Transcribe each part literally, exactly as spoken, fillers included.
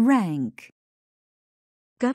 rank, cấp,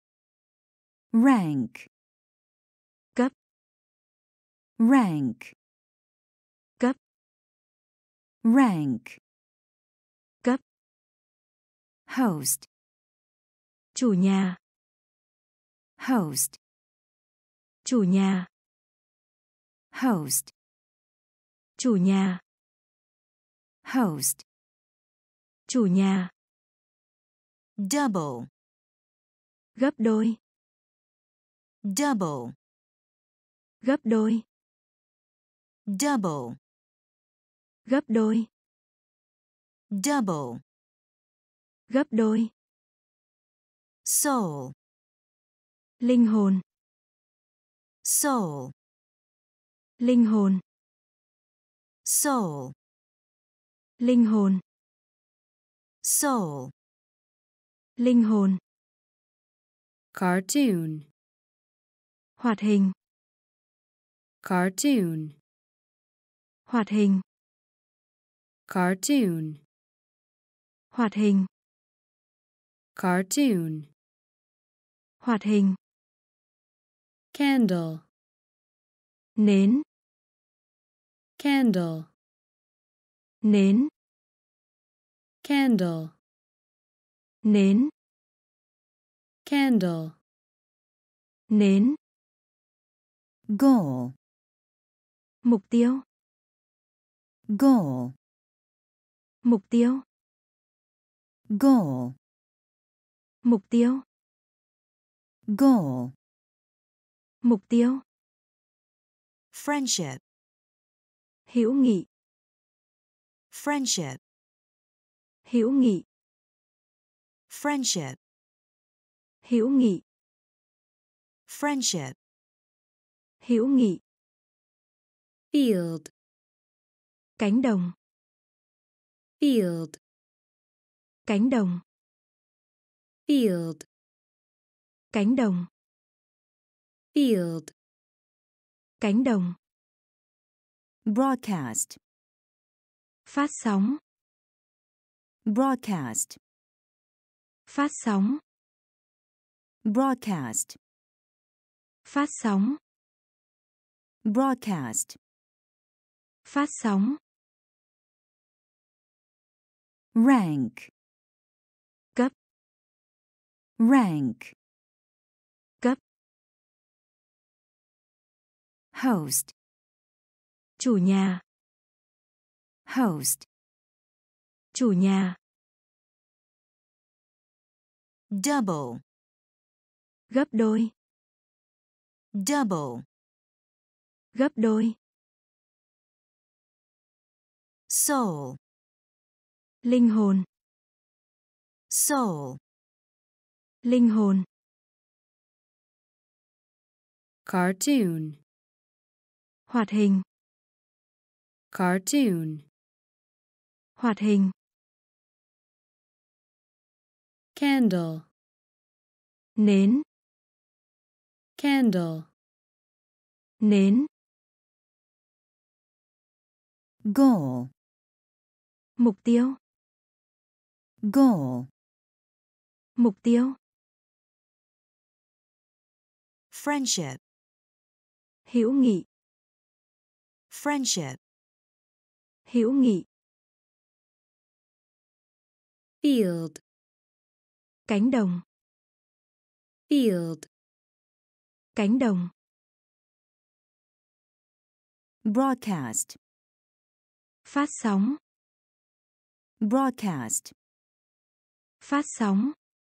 rank, cấp, rank, cấp, rank, cấp, host, chủ nhà, host, chủ nhà, host, chủ nhà, host, chủ nhà, double, gấp đôi, double, gấp đôi, double, gấp đôi, double, gấp đôi, soul, linh hồn, soul, linh hồn, soul, linh hồn, soul, linh hồn, cartoon, hoạt hình, cartoon, hoạt hình, cartoon, hoạt hình, cartoon, hoạt hình, candle, nến, candle, nến, candle, nến, candle, nến, goal, mục tiêu, goal, mục tiêu, goal, mục tiêu, goal, mục tiêu, friendship, hữu nghị, friendship, hữu nghị, friendship, hữu nghị, friendship, hữu nghị, field, cánh đồng, field, cánh đồng, field, cánh đồng, field, cánh đồng, broadcast, phát sóng, broadcast, phát sóng, broadcast, phát sóng, broadcast, phát sóng, rank, cấp, rank, cấp, host, chủ nhà, host, chủ nhà, double, gấp đôi, double, gấp đôi, soul, linh hồn, soul, linh hồn, cartoon, hoạt hình, cartoon, hoạt hình, candle, nến, candle, nến, goal, mục tiêu, goal, mục tiêu, friendship, hữu nghị, friendship, hữu nghị, field, cánh đồng, field, cánh đồng, broadcast, phát sóng, broadcast, phát sóng,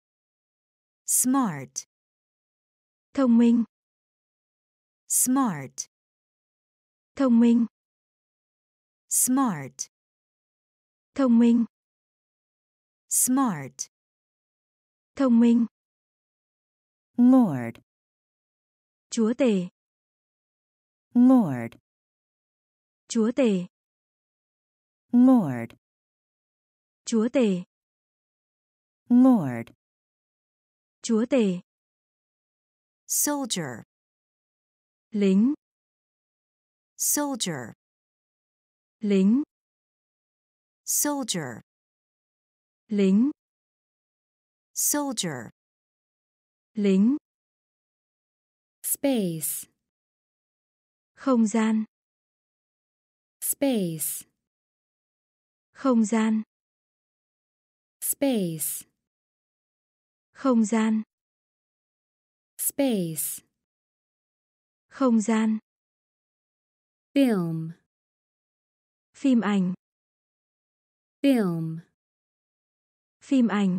smart, thông minh, smart, thông minh, smart, thông minh, smart, thông minh, Lord, chúa tể, Lord, chúa tể, Lord, chúa tể, Lord, chúa tể, soldier, lính, soldier, lính, soldier, lính, soldier, lính, space, không gian, space, không gian, space, không gian, space, không gian, film, phim ảnh, film, phim ảnh,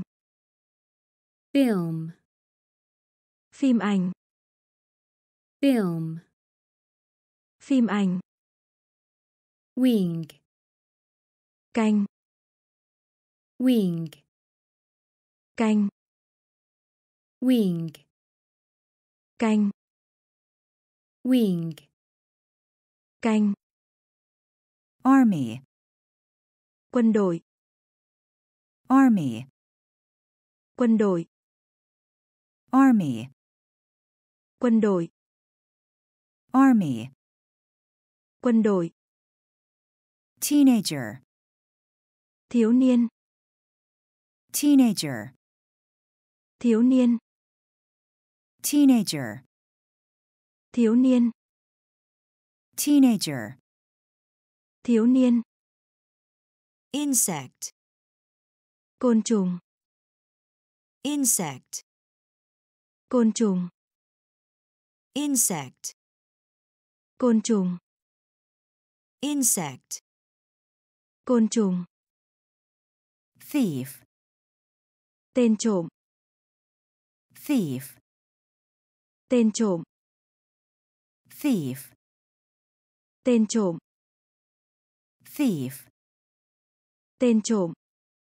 film, phim ảnh, film, phim ảnh, wing, canh, wing, canh, wing, canh, wing, canh, army, quân đội, army, quân đội, army, quân đội, army, quân đội, teenager, thiếu niên, teenager, thiếu niên, teenager, thiếu niên, teenager, thiếu niên, insect, côn trùng, insect, côn trùng, insect, côn trùng, insect, côn trùng, thief, tên trộm, thief, tên trộm, thief, tên trộm, thief, tên trộm,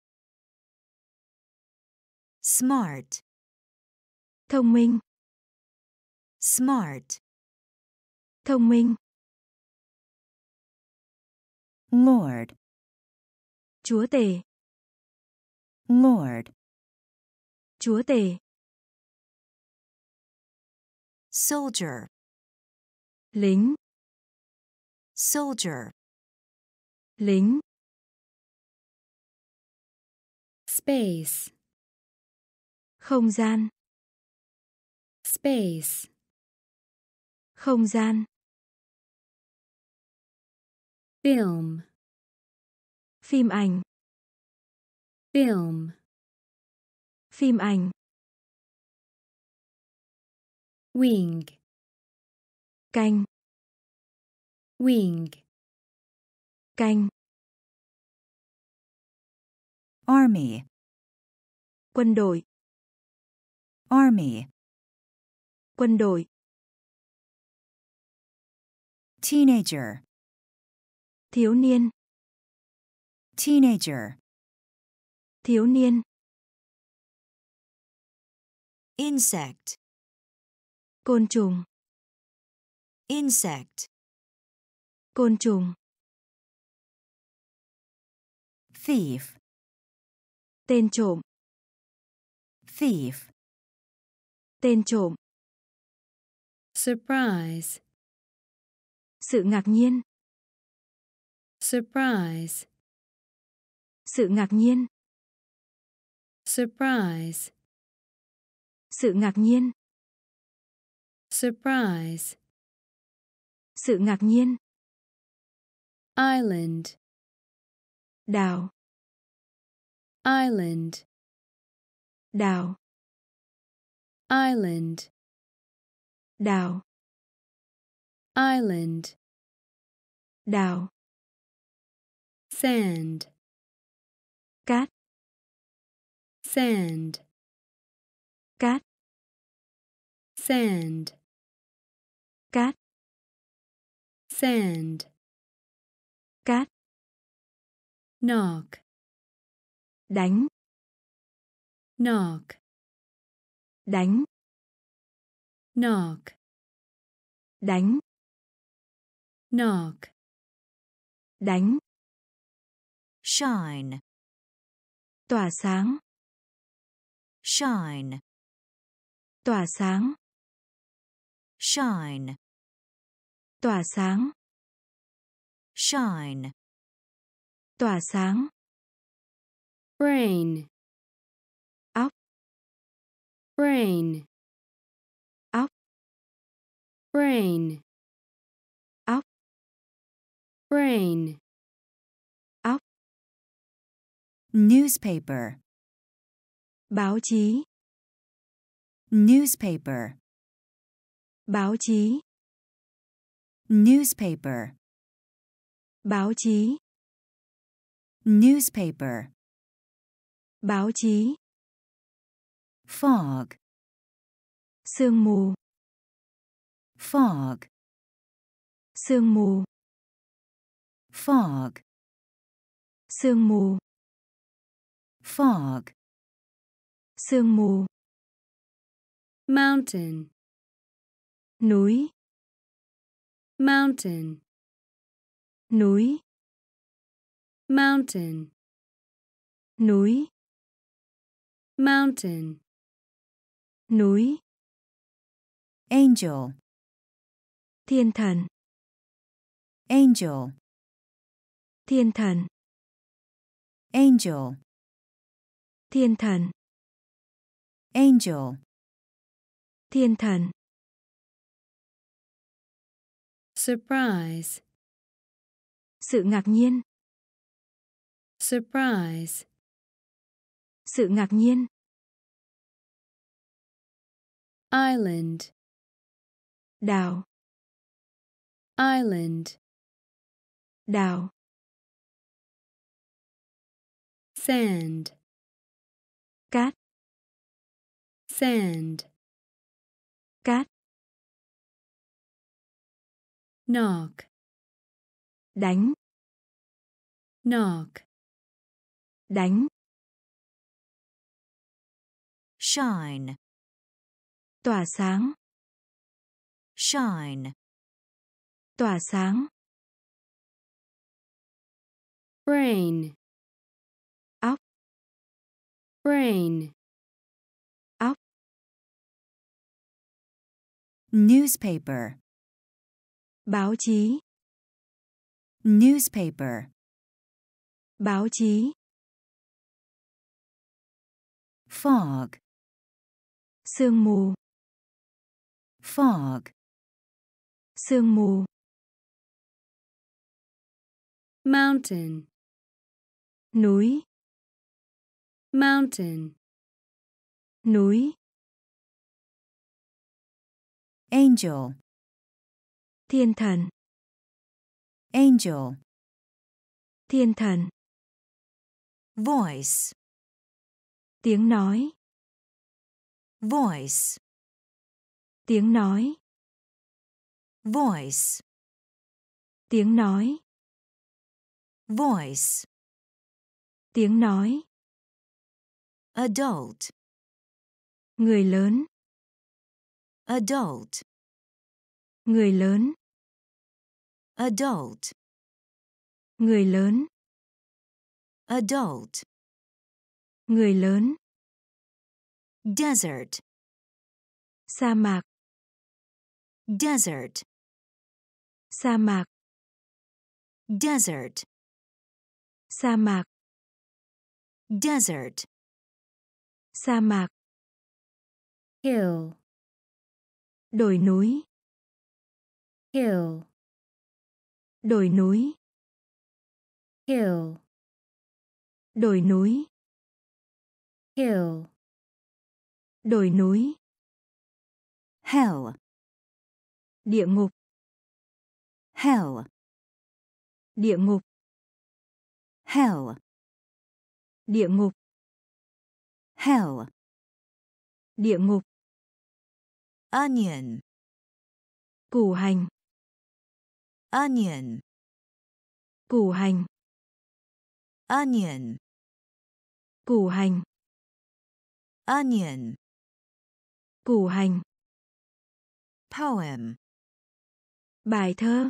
smart, thông minh, smart, thông minh, lord, chúa tể, lord, chúa tể, soldier, lính, soldier, lính, space, không gian, space, không gian, film, phim ảnh, film, phim ảnh, wing, canh, wing, canh, army, quân đội, army, quân đội, teenager, thiếu niên, teenager, thiếu niên, insect, côn trùng, insect, côn trùng, thief, tên trộm, thief, tên trộm, surprise, sự ngạc nhiên, surprise, sự ngạc nhiên, surprise, sự ngạc nhiên, surprise, sự ngạc nhiên, island, đảo, island, đảo, island, đảo, island, đảo, sand, cát, sand, cát, sand, cát, sand, cát, knock, đánh, knock, đánh, knock, đánh, knock, đánh, shine, tỏa sáng, shine, tỏa sáng, shine, tỏa sáng, shine, tỏa sáng, brain, óc, brain, óc, brain, óc, brain, óc, Newspaper. báo chí, Newspaper. báo chí, Newspaper. báo chí, Newspaper. báo chí, Fog. sương mù, Fog. sương mù, Fog. sương mù, Fog. sương mù, mountain, núi, mountain, núi, mountain, núi, mountain, núi, Angel. thiên thần, Angel. thiên thần, Angel. thiên thần, Angel. thiên thần, surprise, sự ngạc nhiên, surprise, sự ngạc nhiên, island, đảo, island, đảo, sand, cát, sand, cát, knock, đánh, knock, đánh, Shine. tỏa sáng, Shine. tỏa sáng, brain, óc, brain, óc, Newspaper. báo chí, Newspaper. báo chí, Fog. sương mù, Fog. sương mù, mountain, núi, mountain, núi, Angel. thiên thần, Angel. thiên thần, Voice. tiếng nói, Voice. tiếng nói, Voice. tiếng nói, Voice. tiếng nói, Adult. người lớn, Adult. người lớn, Adult. người lớn, Adult. người lớn, Desert. sa mạc, Desert. sa mạc, Desert. sa mạc, Desert. sa mạc, hill, đồi núi, hill, đồi núi, hill, đồi núi, hill, đồi núi, Hell. địa ngục, Hell. địa ngục, Hell. địa ngục, Hell. địa ngục, Onion. củ hành, Onion. củ hành, Onion. củ hành, Onion. củ hành, Poem. bài thơ,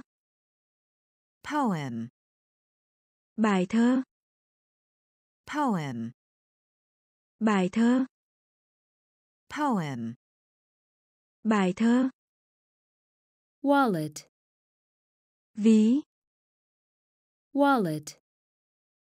Poem. bài thơ, Poem. bài thơ, Poem. bài thơ, wallet, ví, wallet,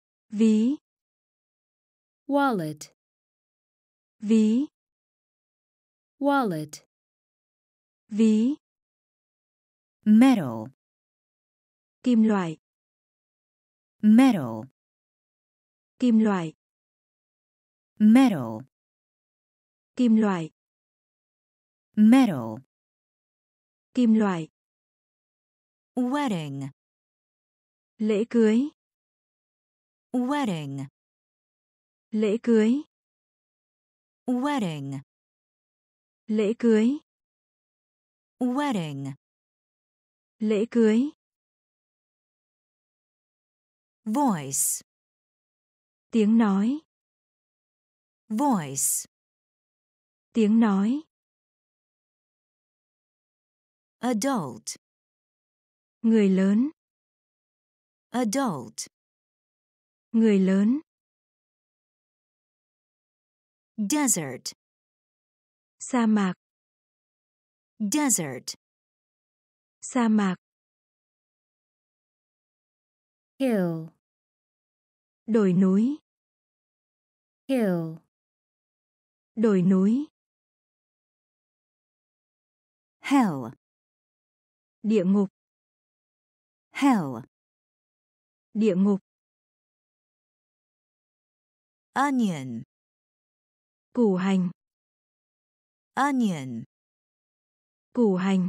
ví, wallet, ví, wallet, ví, metal, kim loại, metal, kim loại, metal, kim loại, metal, kim loại, wedding, lễ cưới, wedding, lễ cưới, wedding, lễ cưới, wedding, lễ cưới, voice, tiếng nói, voice, tiếng nói, adult, người lớn, adult, người lớn, desert, sa mạc, desert, sa mạc, hill, đồi núi, hill, đồi núi, hell, địa ngục, hell, địa ngục, onion, củ hành, onion, củ hành,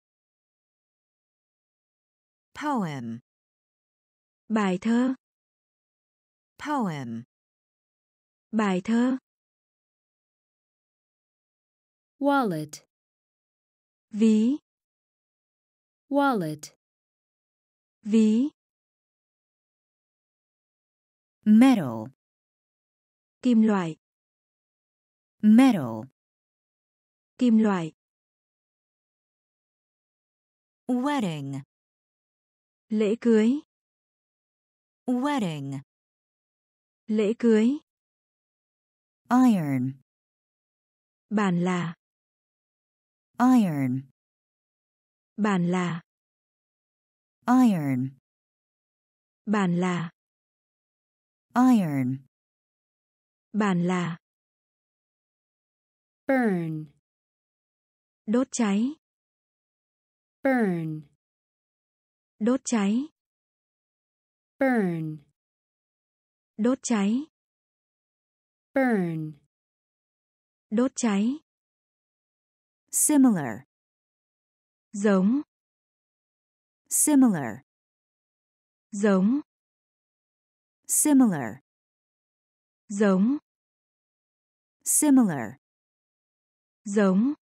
poem, bài thơ, poem, bài thơ, wallet, ví, wallet, ví, metal, kim loại, metal, kim loại, wedding, lễ cưới, wedding, lễ cưới, iron, bản là, iron, bản là, iron, bản là, iron, bản là, burn, đốt cháy, burn, đốt cháy, burn, đốt cháy, burn, đốt cháy, similar, giống, similar, giống, similar, giống, similar, giống,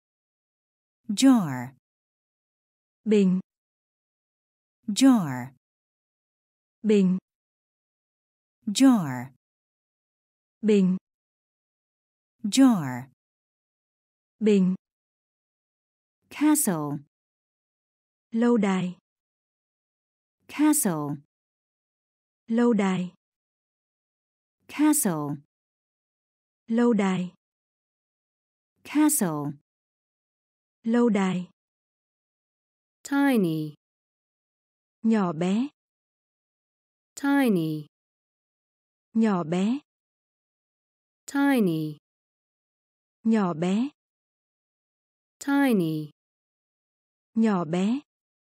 jar, bình, jar, bình, jar, bình, jar, bình, castle, lâu đài, castle, lâu đài, castle, lâu đài, castle, lâu đài, tiny, nhỏ bé, tiny, nhỏ bé, tiny, nhỏ bé, tiny, nhỏ bé,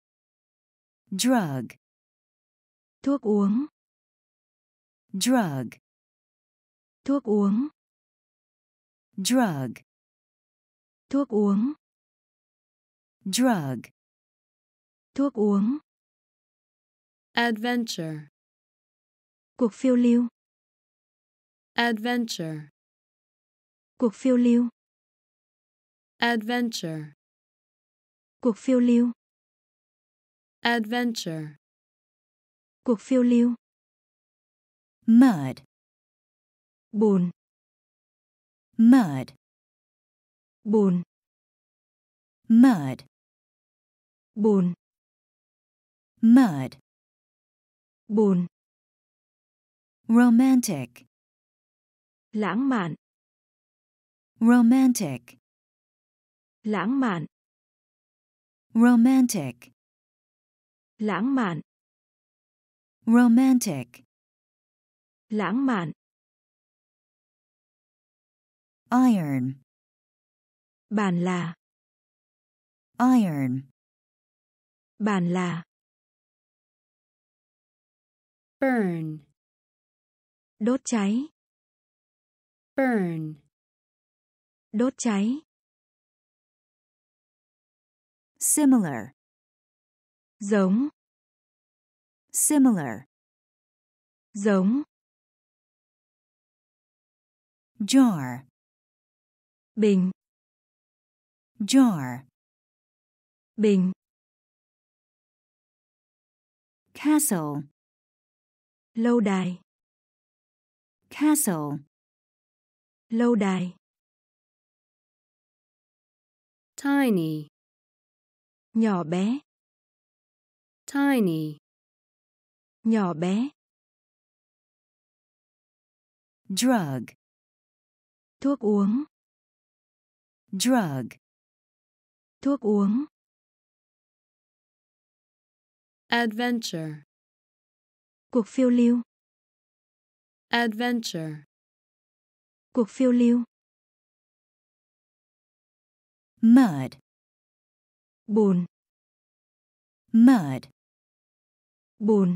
drug, thuốc uống, drug, thuốc uống, drug, thuốc uống, drug, thuốc uống, adventure, cuộc phiêu lưu, adventure, cuộc phiêu lưu, adventure, cuộc phiêu lưu, adventure, cuộc phiêu lưu, mud, bùn, mud, bùn, mud, bùn, mud, bùn, romantic, lãng mạn, romantic, lãng mạn, romantic, lãng mạn, romantic, lãng mạn, iron, Bàn là. iron, Bàn là. burn, Đốt cháy. burn, Đốt cháy. similar, Giống. similar, Giống. jar, Bình. jar, Bình. castle, Lâu đài. castle, Lâu đài. tiny, Nhỏ bé. tiny, Nhỏ bé. drug, Thuốc uống. drug, Thuốc uống. adventure, Cuộc phiêu lưu. adventure, Cuộc phiêu lưu. mud, Bùn. mud, Bùn.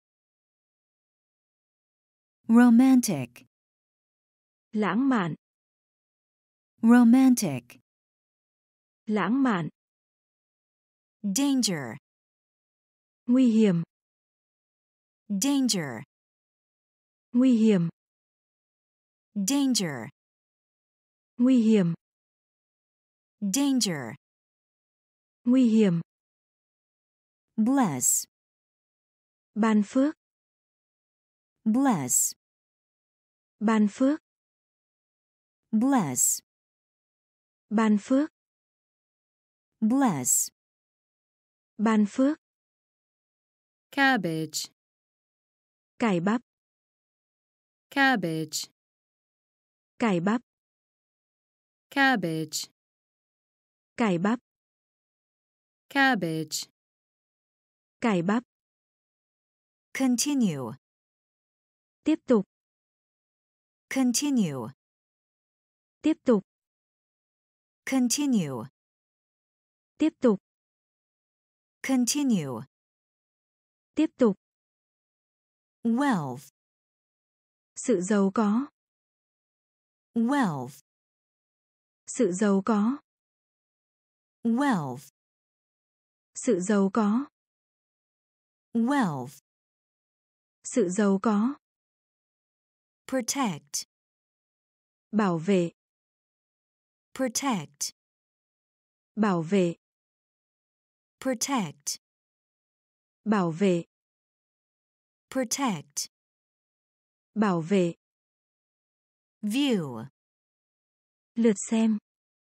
romantic, Lãng mạn. romantic, Lãng mạn. danger, Nguy hiểm. danger, Nguy hiểm. danger, Nguy hiểm. danger, Nguy hiểm. bless, Ban phước. bless, Ban phước. bless, Ban phước. bless, Ban phước. cabbage, Cải bắp. cabbage, Cải bắp. cabbage, Cải bắp. cabbage, Cải bắp. continue, Tiếp tục. continue, Tiếp tục. continue, Tiếp tục. continue, Tiếp tục. wealth, Sự giàu có. wealth, Sự giàu có. wealth, Sự giàu có. wealth, Sự giàu có. protect, Bảo vệ. protect, Bảo vệ. protect, Bảo vệ. protect, Bảo vệ. view, Lượt xem.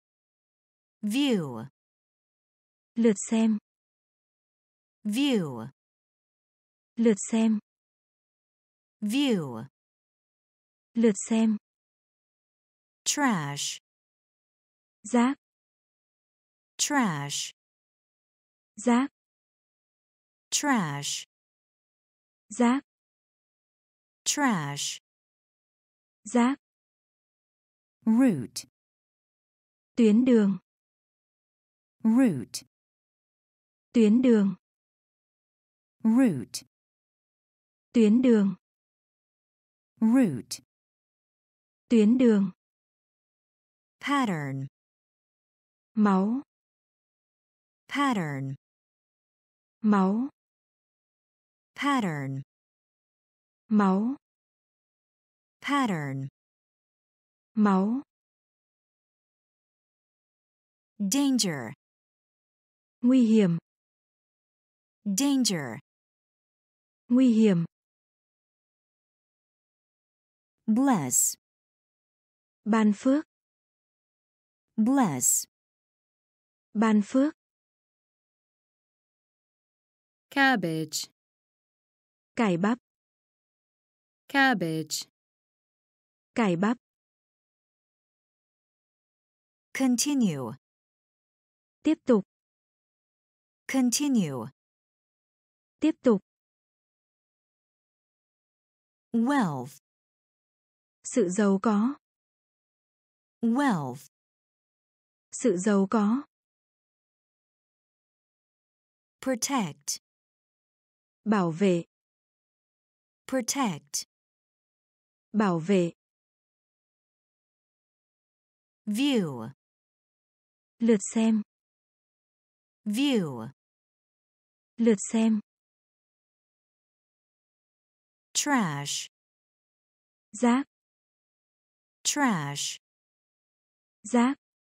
view, Lượt xem. view, Lượt xem. view, Lượt xem. trash, Rác. trash, Rác. trash, Rác. trash, Rác. route, Tuyến đường. route, Tuyến đường. route, Tuyến đường. route, Tuyến đường. pattern, Máu. pattern, Máu. pattern, Máu. pattern, Máu. danger, Nguy hiểm. danger, Nguy hiểm. bless, Ban phước. bless, Ban phước. cabbage, Cải bắp. cabbage, Cải bắp. continue, Tiếp tục. continue, Tiếp tục. wealth, Sự giàu có. wealth, Sự giàu có. Protect. Bảo vệ. Protect. Bảo vệ. View. Lượt xem. View. Lượt xem. Trash. Rác. Trash. Rác.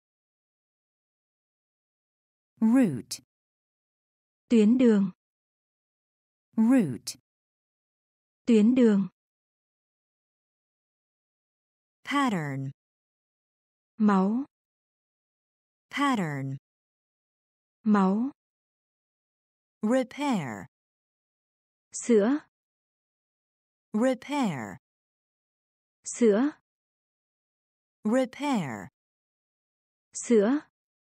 Route. Tuyến đường. Route. Tuyến đường. Pattern. Máu. Pattern. Máu. Repair. Sữa. Repair. Sữa. Repair. Sữa.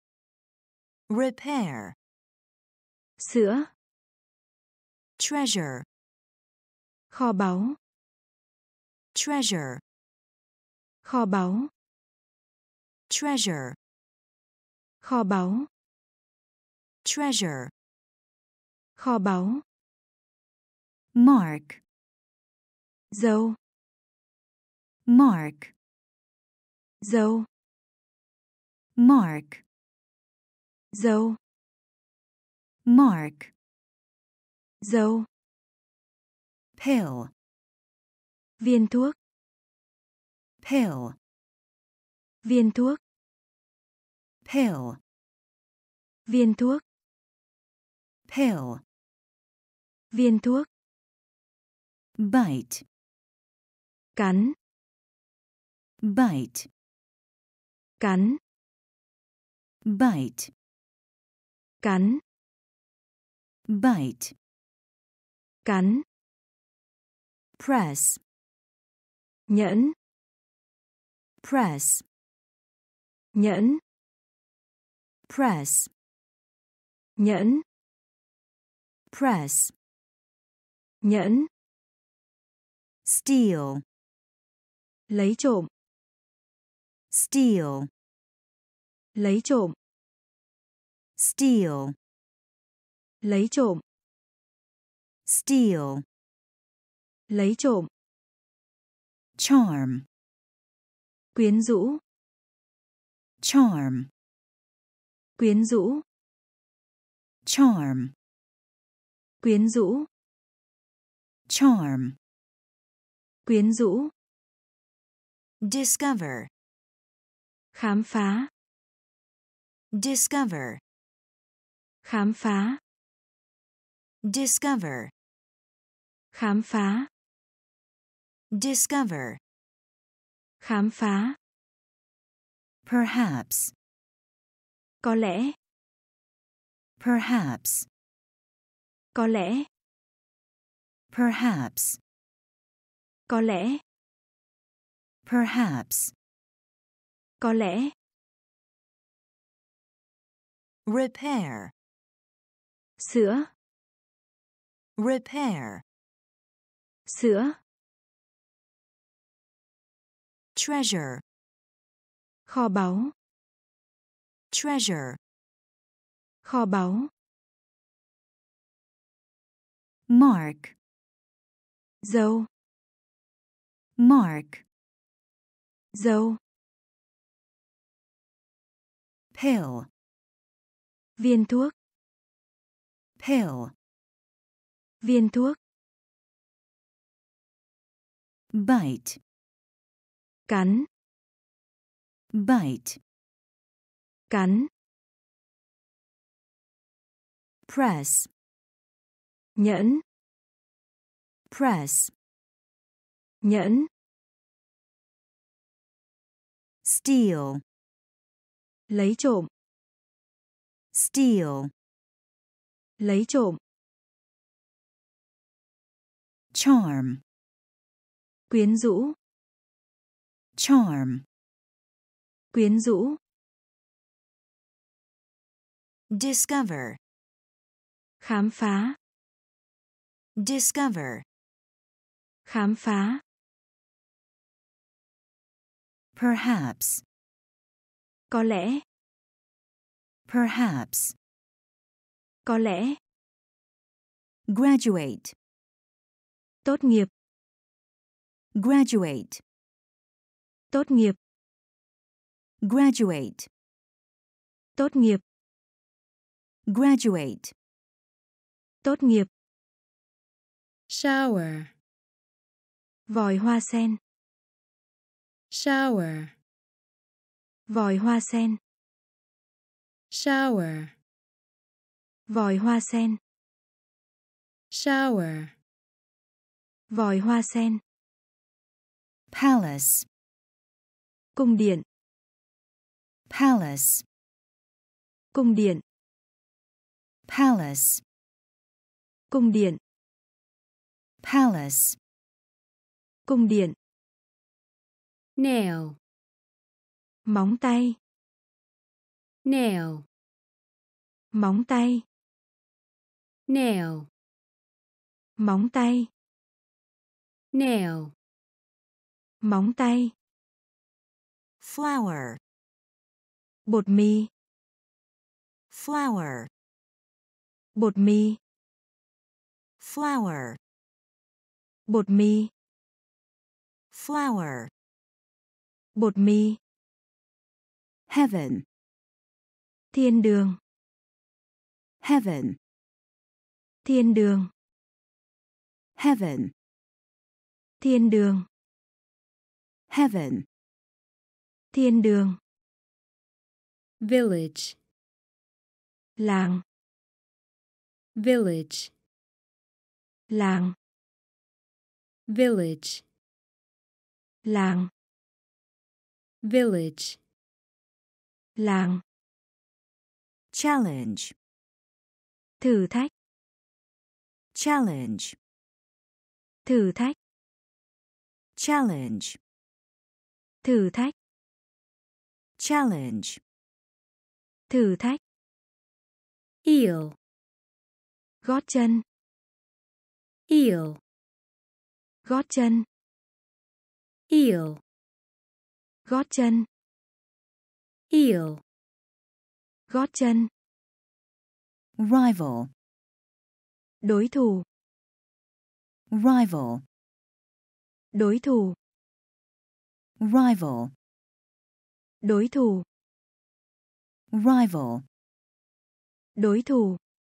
Repair. Sữa. Treasure. Kho báu. Treasure. Kho báu. Treasure. Kho báu. Treasure. Kho báu. Mark. Dấu. Mark. Dấu. Mark. Dấu. Mark. Dấu. Pill. Viên thuốc. Pill. Viên thuốc. Pill. Viên thuốc. Pill. Viên thuốc. Bite. Cắn. Bite. Cắn. Bite. Cắn. Bite. Cắn. Press. Nhẫn. Press. Nhẫn. Press. Nhẫn. Press. Nhẫn. Steal. Lấy trộm. Steal. Lấy trộm. Steal. Lấy trộm. Steal. Lấy trộm. Charm. Quyến rũ. Charm. Quyến rũ. Charm. Quyến rũ. Charm. Quyến rũ. Discover. Khám phá. Discover. Khám phá. Discover. Khám phá. Discover. Khám phá. Perhaps. Có lẽ. Perhaps. Có lẽ. Perhaps. Có lẽ. Perhaps. Có lẽ. Repair. Sữa. Repair. Sữa. Treasure. Kho báu. Treasure. Kho báu. Mark. Dấu. Mark. Dấu. Pill. Viên thuốc. Pill. Viên thuốc. Bite. Cắn. Bite. Cắn. Press. Nhẫn. Press. Nhẫn. Steal. Lấy trộm. Steal. Lấy trộm. Charm. Quyến rũ. Charm. Quyến rũ. Discover. Khám phá. Discover. Khám phá. Perhaps. Có lẽ. perhaps, Có lẽ. graduate, Tốt nghiệp. graduate, Tốt nghiệp. graduate, Tốt nghiệp. graduate, Tốt nghiệp. shower, Vòi hoa sen. shower, Vòi hoa sen. shower, Vòi hoa sen. shower, Vòi hoa sen. palace, Cung điện. palace, Cung điện. palace, Cung điện. palace, Cung điện. nail, Móng tay. nail, Móng tay. nail, Móng tay. nail, Móng tay. flour, Bột mì. flour, Bột mì. flour, Bột mì. flour, Bột mì. heaven, Thiên đường. heaven, Thiên đường. heaven, Thiên đường. heaven, Thiên đường. village, Làng. village, Làng. village, Làng. village, Làng. challenge, Thử thách. challenge, Thử thách. challenge, Thử thách. challenge, Thử thách. heel, Gót chân. heel, Gót chân. heel, Gót chân. heel, Gót chân. rival, Đối thủ. rival, Đối thủ. rival, Đối thủ. rival, Đối thủ.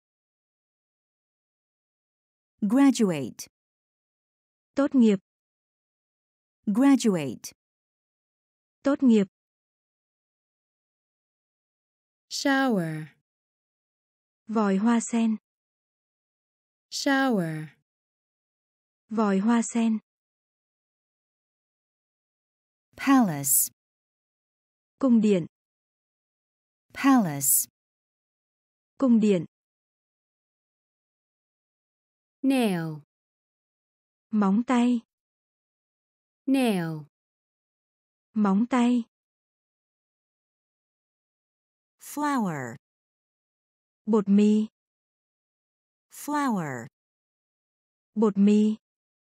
graduate, Tốt nghiệp. graduate, Tốt nghiệp. shower, Vòi hoa sen. shower, Vòi hoa sen. palace, Cung điện. palace, Cung điện. nail, Móng tay. nail, Móng tay. flour, Bột mì. flour, Bột mì.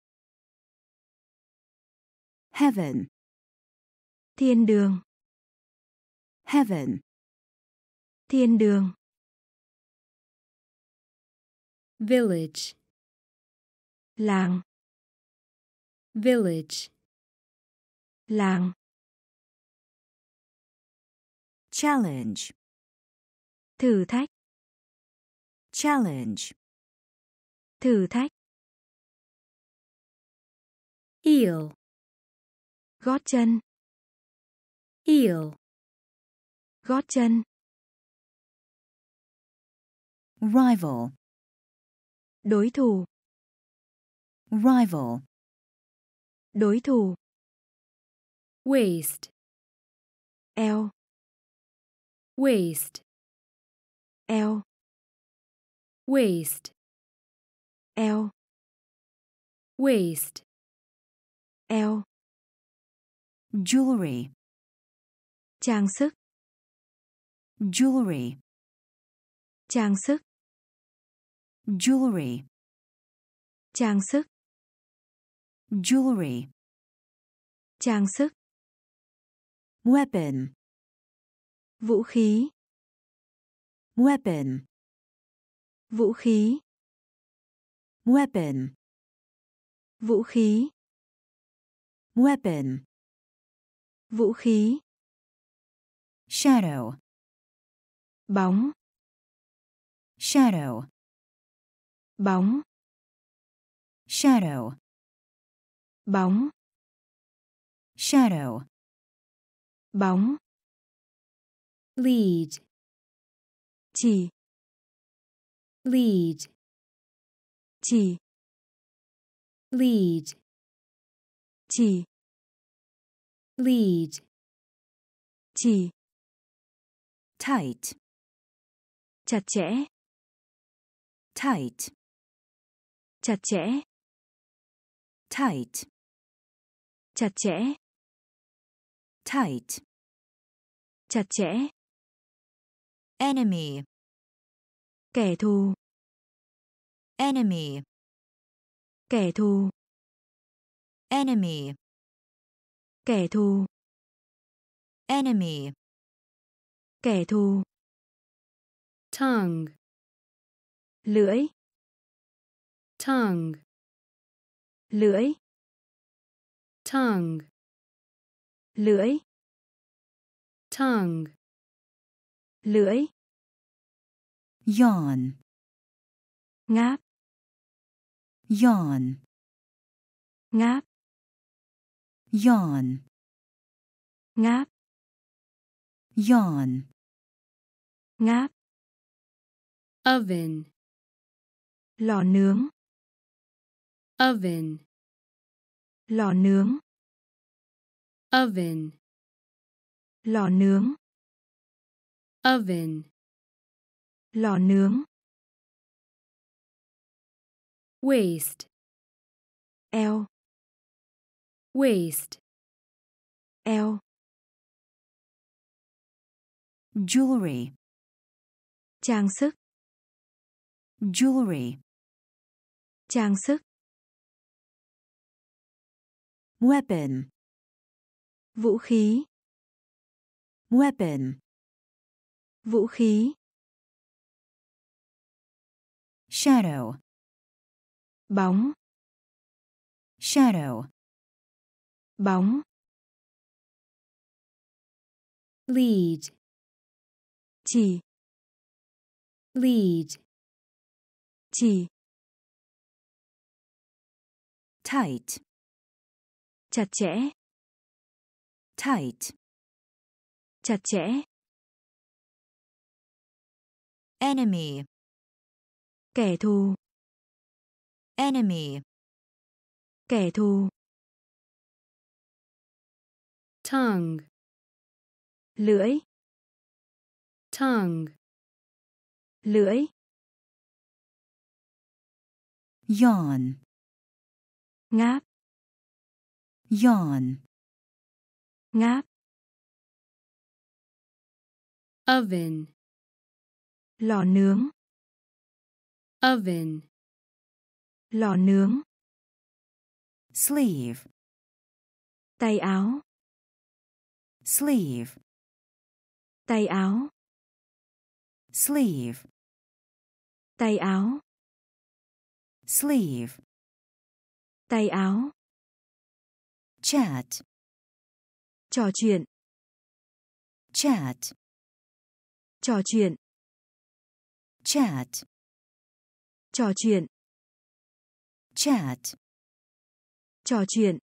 heaven, Thiên đường. heaven, Thiên đường. village, Làng. village, Làng. challenge, Thử thách. challenge, Thử thách. heel, Gót chân. heel, Gót chân. rival, Đối thủ. rival, Đối thủ. waist, Eo. waist, Eo. waist, Eo. waist, Eo. jewelry, Trang sức. jewelry, Trang sức. jewelry, Trang sức. jewelry, Trang sức. weapon, Vũ khí. weapon, vũ khí, weapon, vũ khí, weapon, vũ khí, shadow, bóng, shadow, bóng, shadow, bóng, shadow, bóng, lead, chỉ, lead, chỉ, lead, chỉ, lead, chỉ, tight, chặt chẽ, tight, chặt chẽ, tight, chặt chẽ, tight, chặt chẽ, enemy, kẻ thù, enemy, kẻ thù, enemy, kẻ thù, enemy, kẻ thù, tongue, lưỡi, tongue, lưỡi, tongue, lưỡi, tongue, lưỡi, yawn, ngáp, yawn, ngáp, yawn, ngáp, yawn, ngáp, oven, lò nướng, oven, lò nướng, oven, lò nướng, oven, lò nướng, waist, eo, waist, eo, jewelry, trang sức, jewelry, trang sức, weapon, vũ khí, weapon, vũ khí, shadow, bóng, shadow, bóng, lead, chỉ, lead, chỉ, tight, chặt chẽ, tight, chặt chẽ, enemy, kẻ thù, enemy, kẻ thù, tongue, lưỡi, tongue, lưỡi, yawn, ngáp, yawn, ngáp, oven, lò nướng, oven, lò nướng, sleeve, tay áo, sleeve, tay áo, sleeve, tay áo, sleeve, tay áo, chat, trò chuyện, chat, trò chuyện, chat, trò chuyện, chat, trò chuyện,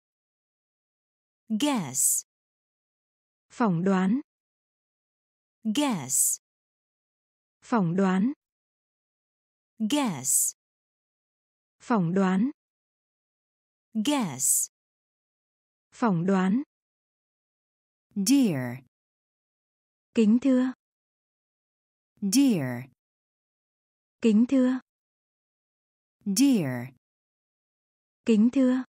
guess, phỏng đoán, guess, phỏng đoán, guess, phỏng đoán, guess, phỏng đoán, dear, kính thưa, dear, kính thưa, dear, kính thưa,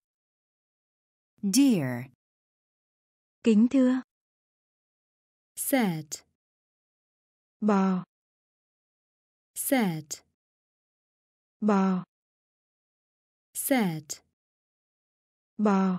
dear, kính thưa, set, bò, set, bò, set, bò,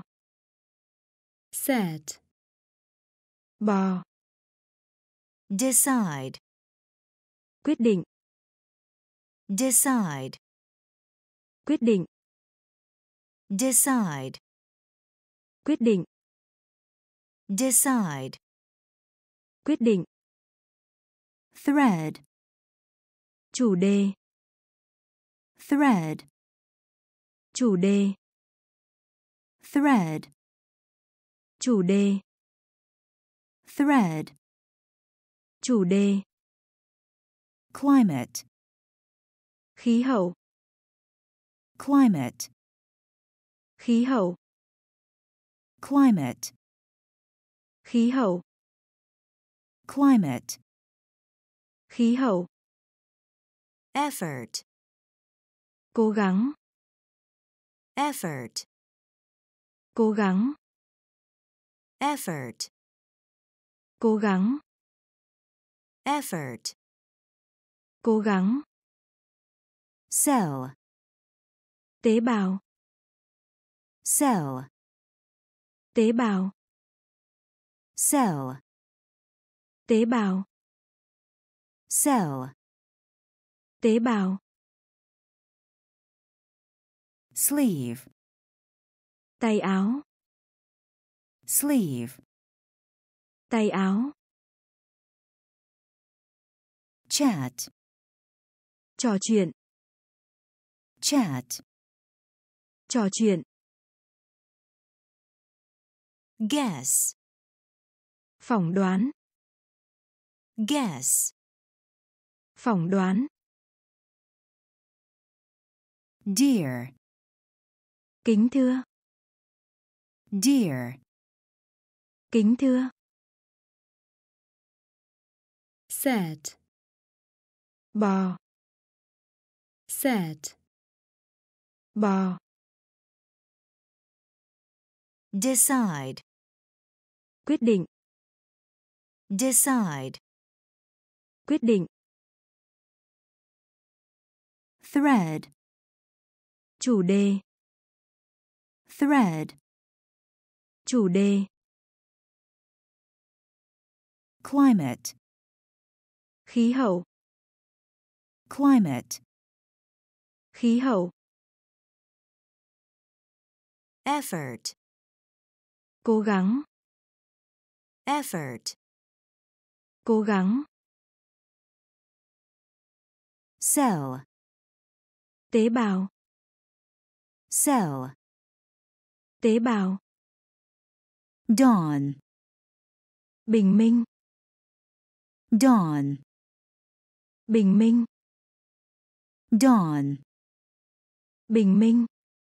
set, bò, decide, Quyết định. Decide. Quyết định. Decide. Quyết định. Decide. Quyết định. Thread. Chủ đề. Thread. Chủ đề. Thread. Chủ đề. Thread. Chủ đề. Climate. Khí hậu. Climate. Khí hậu. Climate. Khí hậu. Climate. Khí hậu. Effort. Cố gắng. Effort. Cố gắng. Effort. Cố gắng. Effort. Cố gắng. Cell. Tế bào. Cell. Tế bào. Cell. Tế bào. Cell. Tế bào. Sleeve. Tay áo. Sleeve. Tay áo. Chat. Trò chuyện. Chat. Trò chuyện. Guess. Phỏng đoán. Guess. Phỏng đoán. Dear. Kính thưa. Dear. Kính thưa. Set. Bò. Set. Bò. Decide. Quyết định. Decide. Quyết định. Thread. Chủ đề. Thread. Chủ đề. Climate. Khí hậu. Climate. Khí hậu. Effort. Cố gắng. Effort. Cố gắng. Cell. Tế bào. Cell. Tế bào. Dawn. Bình minh. Dawn. Bình minh. Dawn. Bình minh.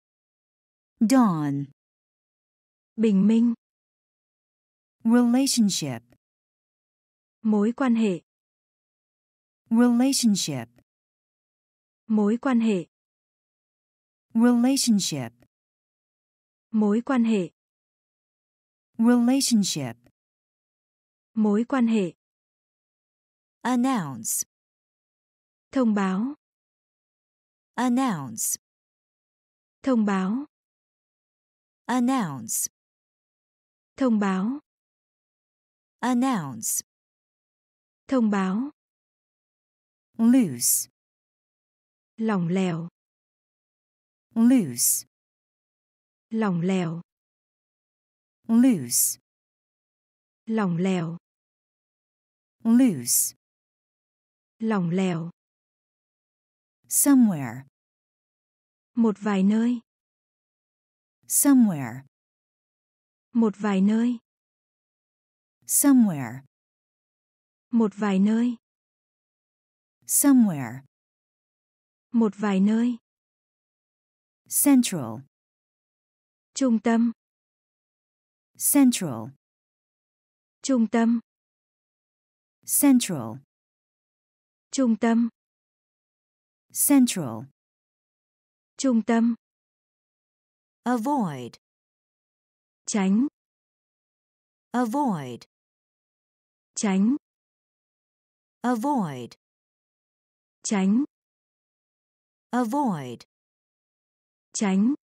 Dawn. Bình minh. Relationship. Mối quan hệ. Relationship. Mối quan hệ. Relationship. Mối quan hệ. Relationship. Mối quan hệ. Announce. Thông báo. Announce. Thông báo. Announce. Thông báo. Announce. Thông báo. Loose. Lỏng lẻo. Loose. Lỏng lẻo. Loose. Lỏng lẻo. Loose. Lỏng lẻo. Somewhere. Một vài nơi. Somewhere. Một vài nơi. Somewhere. Một vài nơi. Somewhere. Một vài nơi. Central. Trung tâm. Central. Trung tâm. Central. Trung tâm. Central. Trung tâm. Avoid. Tránh. Avoid. Tránh. Avoid. Tránh. Avoid. Tránh.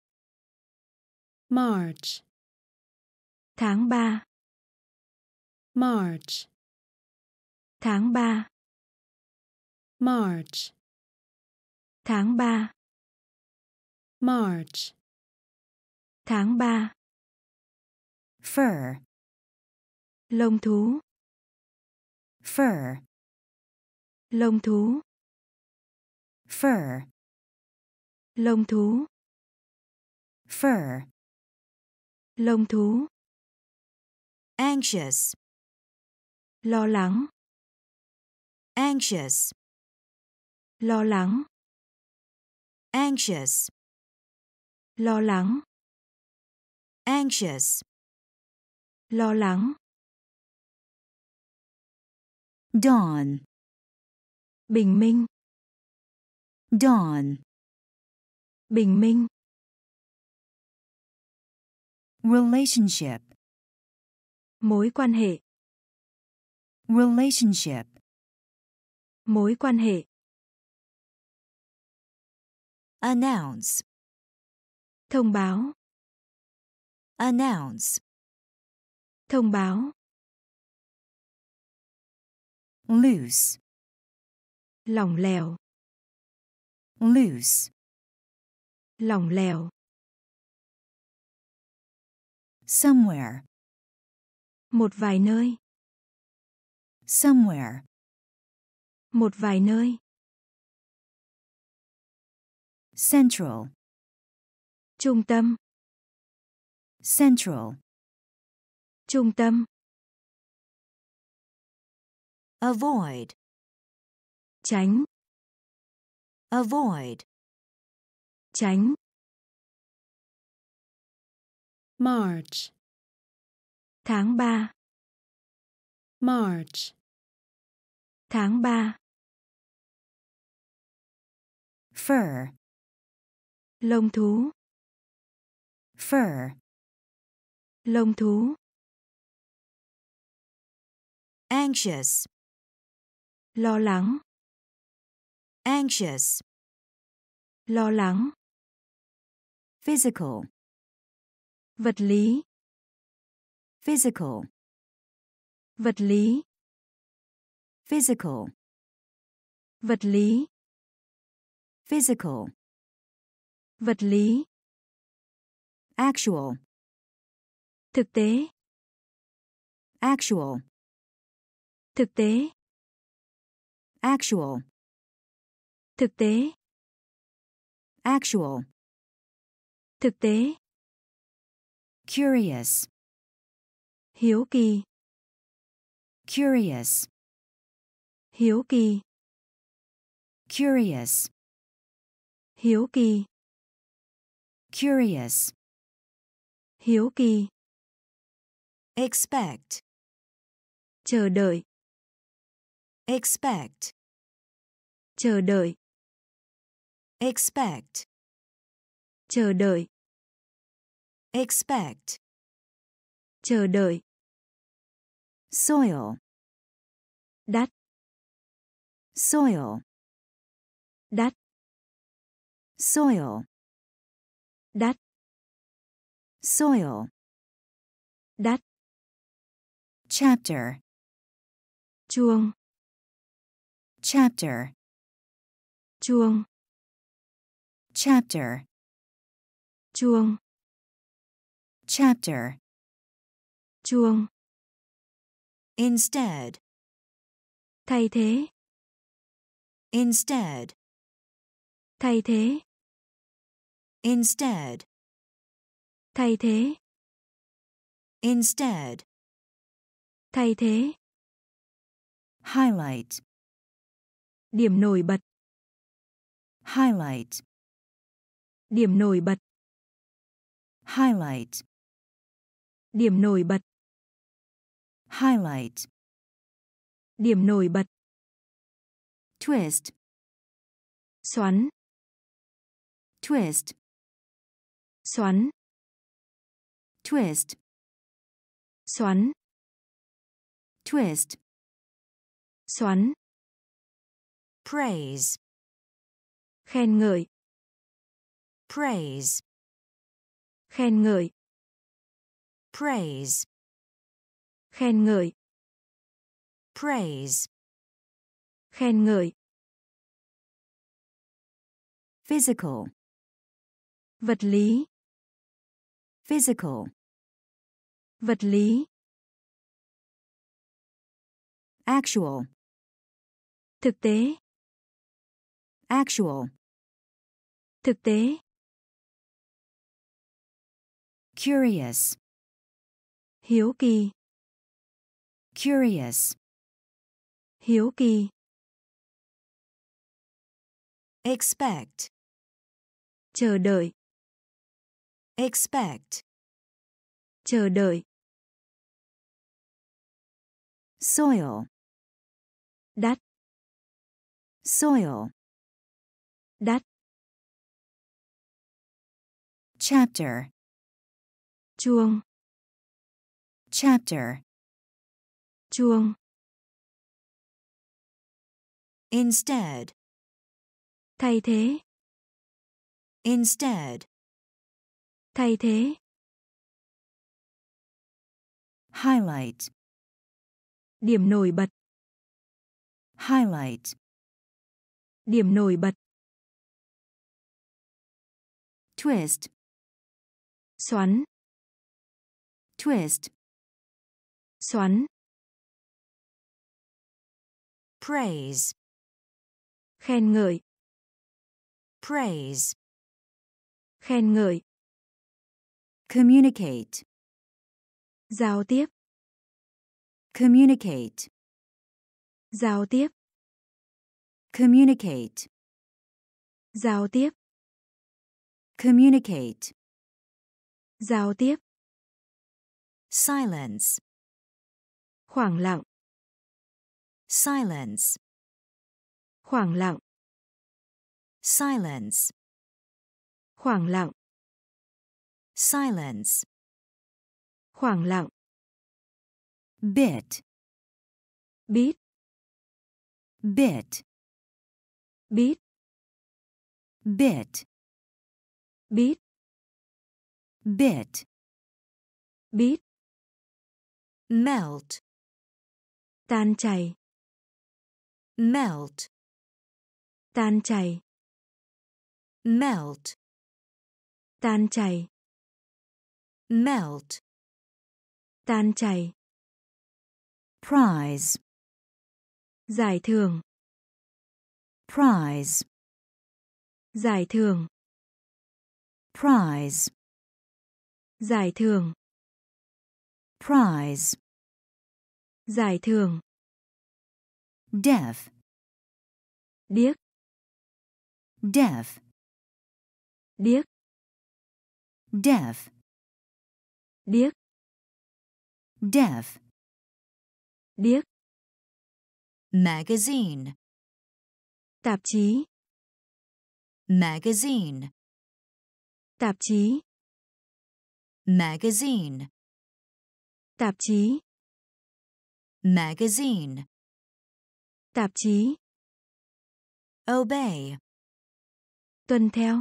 March. Tháng ba. March. Tháng ba. March, Tháng ba. March, Tháng ba. Fur. Lông thú. Fur. Lông thú. Fur. Lông thú. Fur. Lông thú. Anxious. Lo lắng. Anxious. Lo lắng. Anxious. Lo lắng. Anxious. Lo lắng. Dawn. Bình minh. Dawn. Bình minh. Relationship. Mối quan hệ. Relationship. Mối quan hệ. Announce. Thông báo. Announce. Thông báo. Loose. Lỏng lẻo. Loose. Lỏng lẻo. Somewhere. Một vài nơi. Somewhere. Một vài nơi. Central. Trung tâm. Central. Trung tâm. Avoid. Tránh. Avoid. Tránh. March, Tháng ba. March, Tháng ba. Fur. Lông thú. Fur. Lông thú. Anxious. Lo lắng. Anxious. Lo lắng. Physical. Vật lý. Physical. Vật lý. Physical. Vật lý. Physical. Vật lý. Actual. Thực tế. Actual. Thực tế. Actual. Thực tế. Actual. Thực tế. Curious. Hiếu kỳ. Curious. Hiếu kỳ. Curious. Hiếu kỳ. Curious. Hiếu kỳ. Expect. Chờ đợi. Expect. Chờ đợi. Expect. Chờ đợi. Expect. Chờ đợi. Soil. Đắt. Soil. Đắt. Soil. Đắt. Soil. Đắt. Chapter. Chuông. Chapter. Chuông. Chapter. Chuông. Chapter. Chuông. Instead. Thay thế. Instead. Thay thế. Instead. Thay thế. Instead. Thay thế. Highlight. Điểm nổi bật. Highlight. Điểm nổi bật. Highlight. Điểm nổi bật. Highlight. Điểm nổi bật. Twist. Xoắn. Twist. Xoắn. Twist. Xoắn. Twist. Xoắn. Praise. Khen ngợi. Praise. Khen ngợi. Praise. Khen ngợi. Praise. Khen ngợi. Physical. Vật lý. Physical. Vật lý. Actual. Thực tế. Actual. Thực tế. Curious. Hiếu kỳ. Curious. Hiếu kỳ. Expect. Chờ đợi. Expect. Chờ đợi. Soil. Đắt. Soil. Đắt. Chapter. Chuông. Chapter. Chuông. Instead. Thay thế. Instead. Thay thế. Highlight. Điểm nổi bật. Highlight. Điểm nổi bật. Twist. Xoắn. Twist. Xoắn. Praise. Khen ngợi. Praise. Khen ngợi. Communicate. Giao tiếp. Communicate. Giao tiếp. Communicate. Giao tiếp. Communicate. Giao tiếp. Silence. Khoảng lặng. Silence. Khoảng lặng. Silence. Khoảng lặng. Silence. Khoảng lặng. Bit. Bít. Bit. Bít. Bit. Bít. Bit. Bít. Melt. Tan chảy. Melt. Tan chảy. Melt. Tan chảy. Melt. Tan chảy. Prize. Giải thưởng. Prize. Giải thưởng. Prize. Giải thưởng. Prize. Giải thưởng. Deaf. Điếc. Deaf. Điếc. Deaf. Điếc. Deaf. Điếc. Magazine. Tạp chí. Magazine. Tạp chí. Magazine. Tạp chí. Magazine. Tạp chí. Obey. Tuân theo.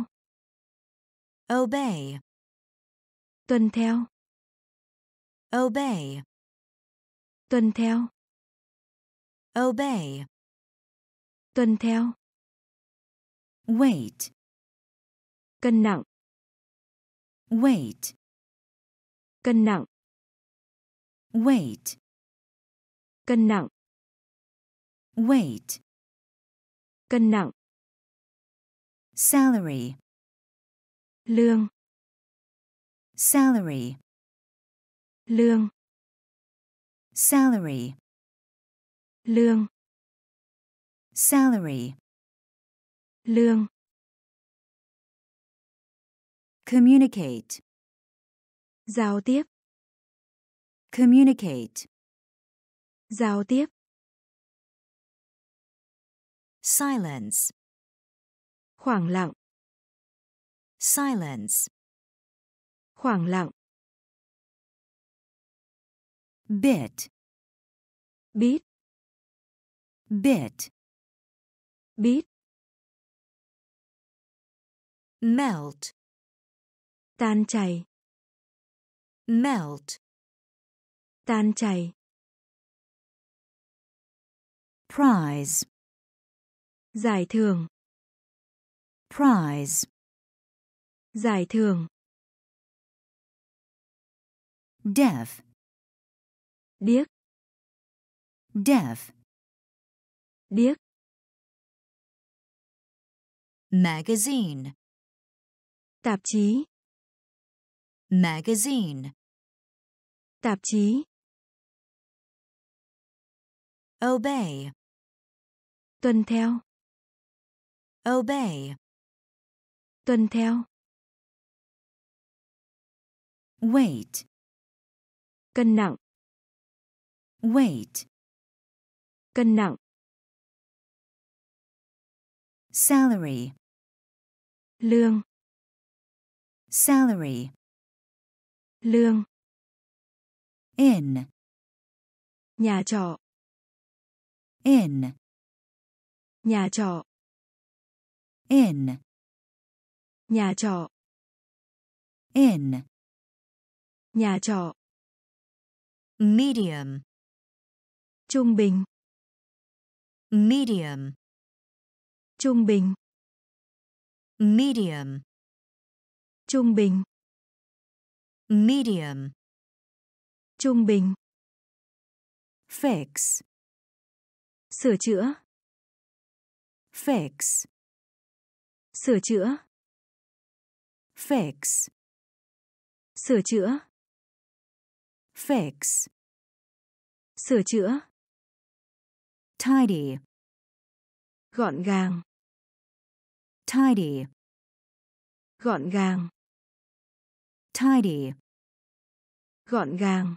Obey. Tuân theo. Obey. Tuân theo. Obey. Tuân theo. Weight. Cân nặng. Weight. Cân nặng. Weight. Cân nặng. Weight. Cân nặng. Salary. Lương. Salary. Lương. Salary. Lương. Salary. Lương. Communicate. Giao tiếp. Communicate. Giao tiếp. Silence. Khoảng lặng. Silence. Khoảng lặng. Bit. Bít. Bit. Bít. Melt. Tan chảy. Melt. Tan chảy. Prize. Giải thưởng. prize, Giải thưởng. deaf, Điếc. deaf, Điếc. magazine, Tạp chí. magazine, Tạp chí. obey, Tuân theo. obey, Tuân theo. weight, Cân nặng. weight, Cân nặng. salary, Lương. salary, Lương. in, Nhà trọ. in, Nhà trọ. in, Nhà trọ. in, Nhà trọ. medium, Trung bình. medium, Trung bình. medium, Trung bình. medium, Trung bình. fix, Sửa chữa. fix, Sửa chữa. fix, Sửa chữa. fix, Sửa chữa. tidy, Gọn gàng. tidy, Gọn gàng. tidy, Gọn gàng.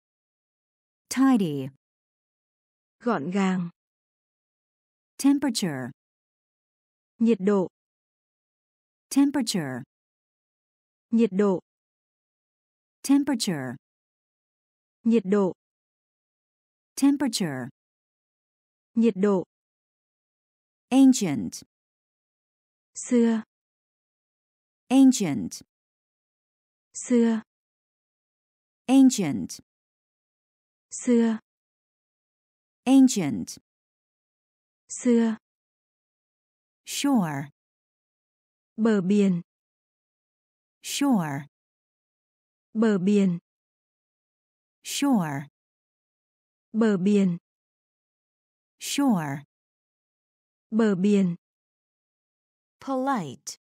tidy, Gọn gàng. temperature, Nhiệt độ. temperature, Nhiệt độ. temperature, Nhiệt độ. temperature, Nhiệt độ. ancient, Xưa. ancient, Xưa. ancient, Xưa. ancient, Xưa. shore, Bờ biển. shore, Bờ biển. shore, Bờ biển. shore, Bờ biển. polite,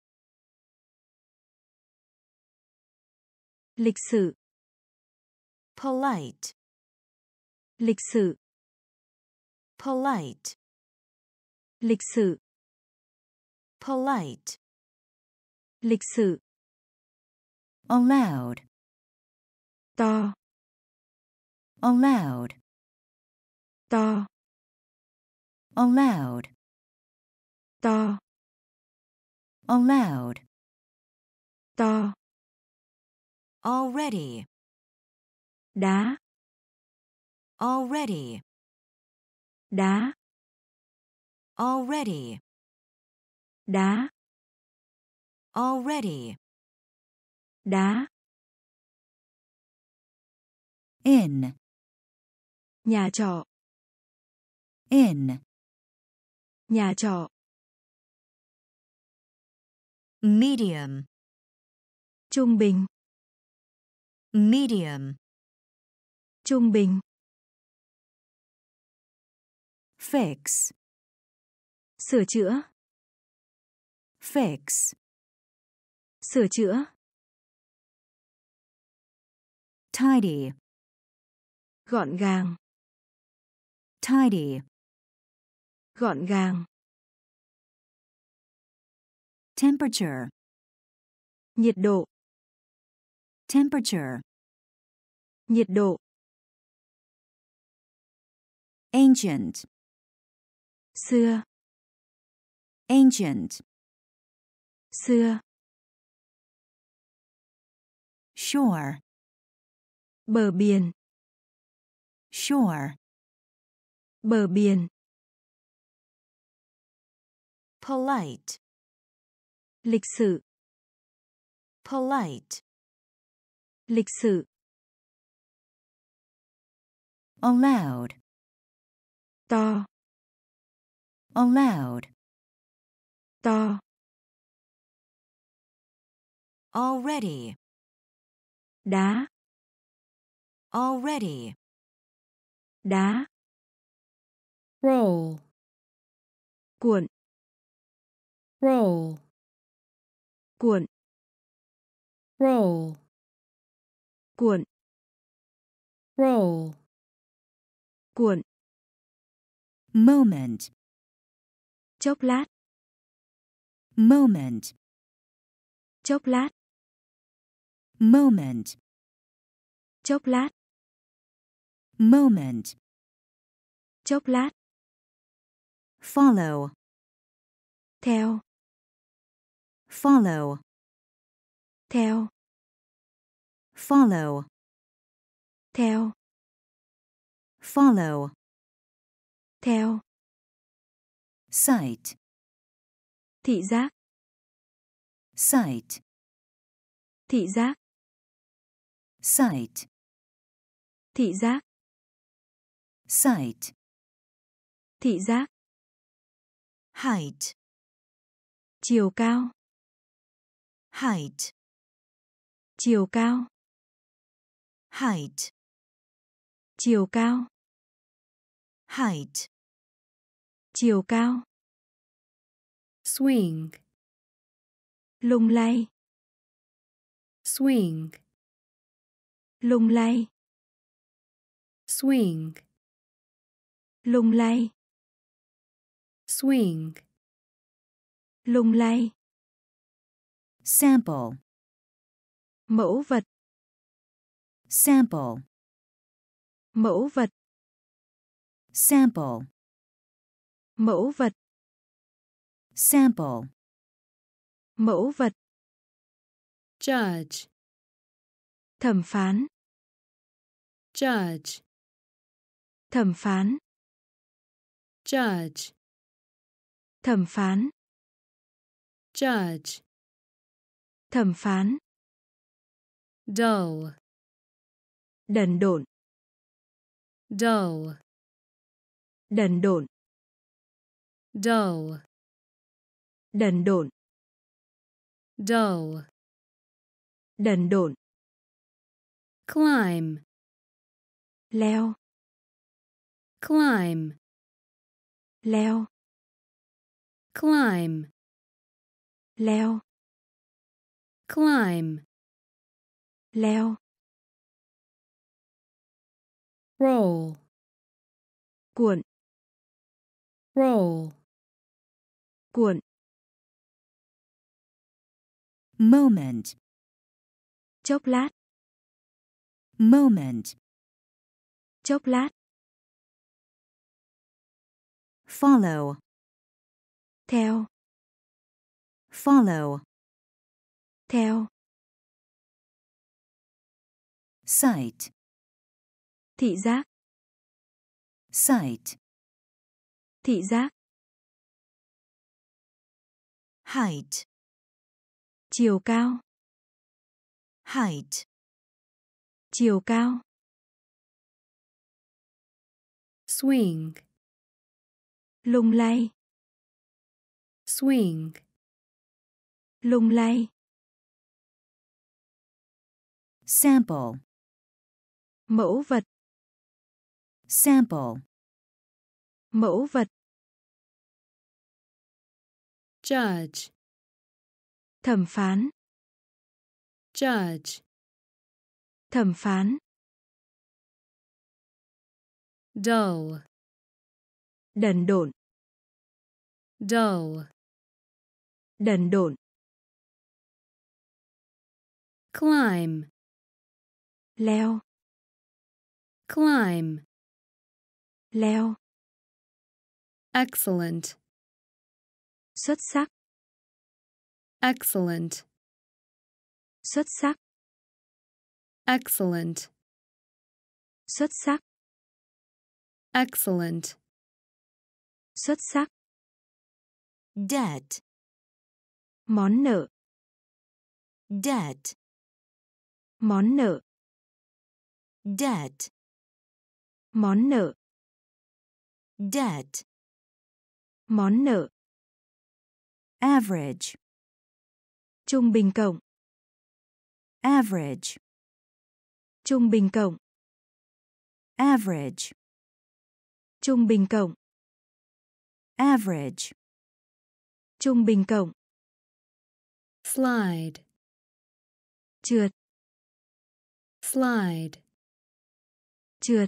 Lịch sự. polite, Lịch sự. polite, Lịch sự. polite, Lịch sự. allowed, To. allowed, To. allowed, To. allowed, To. already, Đá. already, Đá. already, Đá. already, Đá. in, Nhà trọ. in, Nhà trọ. medium, Trung bình. medium, Trung bình. fix, Sửa chữa. fix, Sửa chữa. tidy, Gọn gàng. tidy, Gọn gàng. temperature, Nhiệt độ. temperature, Nhiệt độ. ancient, Xưa. ancient, Xưa. shore, Bờ biển. shore, Bờ biển. polite, Lịch sự. polite, Lịch sự. allowed, To. allowed, To. already, đá, already, đá, roll, cuộn, roll, cuộn, roll, cuộn, roll, cuộn, moment, chốc lát, moment, chốc lát, moment, chốc lát, moment, chốc lát, follow, theo, follow, theo, follow, theo, follow, theo, sight, thị giác, sight, thị giác, sight, thị giác, sight, thị giác, height, chiều cao, height, chiều cao, height, chiều cao, height, chiều cao, swing, lung lay, swing, lung lay, swing, lung lay, swing, lung lay, sample, mẫu vật, sample, mẫu vật, sample, mẫu vật, sample, mẫu vật, judge, thẩm phán, judge, thẩm phán, judge, thẩm phán, judge, thẩm phán, dull, đần độn, dull, đần độn, dull, đần độn, dull, đần độn, climb, leo, climb, leo, climb, leo, climb, leo, roll, cuộn, roll, cuộn, moment, chốc lát, moment, chốc lát, follow, theo, follow, theo, sight, thị giác, sight, thị giác, height, chiều cao, height, chiều cao, swing, lung lay, swing, lung lay, sample, mẫu vật, sample, mẫu vật, judge, thẩm phán, judge, thẩm phán, dull, đần độn, dull, đần độn, climb, leo, climb, leo, excellent, xuất sắc, excellent, xuất sắc, excellent, xuất sắc, excellent, xuất sắc, debt, món nợ, debt, món nợ, debt, món nợ, debt, món nợ, average, trung bình cộng, Average. Trung bình cộng. Average. Trung bình cộng. Average. Trung bình cộng. Slide. Trượt. Slide. Trượt.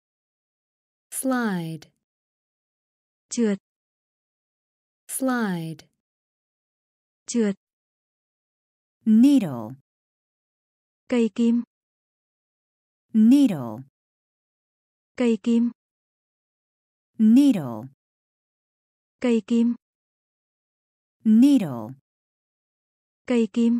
Slide. Trượt. Slide. Trượt. Needle. Cây kim. Needle. Cây kim. Needle. Cây kim. Needle. Cây kim.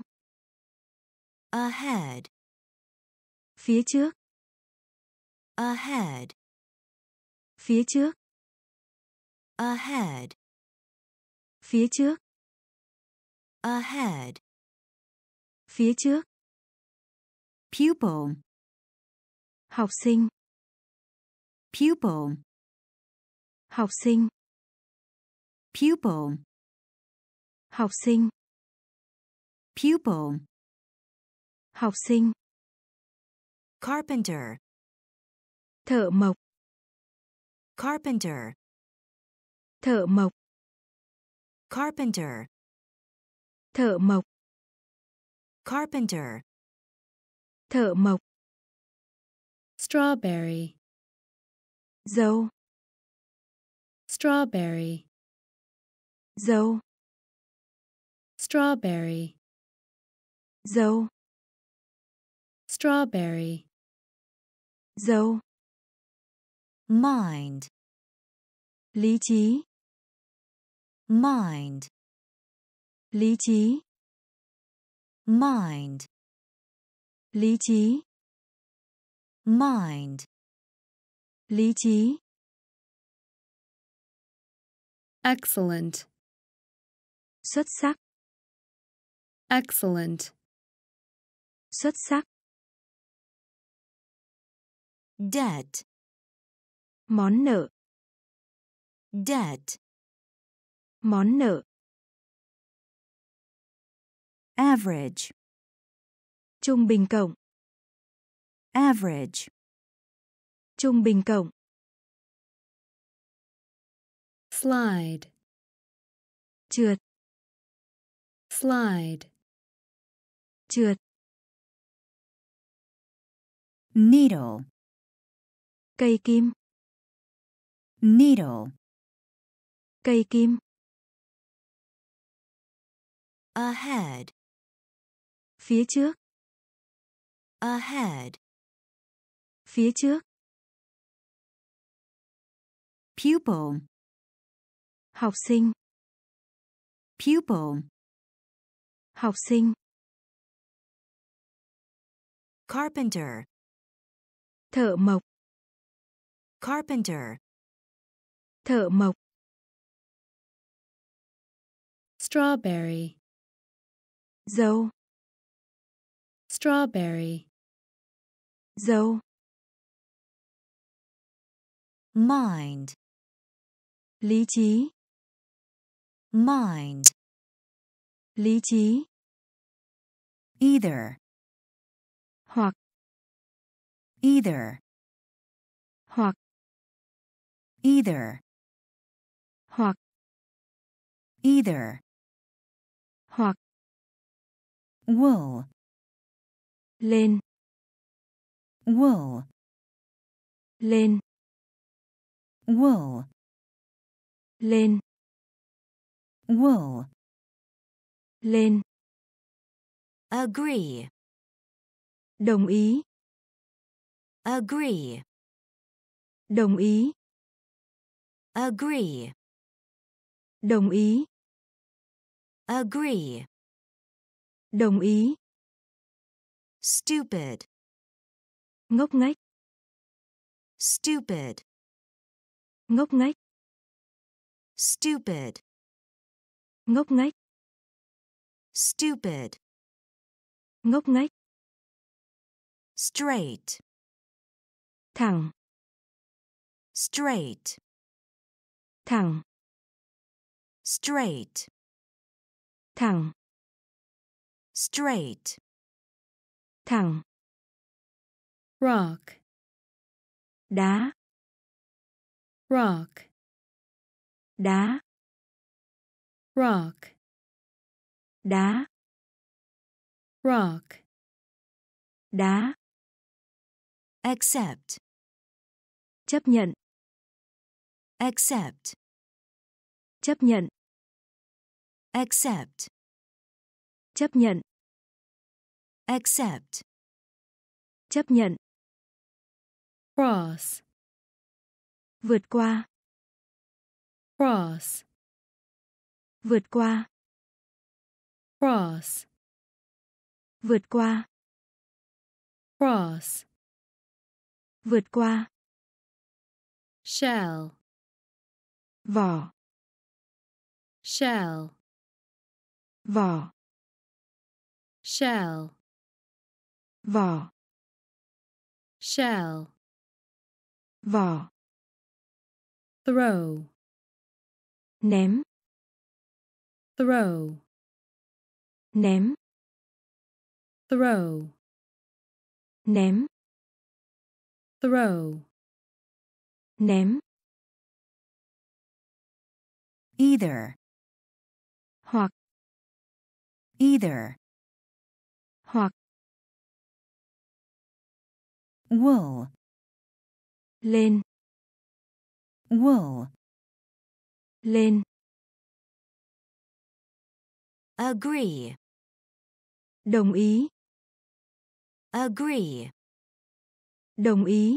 Ahead. Phía trước. Ahead. Phía trước. Ahead. Phía trước. Ahead. Phía trước. Pupil. Học sinh. Pupil. Học sinh. Pupil. Học sinh. Pupil. Học sinh. Carpenter. Thợ mộc. Carpenter. Thợ mộc. Carpenter. Thợ mộc. Carpenter. Thợ mộc. Strawberry. Dâu. Strawberry. Dâu. Strawberry. Dâu. Strawberry. Dâu. Mind. Lý trí. Mind. Lý trí. Mind. Lý trí. Mind. Lý trí. Excellent. Xuất sắc. Excellent. Xuất sắc. Debt. Món nợ. Debt. Món nợ. Average. Trung bình cộng. Average. Trung bình cộng. Slide. Trượt. Slide. Trượt. Needle. Cây kim. Needle. Cây kim. Ahead. Phía trước. Ahead. Phía trước. Pupil. Học sinh. Pupil. Học sinh. Carpenter. Thợ mộc. Carpenter. Thợ mộc. Strawberry. Dâu. Strawberry. Dâu. Mind. Lý trí. Mind. Lý trí. Either. Hoặc. Either. Hoặc. Either. Hoặc. Either. Hoặc. Wool. Lên. Wool. Lên. Wool. Lên. Wool. Lên. Agree. Đồng ý. Agree. Đồng ý. Agree. Đồng ý. Agree. Đồng ý. Stupid. Ngốc nghếch. Stupid. Ngốc nghếch. Stupid. Ngốc nghếch. Stupid. Ngốc nghếch. Straight. Thẳng. Straight. Thẳng. Straight. Thẳng. Straight. thẳng, rock, đá, rock, đá, rock, đá, rock, đá, accept, chấp nhận, accept, chấp nhận, accept, chấp nhận, accept, chấp nhận, cross, vượt qua, cross, vượt qua, cross, vượt qua, cross, vượt qua, shell, vỏ, shell, vỏ, shell, vỏ, shell, vỏ, throw, ném, throw, ném, throw, ném, throw, ném, either, hoặc, either, hoặc, wool, lên, wool, lên, agree, đồng ý, agree, đồng ý,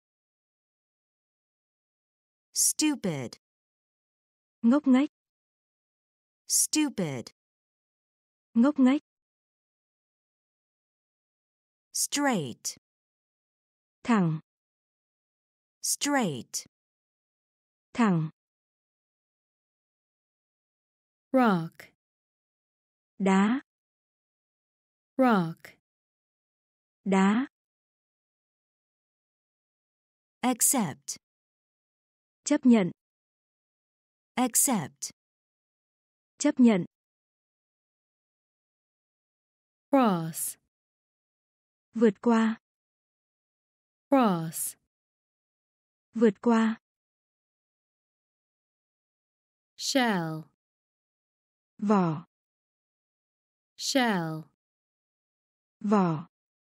stupid, ngốc nghếch, stupid, ngốc nghếch, straight, thẳng, straight, thẳng, rock, đá, rock, đá, accept, chấp nhận, accept, chấp nhận, cross, vượt qua, cross, vượt qua, shell, vỏ, shell, vỏ,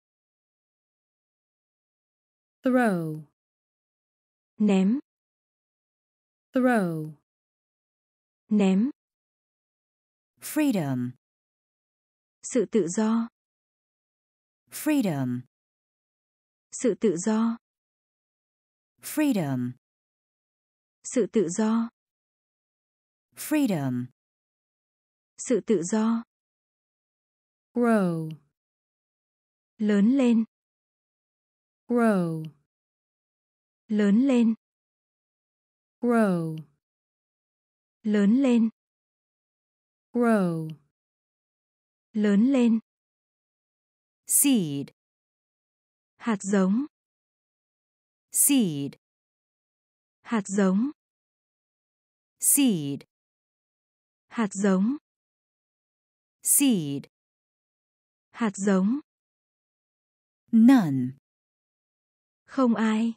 throw, ném, throw, ném, freedom, sự tự do, freedom, sự tự do, freedom, sự tự do, freedom, sự tự do, grow, lớn lên, grow, lớn lên, grow, lớn lên, grow, lớn lên, seed, hạt giống, seed, hạt giống, seed, hạt giống, seed, hạt giống, none, không ai,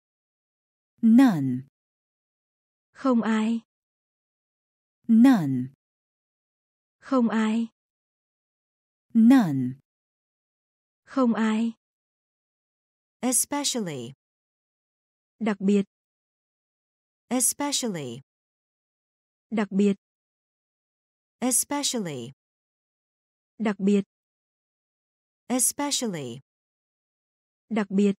none, không ai, none, không ai, none, không ai, especially, đặc biệt, especially, đặc biệt, especially, đặc biệt, especially, đặc biệt,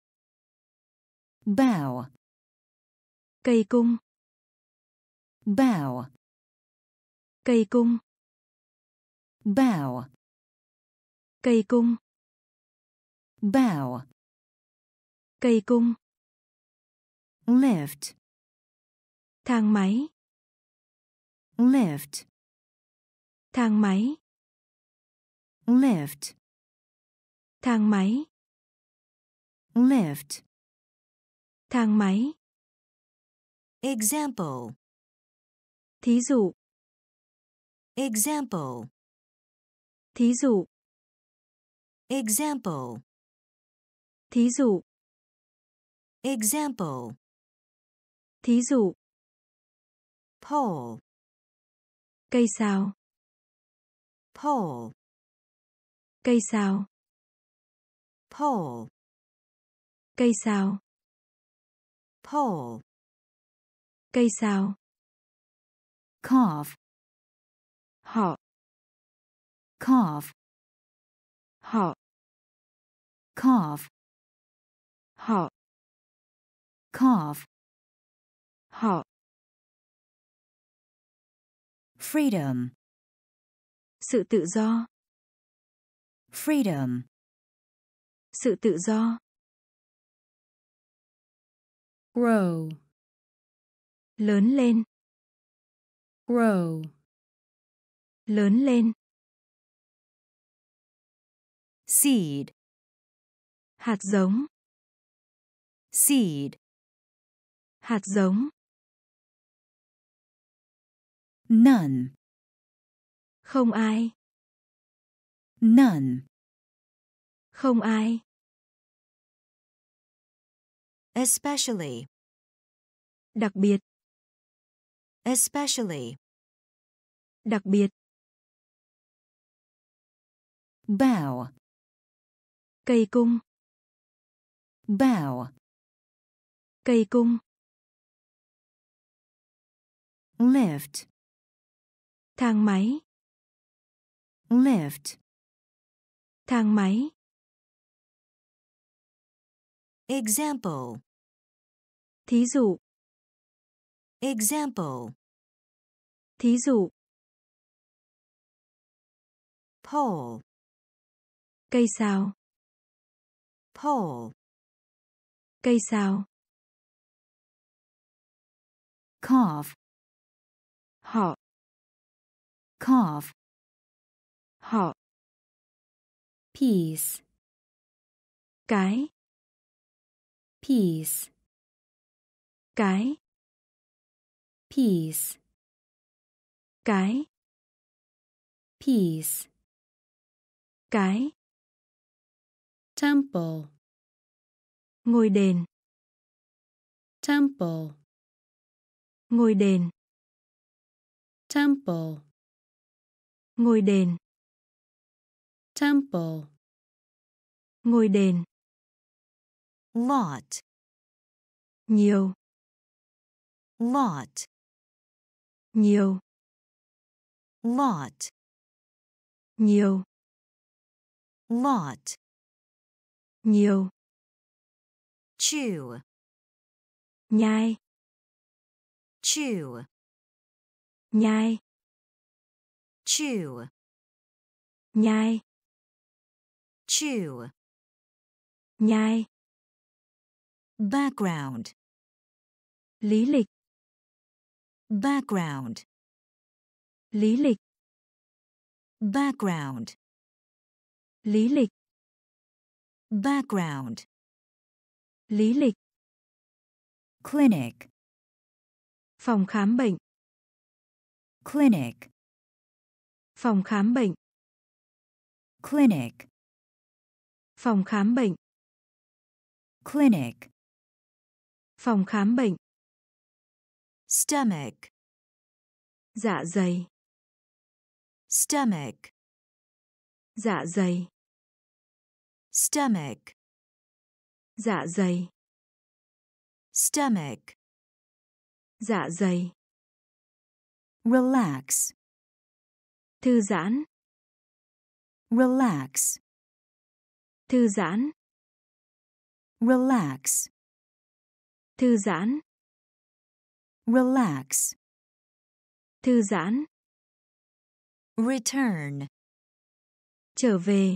bow, cây cung, bow, cây cung, bow, cây cung, bow, cây cung, lift, thang máy, lift, thang máy, lift, thang máy, lift, thang máy, example, thí dụ, example, thí dụ, Example. Thí dụ. Example. Thí dụ. Pole. Cây sào. Pole. Cây sào. Pole. Cây sào. Pole. Cây sào. Cough. Họ. Cough. Họ. Cough. Họ. Cough. Họ. Freedom. Sự tự do. Freedom. Sự tự do. grow, Lớn lên. grow, Lớn lên. Seed. Hạt giống. Seed. Hạt giống. None. Không ai. None. Không ai. Especially. Đặc biệt. Especially. Đặc biệt. Bow. Cây cung. Bow. Cây cung. Lift. Thang máy. Lift. Thang máy. Example. Thí dụ. Example. Thí dụ. Pole. Cây sào. Pole. Cây sào. Cough. Họ. Cough. Họ. piece, Cái. piece, Cái. piece, Cái. piece, Cái. temple, Ngôi đền. temple, Ngôi đền. temple, Ngôi đền. temple, Ngôi đền. Lot. Nhiều. Lot. Nhiều. Lot. Nhiều. Lot. Nhiều. Chew. Nhai. Chew. Nhai. Chew. Nhai. Chew. Nhai. Background. Lý lịch. Background. Lý lịch. Background. Lý lịch. Background. Lý lịch. Clinic. Phòng khám bệnh. Clinic. Phòng khám bệnh. Clinic. Phòng khám bệnh. Clinic. Phòng khám bệnh. Stomach. Dạ dày. Stomach. Dạ dày. Stomach. Dạ dày. Stomach. Dạ dày. Relax. Thư giãn. Relax. Thư giãn. Relax. Thư giãn. Relax. Thư giãn. Return. Trở về.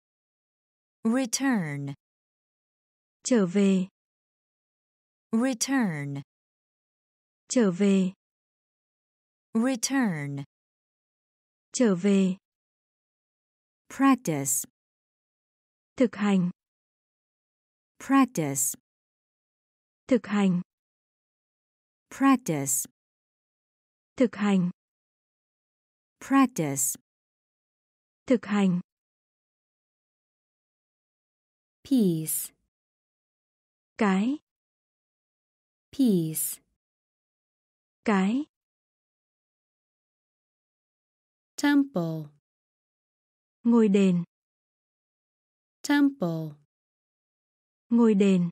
Return. Trở về. Return. Trở về. Return. Trở về. Practice. Thực hành. Practice. Thực hành. Practice. Thực hành. Practice. Thực hành. Piece. Cái. Piece. Cái. Temple. Ngôi đền. Temple. Ngôi đền.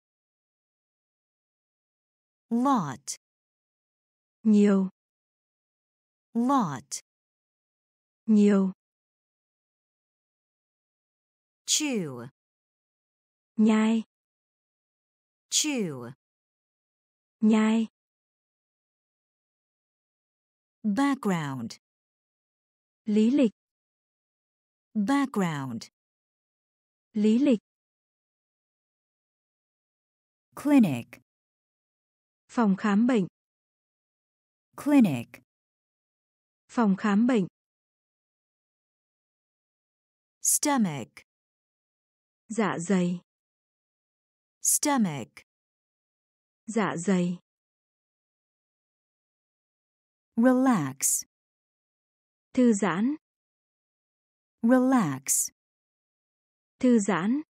Lot. Nhiều. Lot. Nhiều. Chew. Nhai. Chew. Nhai. Background. Lý lịch. Background. Lý lịch. Clinic. Phòng khám bệnh. Clinic. Phòng khám bệnh. Stomach. Dạ dày. Stomach. Dạ dày. Relax. Thư giãn. Relax. Thư giãn.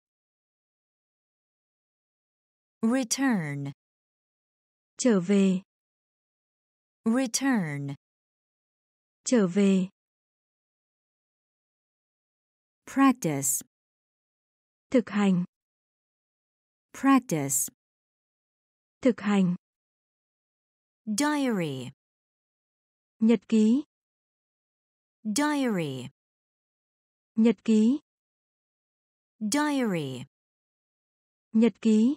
Return. Trở về. Return. Trở về. Practice. Thực hành. Practice. Thực hành. Diary. Nhật ký. Diary. Nhật ký. Diary. Nhật ký.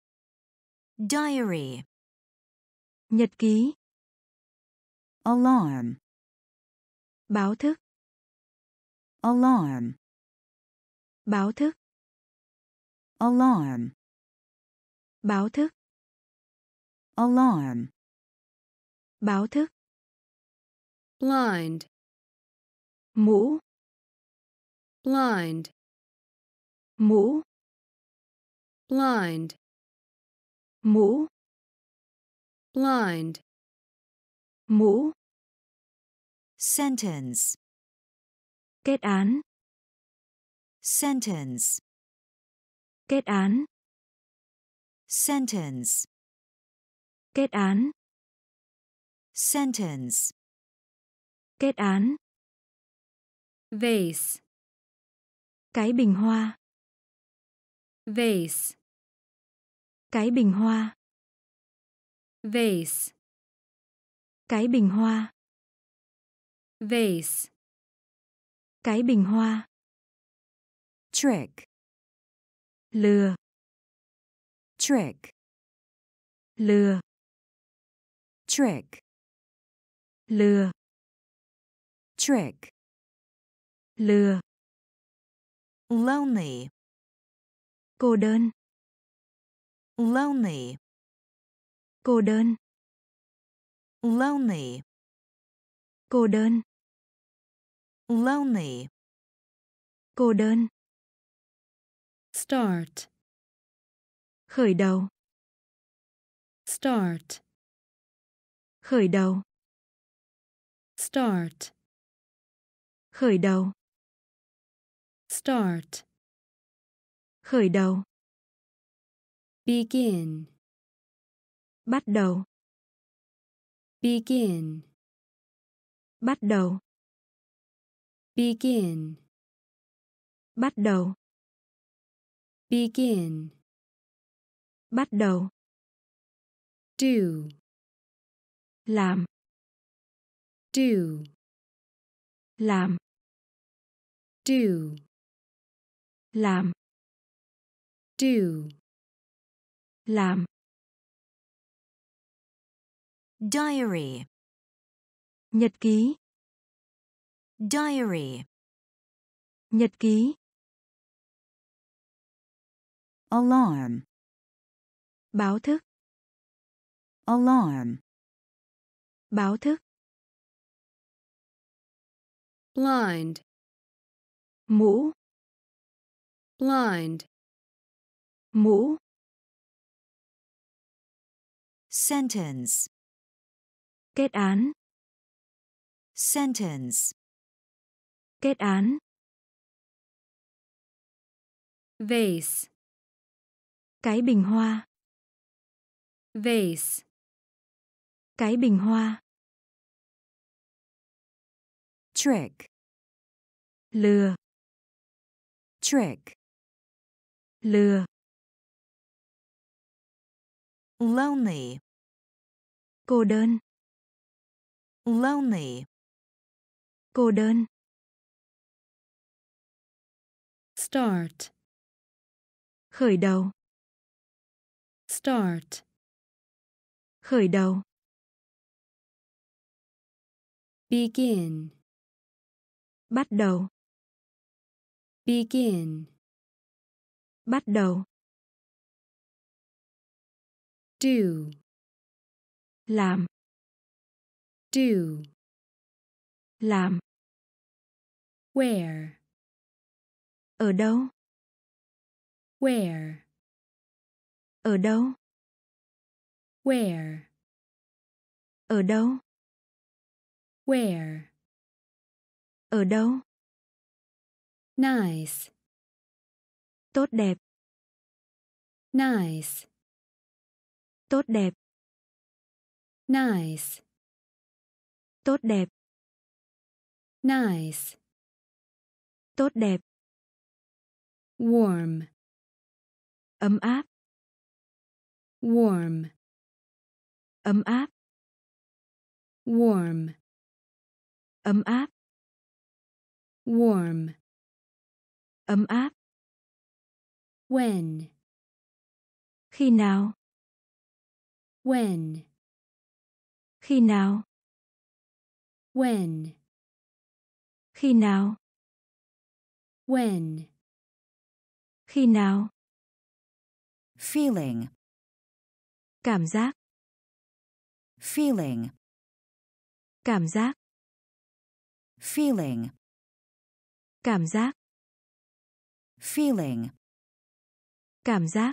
Diary. Nhật ký. Alarm. Báo thức. Alarm. Báo thức. Alarm. Báo thức. Alarm. Báo thức. Blind. Mũ. Blind. Mũ. Blind. Mũ. Blind. Mũ. Sentence. Kết án. Sentence. Kết án. Sentence. Kết án. Sentence. Kết án. Vase. Cái bình hoa. Vase. Cái bình hoa. Vase. Cái bình hoa. Vase. Cái bình hoa. Trick. Lừa. Trick. Lừa. Trick. Lừa. Trick. Lừa. Lonely. Cô đơn. Lonely. Cô đơn. Lonely. Cô đơn. Lonely. Cô đơn. Start. Khởi đầu. Start. Khởi đầu. Start. Khởi đầu. Start. Khởi đầu. Begin. Bắt đầu. Begin. Bắt đầu. Begin. Bắt đầu. Begin. Bắt đầu. Do. Làm. Do. Làm. Do. Làm. Do. Làm. Diary. Nhật ký. Diary. Nhật ký. Alarm. Báo thức. Alarm. Báo thức. Blind. Mũ. Blind. Mũ. Sentence. Kết án. Sentence. Kết án. vase, Cái bình hoa. vase, Cái bình hoa. Trick. Lừa. Trick. Lừa. Lonely. Cô đơn. Lonely. Cô đơn. start, Khởi đầu. start, Khởi đầu. begin, Bắt đầu. begin, Bắt đầu. do, Làm. do, Làm. where, Ở đâu? where, Ở đâu? where, Ở đâu? where, Ở đâu? nice, Tốt đẹp. nice, Tốt đẹp. nice, Tốt đẹp. nice, Tốt đẹp. warm, Ấm áp. warm, Ấm áp. warm, Ấm áp. warm, Ấm áp. when, Khi nào? when, Khi nào? when, Khi nào? when, Khi nào? Feeling. Cảm giác. Feeling. Cảm giác. Feeling. Cảm giác. Feeling. Cảm giác.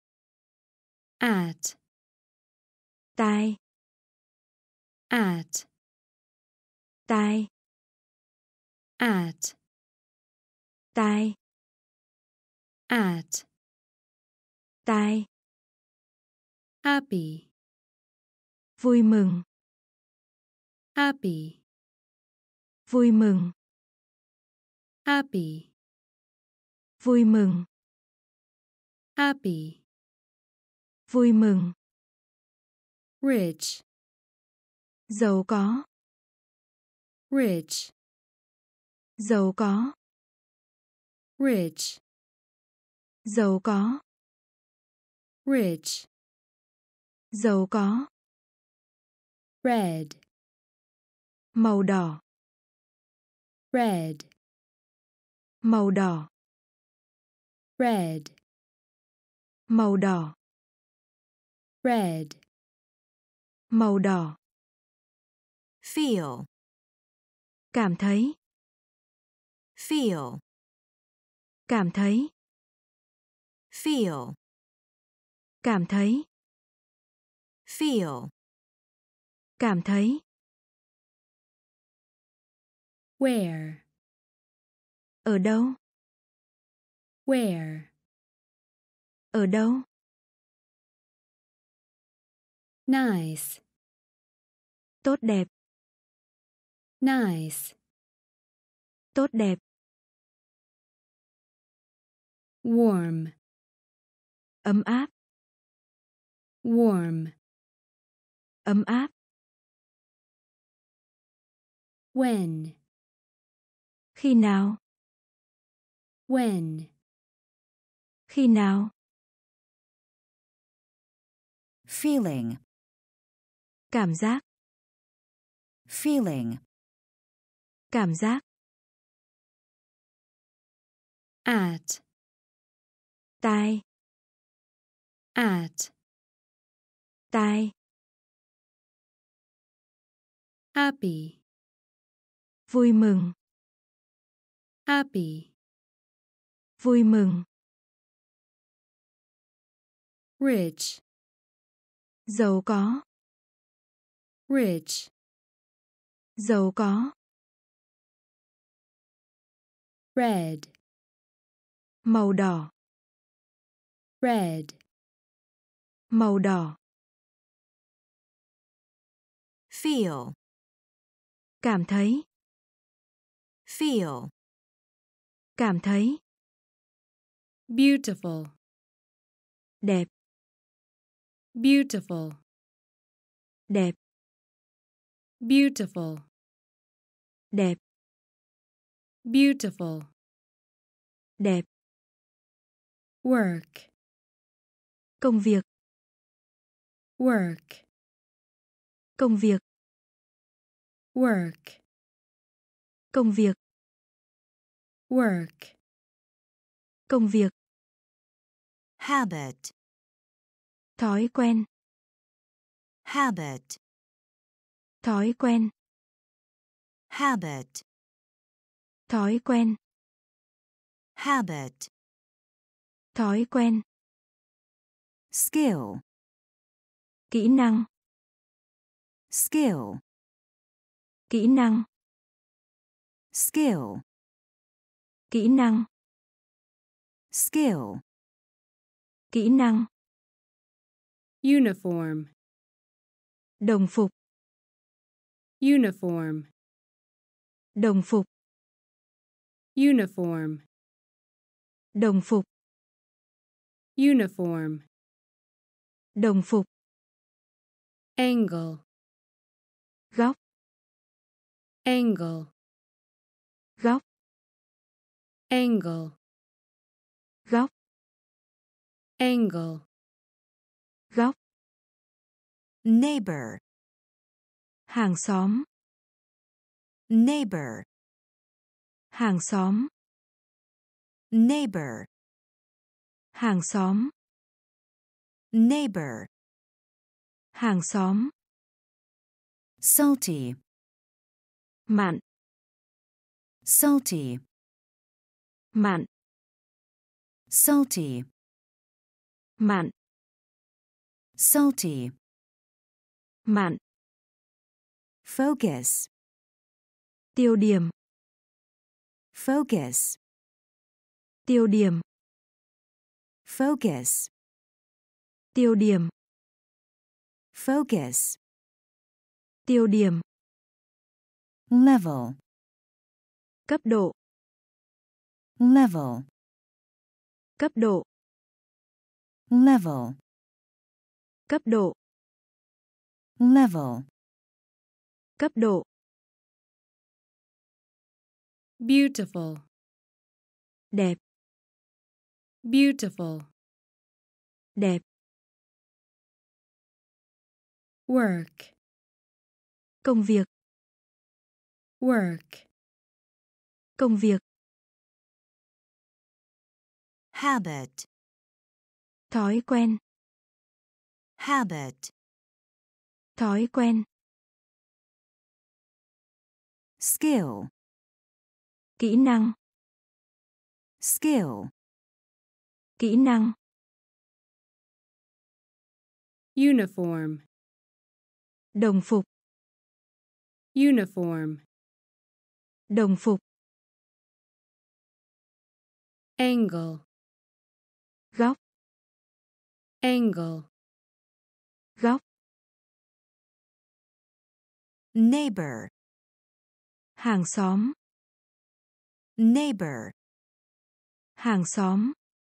at, Tai. at, Tai. at, Tai. at, Tai. happy, Vui mừng. happy, Vui mừng. happy, Vui mừng. happy, Vui mừng. rich, Giàu có. rich, Giàu có. rich, Giàu có. rich, Giàu có. red, Màu đỏ. red, Màu đỏ. red, Màu đỏ. red, Màu đỏ. Feel. Cảm thấy. Feel. Cảm thấy. Feel. Cảm thấy. Feel. Cảm thấy. where, Ở đâu? where, Ở đâu? nice, Tốt đẹp. nice, Tốt đẹp. warm, Ấm áp. warm, Ấm áp. when, Khi nào? when, Khi nào? Feeling. Cảm giác. Feeling. Cảm giác. at, Tai. at, Tai. happy, Vui mừng. happy, Vui mừng. rich, Giàu có. rich, Giàu có. red, Màu đỏ. red, màu đỏ, feel, cảm thấy, feel, cảm thấy, beautiful, đẹp, beautiful, đẹp, beautiful, đẹp, beautiful, đẹp, work, công việc, work, công việc, work, công việc, work, công việc, habit, thói quen, habit, thói quen, habit, thói quen, habit, thói quen, skill, kỹ năng, skill, kỹ năng, skill, kỹ năng, skill, kỹ năng, uniform, đồng phục, uniform, đồng phục, uniform, đồng phục, uniform, đồng phục, angle, góc, angle, góc, angle, góc, angle, góc, neighbor, hàng xóm, neighbor, hàng xóm, neighbor, hàng xóm, neighbor, hàng xóm, salty, mặn, salty, mặn, salty, mặn, salty, mặn, focus, tiêu điểm, focus, tiêu điểm, focus, tiêu điểm, focus, tiêu điểm, level, cấp độ, level, cấp độ, level, cấp độ, level, cấp độ, beautiful, đẹp, beautiful, đẹp, work, công việc, work, công việc, habit, thói quen, habit, thói quen, skill, kỹ năng, skill, kỹ năng, uniform, đồng phục, uniform, đồng phục, angle, góc, angle, góc, neighbor, hàng xóm, neighbor, hàng xóm,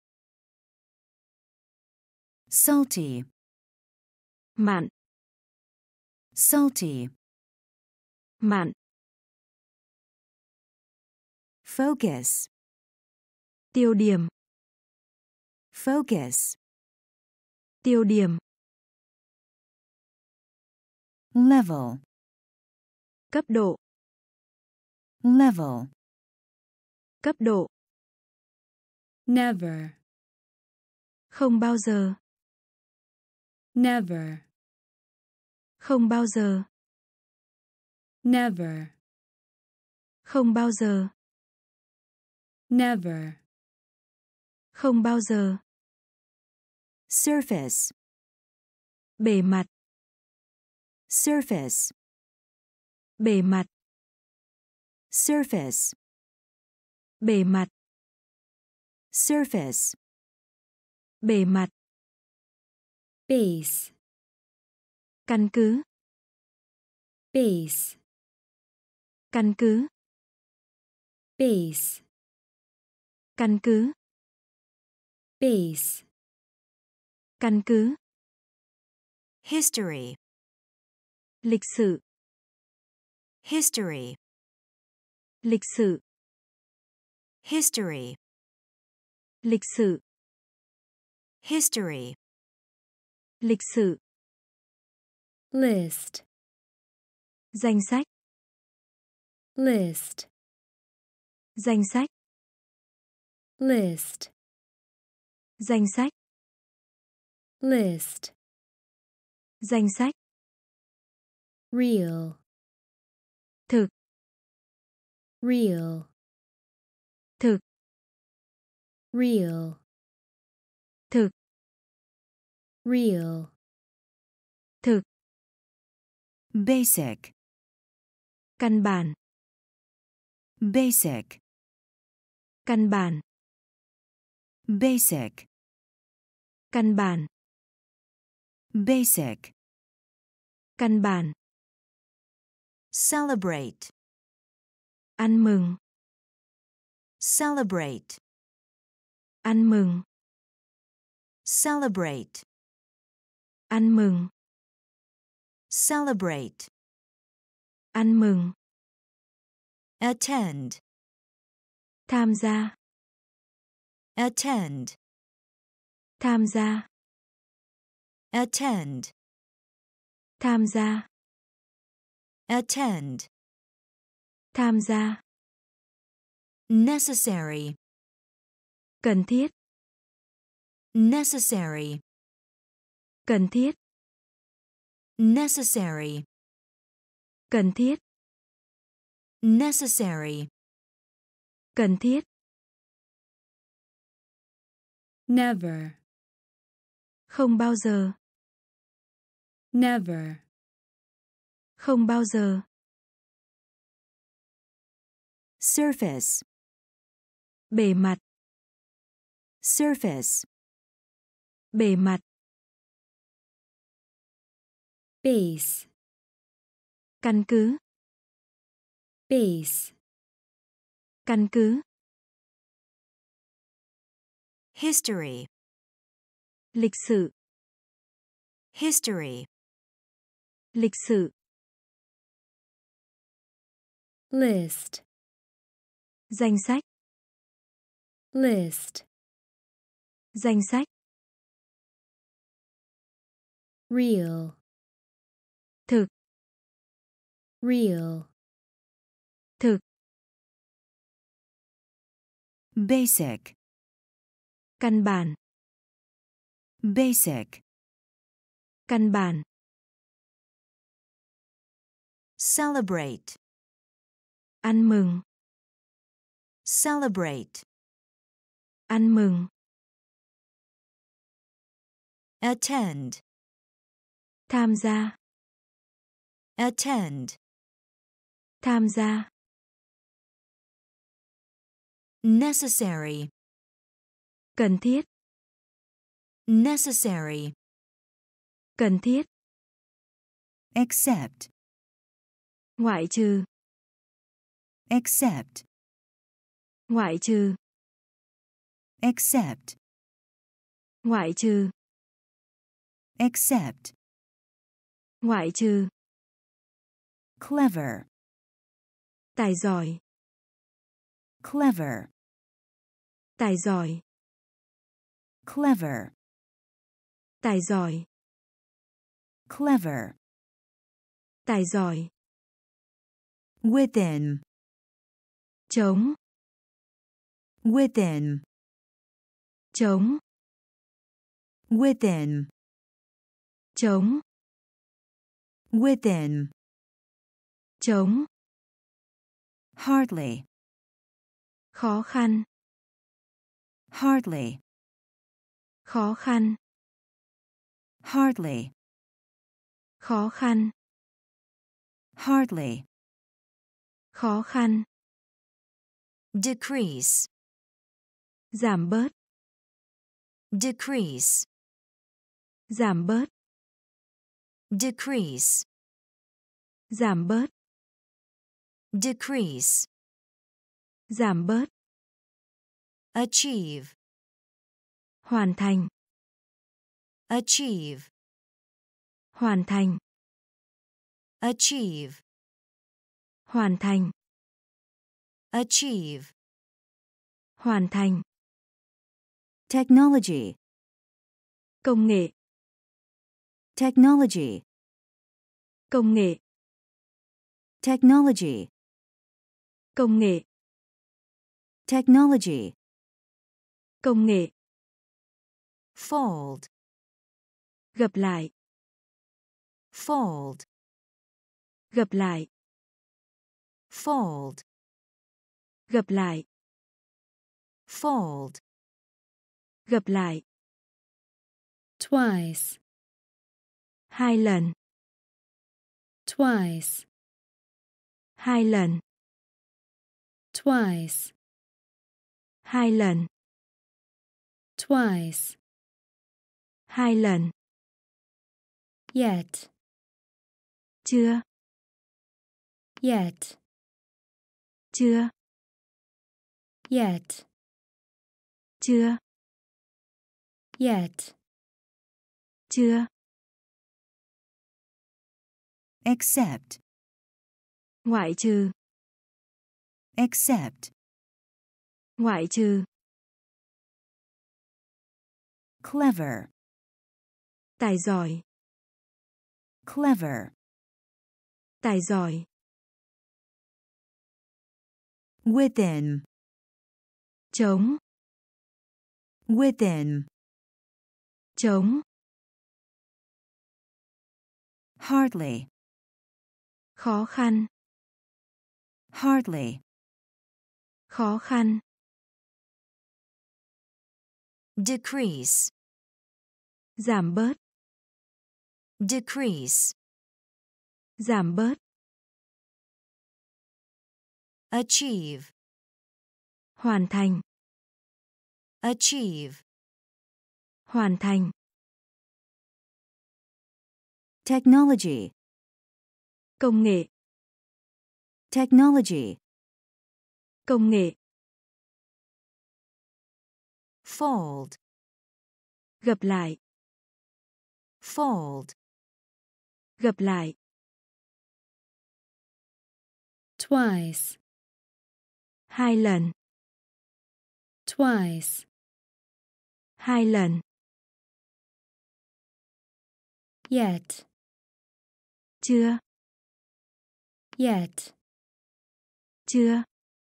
salty, mặn, salty, mặn, focus, tiêu điểm, focus, tiêu điểm, level, cấp độ, level, cấp độ, never, không bao giờ, never, không bao giờ, never, không bao giờ, never, không bao giờ, surface, bề mặt, surface, bề mặt, surface, bề mặt, surface, Bề mặt. Base. Căn cứ. Base. Căn cứ. Base. Căn cứ. Base. Căn cứ. History. Lịch sử. History. Lịch sử. History. Lịch sử. History. Lịch sử. List. Danh sách. List. Danh sách. List. Danh sách. List. Danh sách. Real. Thực. Real. Thực. Real. Thực. Real. Thực. Basic. Căn bản. Basic. Căn bản. Basic. Căn bản. Basic. Căn bản. Celebrate. Ăn mừng. Celebrate. Ăn mừng. Celebrate. Ăn mừng. Celebrate. Ăn mừng. Attend. Tham gia. Attend. Tham gia. Attend. Tham gia. Attend. Tham gia. Necessary. Cần thiết. Necessary. Cần thiết. Necessary. Cần thiết. Necessary. Cần thiết. Never. Không bao giờ. Never. Không bao giờ. Surface. Bề mặt. Surface. Bề mặt. Base. Căn cứ. Base. Căn cứ. History. Lịch sử. History. Lịch sử. List. Danh sách. List. Danh sách. Real. Thực. Real. Thực. Basic. Căn bản. Basic. Căn bản. Celebrate. Ăn mừng. Celebrate. Ăn mừng. Attend. Tham gia. Attend. Tham gia. Necessary. Cần thiết. Necessary. Cần thiết. Except. Ngoại trừ. Except. Ngoại trừ. Except. Ngoại trừ. Except. Ngoại trừ. Clever. Tài giỏi. Clever. Tài giỏi. Clever. Tài giỏi. Clever. Tài giỏi. Within. Chống. Within. Chống. Within. Chống. Within. Chống. Hardly. Khó khăn. Hardly. Khó khăn. Hardly. Khó khăn. Hardly. Khó khăn. Decrease. Giảm bớt. decrease, giảm bớt, decrease, giảm bớt, decrease, giảm bớt, achieve, hoàn thành, achieve, hoàn thành, achieve, hoàn thành, achieve, hoàn thành, technology, công nghệ, technology, công nghệ, technology, công nghệ, technology, công nghệ, fold, gập lại, fold, gập lại, fold, gập lại, fold, gập lại, twice, hai lần, twice, hai lần, twice, hai lần, twice, hai lần, yet, chưa, yet, chưa, yet, chưa, yet, chưa, except, ngoại trừ, except, ngoại trừ, clever, tài giỏi, clever, tài giỏi, within, chống, within, chống, hardly, khó khăn, hardly, khó khăn, decrease, giảm bớt, decrease, giảm bớt, achieve, hoàn thành, achieve, hoàn thành, technology, công nghệ, technology, công nghệ, fold, gập lại, fold, gập lại, twice, hai lần, twice, hai lần, yet, chưa, yet, chưa,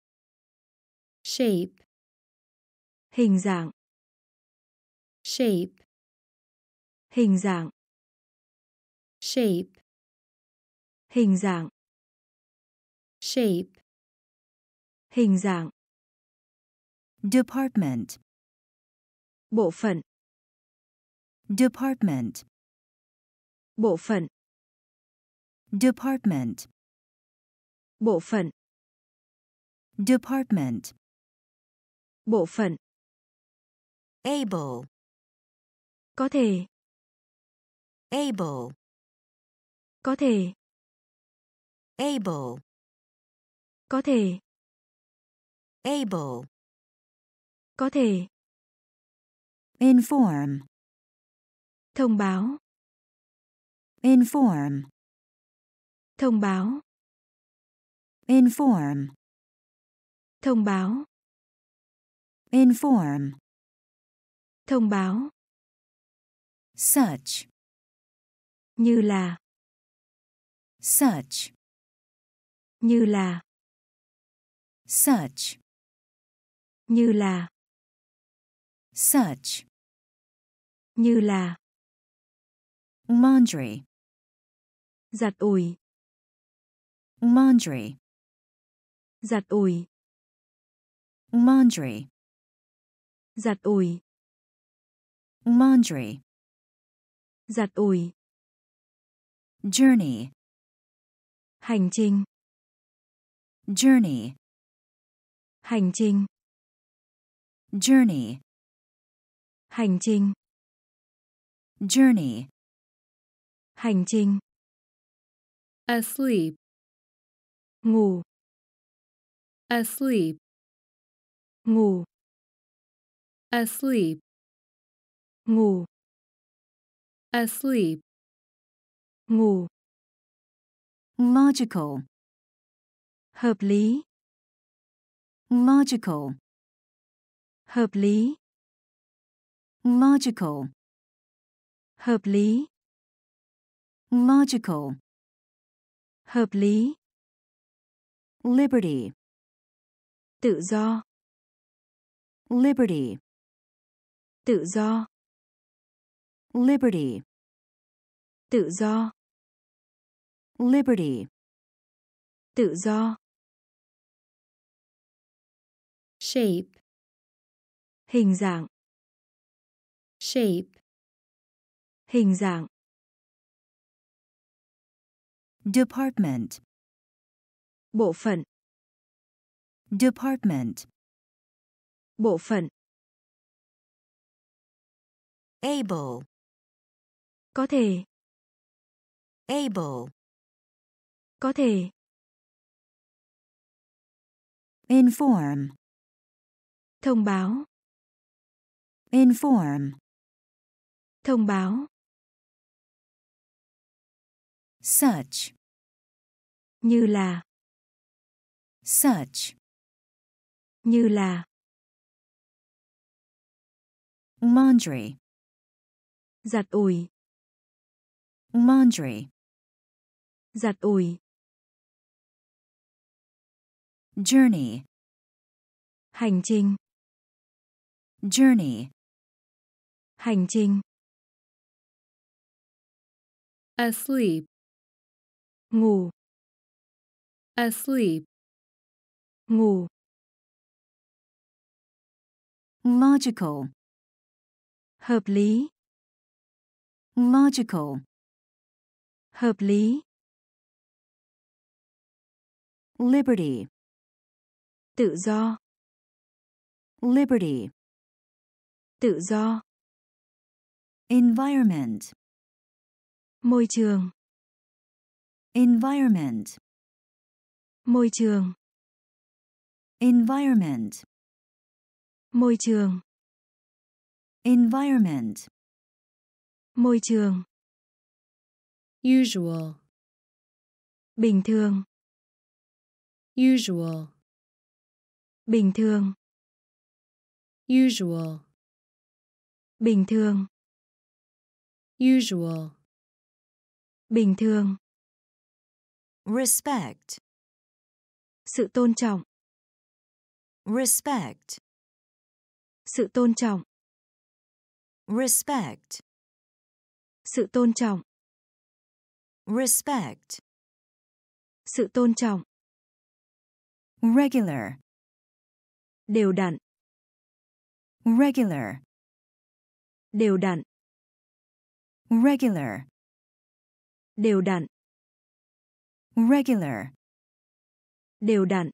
shape, hình dạng, shape, hình dạng, shape, hình dạng, shape, hình dạng, department, bộ phận, department, bộ phận, department, bộ phận, department, bộ phận, able, có thể, able, có thể, able, có thể, able, có thể, inform, thông báo, inform, thông báo, inform, thông báo, inform, thông báo, such, như là, such, như là, such, như là, such, như là, laundry, giặt ủi, laundry, giặt ủi, laundry, giặt ủi, laundry, giặt ủi, journey, hành trình, journey, hành trình, journey, Hành trình. Journey. Hành trình. Asleep. Ngủ. Asleep. Ngủ. Asleep. Ngủ. Asleep. Ngủ. Logical. Hợp lý. Logical. Hợp lý. Logical. Hợp lý. Logical. Hợp lý. Liberty. Tự do. Liberty. Tự do. Liberty. Tự do. Liberty. Tự do. Shape. Hình dạng. Shape. Hình dạng. Department. Bộ phận. Department. Bộ phận. Able. Có thể. Able. Có thể. Inform. Thông báo. Inform. Thông báo. Such. Như là. Such. Như là. Laundry. Giặt ủi. Laundry. Giặt ủi. Journey. Hành trình. Journey. Hành trình. Asleep. Ngủ. Asleep. Ngủ. Logical. Hợp lý. Logical. Hợp lý. Liberty. Tự do. Liberty. Tự do. Environment. Môi trường. Environment. Môi trường. Environment. Môi trường. Environment. Môi trường. Usual. Bình thường. Usual. Bình thường. Usual. Bình thường. Usual. Bình thường. Respect. Sự tôn trọng. Respect. Sự tôn trọng. Respect. Sự tôn trọng. Respect. Sự tôn trọng. Regular. Đều đặn. Regular. Đều đặn. Regular. Đều đặn. Regular. Đều đặn.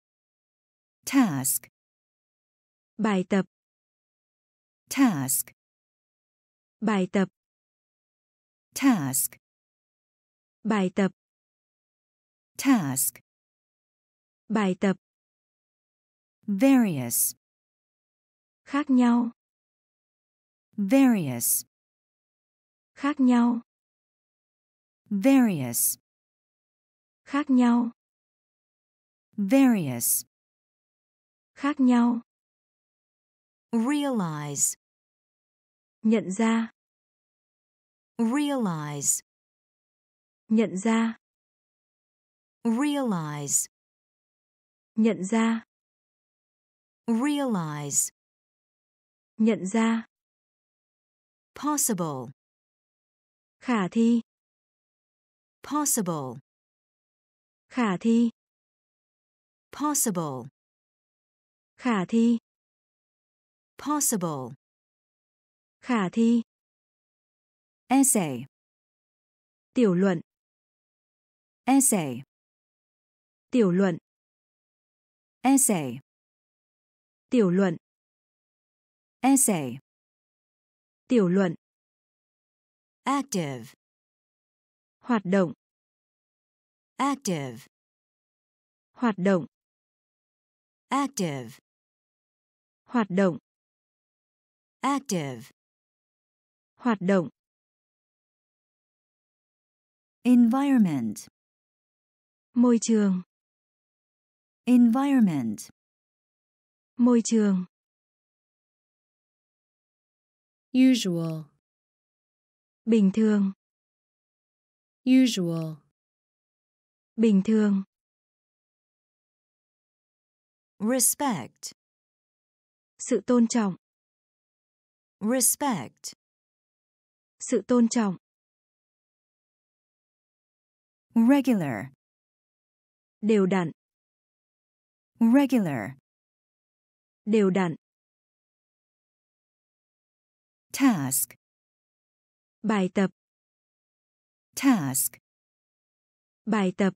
Task. Bài tập. Task. Bài tập. Task. Bài tập. Task. Bài tập. Various. Khác nhau. Various. Khác nhau. Various. Khác nhau. Various. Khác nhau. Realize. Nhận ra. Realize. Nhận ra. Realize. Nhận ra. Realize. Nhận ra. Possible. Khả thi. Possible. Khả thi. Possible. Khả thi. Possible. Khả thi. Essay. Tiểu luận. Essay. Tiểu luận. Essay. Tiểu luận. Essay. Tiểu luận. Active. Hoạt động. Active. Hoạt động. Active. Hoạt động. Active. Hoạt động. Environment. Môi trường. Environment. Môi trường. Usual. Bình thường. Usual. Bình thường. Respect. Sự tôn trọng. Respect. Sự tôn trọng. Regular. Đều đặn. Regular. Đều đặn. Task. Bài tập. Task. Bài tập.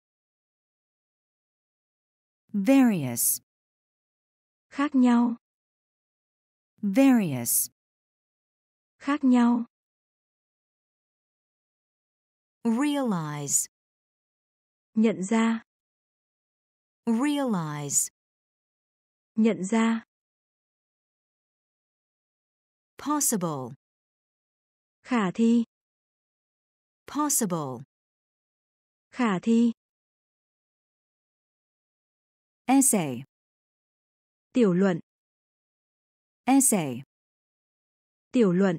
Various. Khác nhau. Various. Khác nhau. Realize. Nhận ra. Realize. Nhận ra. Possible. Khả thi. Possible. Khả thi. Essay. Tiểu luận. Essay. Tiểu luận.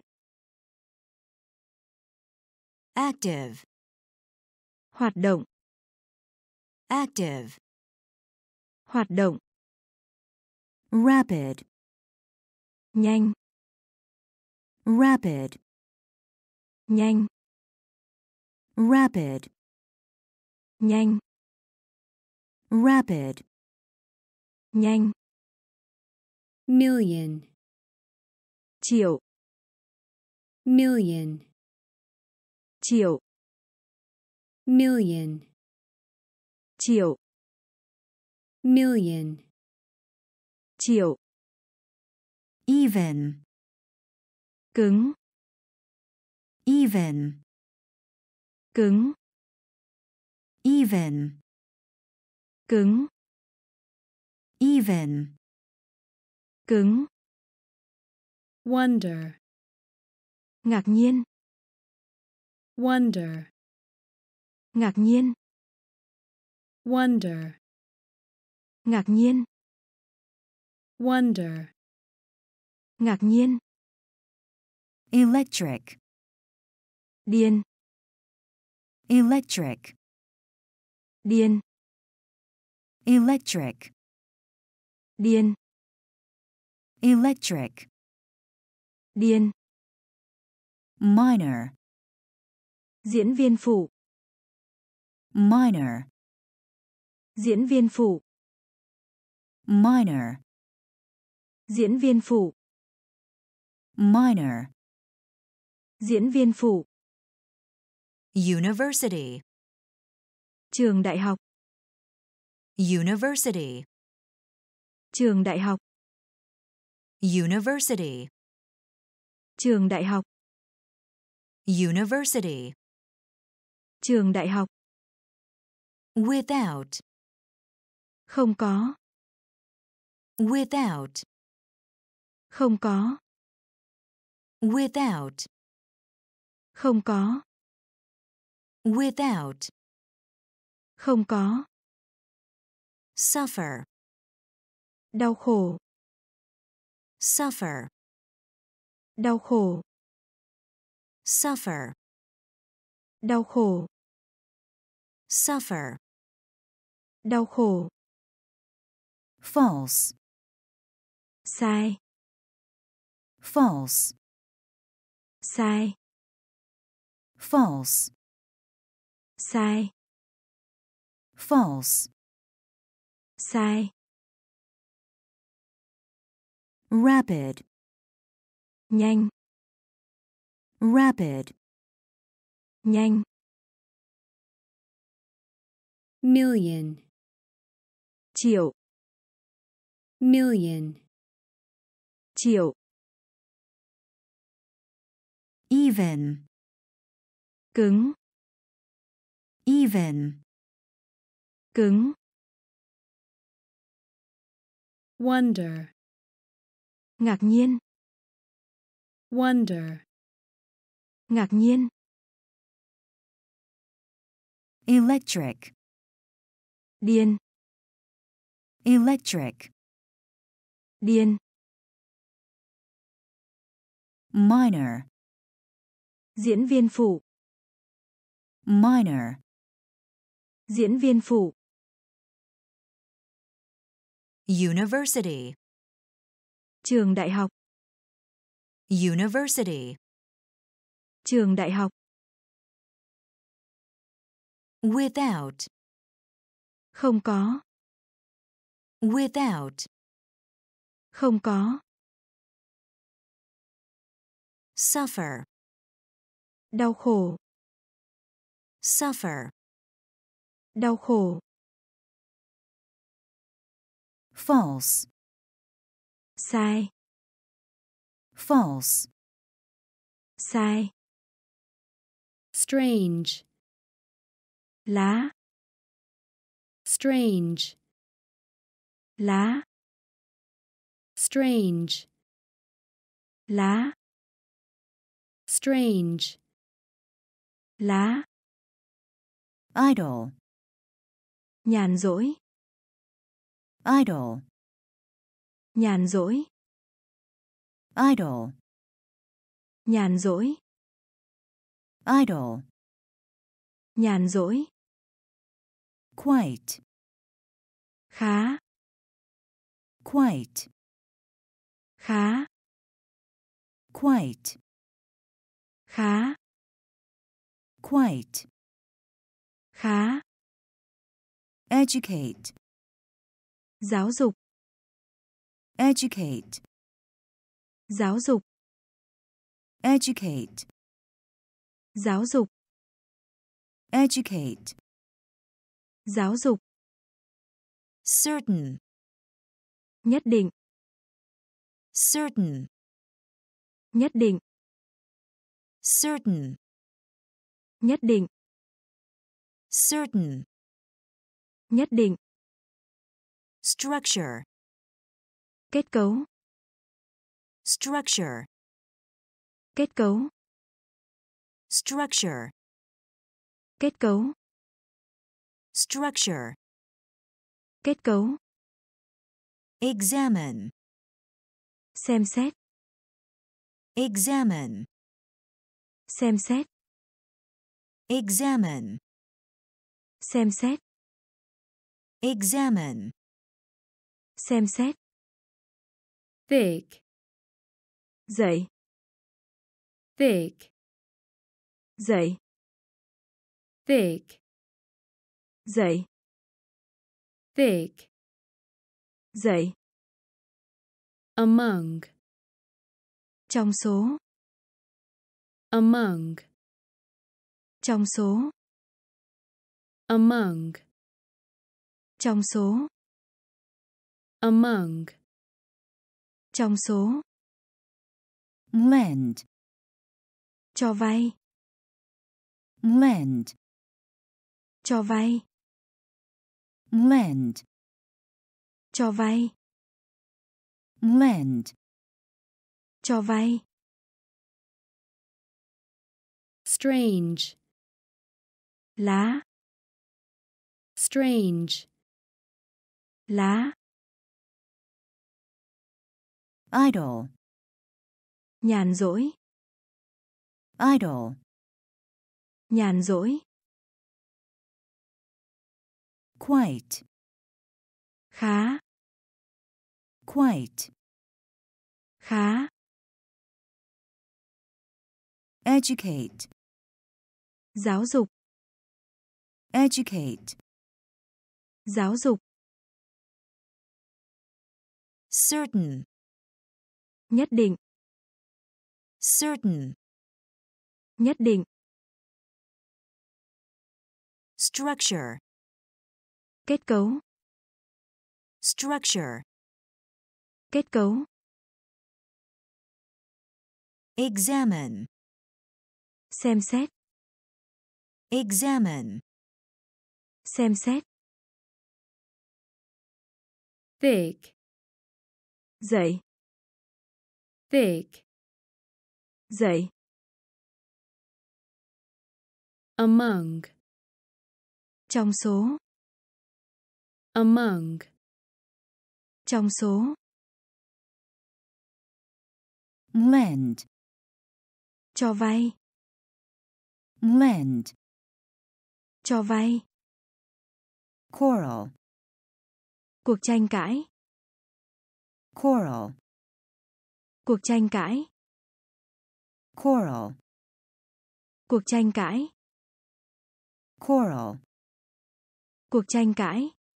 Active. Hoạt động. Active. Hoạt động. Rapid. Nhanh. Rapid. Nhanh. Rapid. Nhanh. Rapid. Nhanh. Million. Triệu. Million. Triệu. Million. Triệu. Million. Triệu. Even. Cứng. Even. Cứng. Even. Cứng. Even. Cứng. Wonder. Ngạc nhiên. Wonder. Ngạc nhiên. Wonder. Ngạc nhiên. Wonder. Ngạc nhiên. Electric. Điên. Electric. Điên. Electric. Điên. Electric. Điên. Minor. Diễn viên phụ. Minor. Diễn viên phụ. Minor. Diễn viên phụ. Minor. Diễn viên phụ. University. Trường đại học. University. Trường đại học. University. Trường đại học. University. Trường đại học. Without. Không có. Without. Không có. Without. Không có. Without. Không có. Suffer. Đau khổ. Suffer. Đau khổ. Suffer. Đau khổ. Suffer. Đau khổ. False. Sai. False. Sai. False. Sai. False. Sai. Rapid. Nhanh. Rapid. Nhanh. Million. Triệu. Million. Triệu. Even. Cứng. Even. Cứng. Wonder. Ngạc nhiên. Wonder. Ngạc nhiên. Electric. Điên. Electric. Điên. Minor. Diễn viên phụ. Minor. Diễn viên phụ. University. Trường đại học. University. Trường đại học. Without. Không có. Without. Không có. Suffer. Đau khổ. Suffer. Đau khổ. False. Sai. False. Sai. Strange. Lá. Strange. Lá. Strange. Lá. Strange. Lá. Idle. Nhàn rỗi. Idle. Nhàn rỗi. Idle. Nhàn rỗi. Idle. Nhàn rỗi. Quite. Khá. Quite. Khá. Quite. Khá. Quite. Khá. Educate. Giáo dục. Educate. Giáo dục. Educate. Giáo dục. Educate. Giáo dục. Certain. Nhất định. Certain. Nhất định. Certain. Nhất định. Certain. Nhất định. Structure. Kết cấu. Structure. Kết cấu. Structure. Kết cấu. Structure. Kết cấu. Examine. Xem xét. Examine. Xem xét. Examine. Xem xét. Examine. Xem xét. Thick. Dậy. Thick. Dậy. Thick. Dậy. Thick. Dậy. Among. Trong số. Among. Trong số. Among. Trong số. Among. Trong số. Lend. Cho vay. Lend. Cho vay. Lend. Cho vay. Lend. Cho vay. Strange. Lá. Strange. Lá. Idle. Nhàn rỗi. Idle. Nhàn rỗi. Quite. Khá. Quite. Khá. Educate. Giáo dục. Educate. Giáo dục. Certain. Nhất định. Certain. Nhất định. Structure. Kết cấu. Structure. Kết cấu. Examine. Xem xét. Examine. Xem xét. thick, Dậy. thick, Dậy. among, Trong số. among, Trong số. Lend. Cho vay. Lend. Cho vay. Quarrel. Cuộc tranh cãi. Quarrel. Cuộc tranh cãi. Quarrel. Cuộc tranh cãi. Quarrel. Cuộc tranh cãi.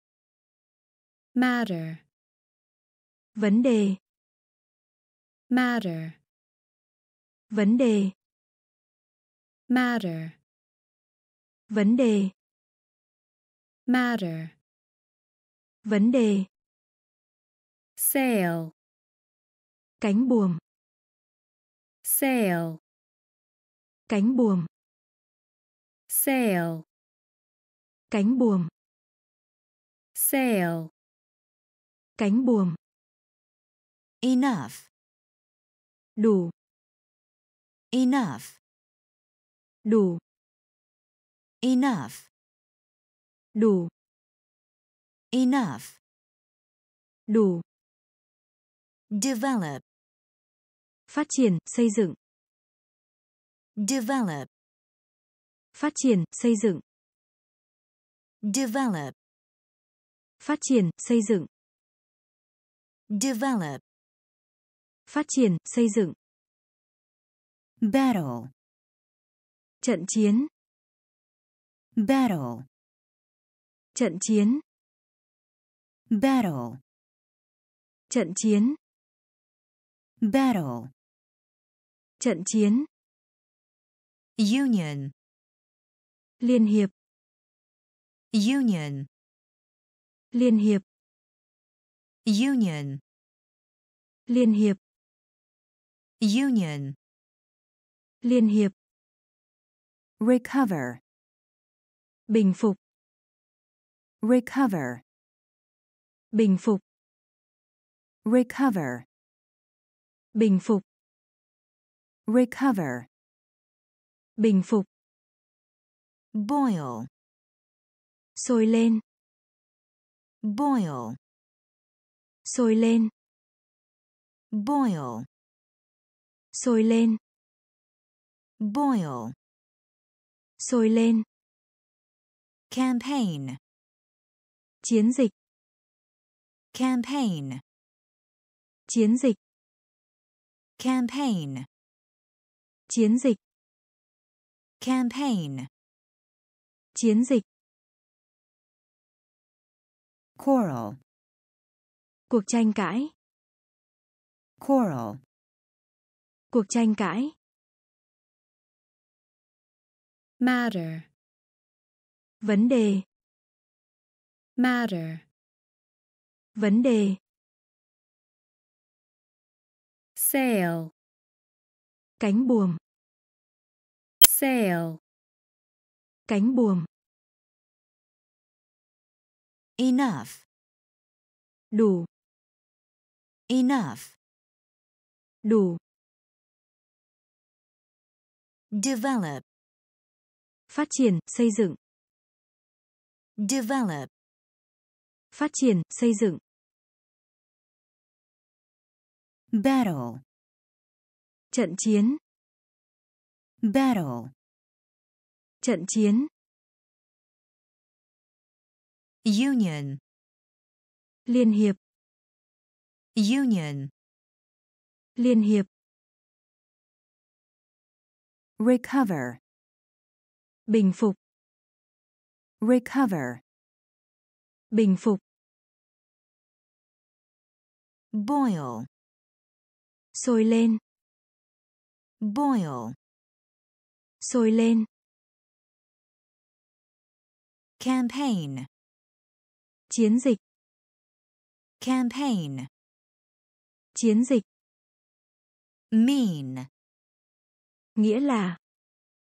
matter, Vấn đề. matter, Vấn đề. matter, Vấn đề. matter, Vấn đề. sail, Cánh buồm. sail, Cánh buồm. sail, Cánh buồm. sail, Cánh buồm. Enough. Đủ. Enough. Đủ. Enough. Đủ. Enough. Đủ. Develop. Phát triển, xây dựng. Develop. Phát triển, xây dựng. Develop. Phát triển, xây dựng. Develop. Phát triển, xây dựng. Battle. Trận chiến. Battle. Trận chiến. Battle. Trận chiến. Battle. Trận chiến. Union. Liên hiệp. Union. Liên hiệp. Union. Liên hiệp. Union. Liên hiệp. Recover. Bình phục. Recover. Bình phục. Recover. Bình phục. Recover. Bình phục. Boil. Sôi lên. Boil. Sôi lên. Boil. Sôi lên. Boil. Sôi lên. Campaign. Chiến dịch. Campaign. Chiến dịch. Campaign. Chiến dịch. Campaign. Chiến dịch. Quarrel. Cuộc tranh cãi. Quarrel. Cuộc tranh cãi. matter, Vấn đề. matter, Vấn đề. sail, Cánh buồm. sail, Cánh buồm. Enough. Đủ. Enough. Đủ. Develop. Phát triển, xây dựng. Develop. Phát triển, xây dựng. Battle. Trận chiến. Battle. Trận chiến. Union. Liên hiệp. Union. Liên hiệp. Recover. Bình phục. Recover. Bình phục. Boil. Sôi lên. Boil. Sôi lên. Campaign. Chiến dịch. Campaign. Chiến dịch. Mean. Nghĩa là.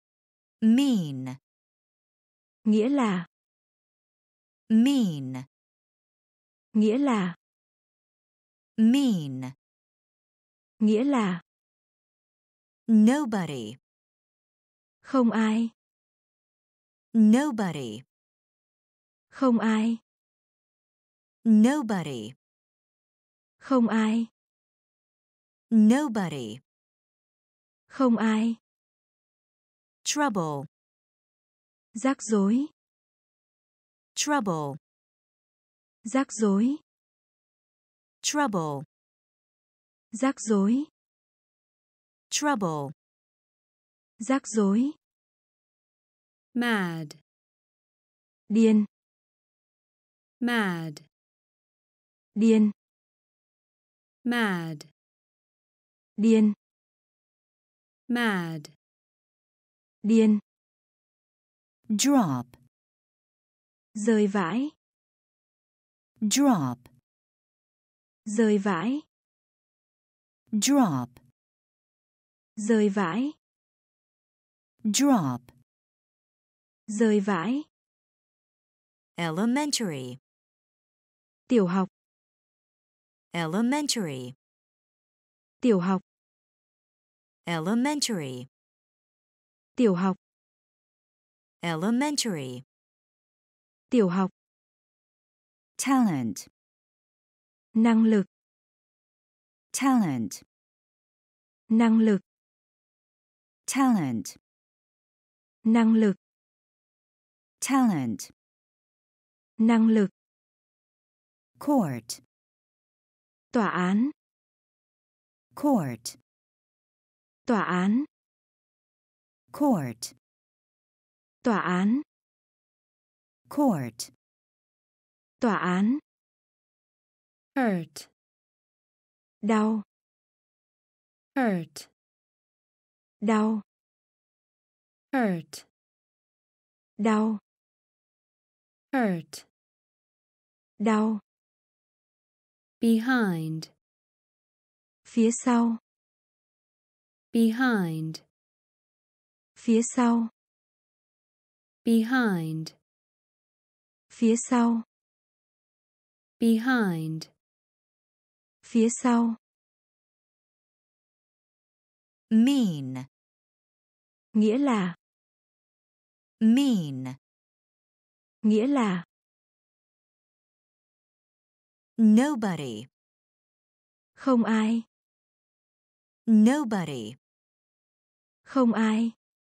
mean, Nghĩa là. mean, Nghĩa là. mean, Nghĩa là. nobody, Không ai. nobody, Không ai. nobody, Không ai. nobody, Không ai. trouble, Rắc rối. trouble, Rắc rối. trouble, Rắc rối. trouble, Rắc rối. mad, Điên. mad, Điên. mad, Điên. mad, Điên. drop, Rơi vãi. drop, Rơi vãi. drop, Rơi vãi. drop, Rơi vãi. elementary, Tiểu học. elementary, Tiểu học. elementary, Tiểu học. elementary, Tiểu học. talent, Năng lực. talent, Năng lực. talent, Năng lực. talent, Năng lực. court, Tòa án. court, Tòa án. court, Tòa án. court, Tòa án. hurt, Đau. hurt, Đau. hurt, Đau. hurt, Đau. behind, Phía sau. behind, Phía sau. behind, Phía sau. behind, Phía sau. mean, Nghĩa là. mean, Nghĩa là. nobody, Không ai. nobody, Không ai.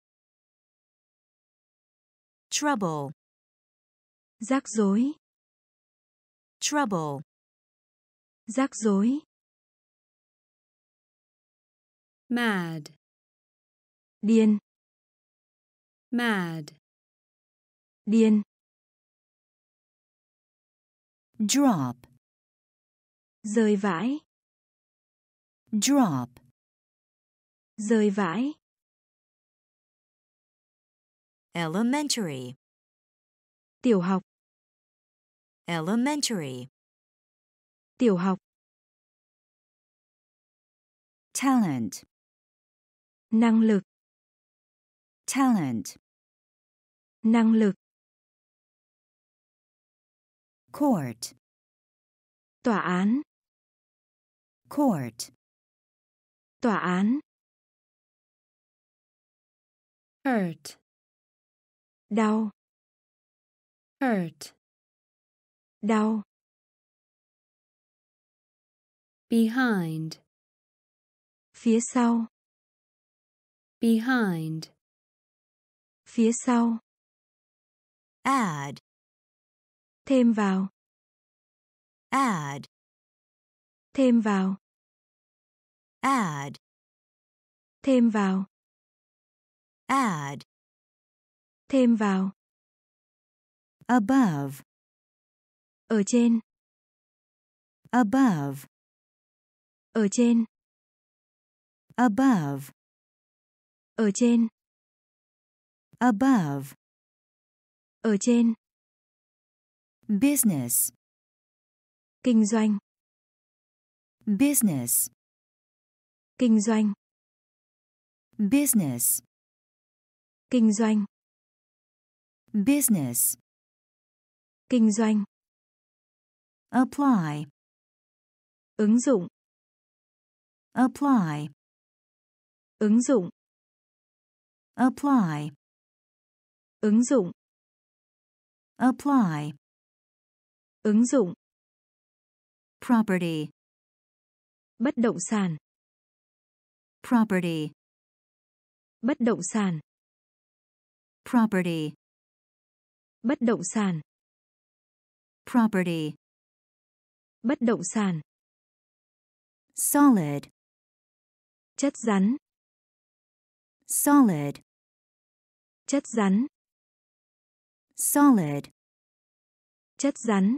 trouble, Rắc rối. trouble, Rắc rối. mad, Điên. mad, Điên. drop, Rơi vãi. drop, Rơi vãi. elementary, Tiểu học. elementary, Tiểu học. talent, Năng lực. talent, Năng lực. court, Tòa án. court, Tòa án. hurt, Đau. hurt, Đau. behind, Phía sau. behind, Phía sau. add, Thêm vào. add, Thêm vào. add, Thêm vào. add, Thêm vào. above, Ở trên. above, Ở trên. above, Ở trên. above, Ở trên. business, Kinh doanh. business, Kinh doanh. business, Kinh doanh. Business. Kinh doanh. Apply. Ứng dụng. Apply. Ứng dụng. Apply. Ứng dụng. Apply. Ứng dụng. Property. Bất động sản. Property. Bất động sản. Property. Bất động sản. Property. Bất động sản. Solid. Chất rắn. Solid. Chất rắn. Solid. Chất rắn.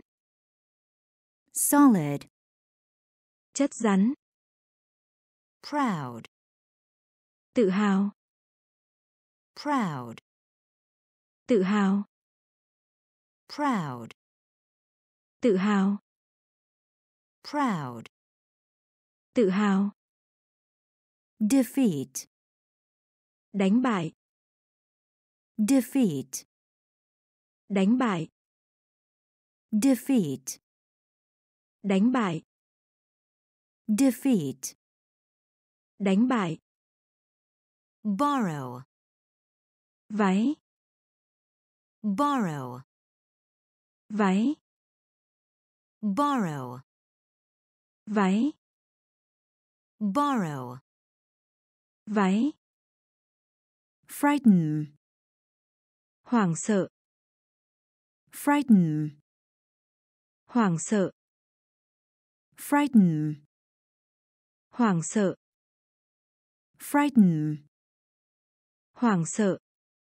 Solid. Chất rắn. Proud. Tự hào. Proud. Tự hào. Proud. Tự hào. Proud. Tự hào. Defeat. Đánh bại. Defeat. Đánh bại. Defeat. Đánh bại. Defeat. Đánh bại. Borrow. Váy. Borrow. Váy. Borrow. Váy. Borrow. Váy. Frighten. Hoảng sợ. Frighten. Hoảng sợ. Frighten. Hoảng sợ. Frighten. Hoảng sợ.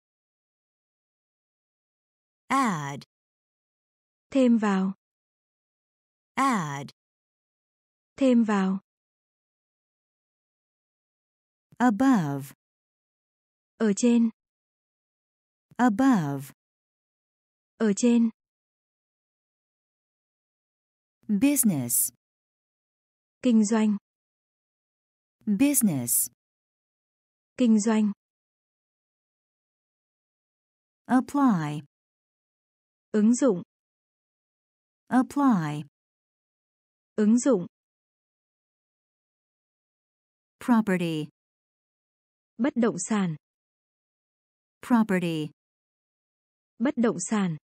Add. Thêm vào. Add. Thêm vào. Above. Ở trên. Above. Ở trên. Business. Kinh doanh. Business. Kinh doanh. Apply. Ứng dụng. Apply. Ứng dụng. Property. Bất động sản. Property. Bất động sản.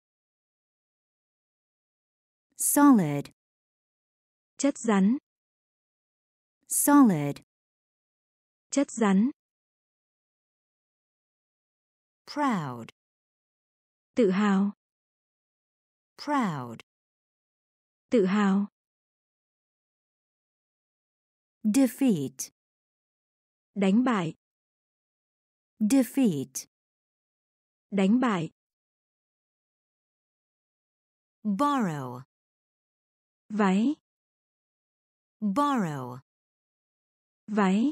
Solid. Chất rắn. Solid. Chất rắn. Proud. Tự hào. Proud. Tự hào. Defeat. Đánh bại. Defeat. Đánh bại. Borrow. Váy. Borrow. Váy.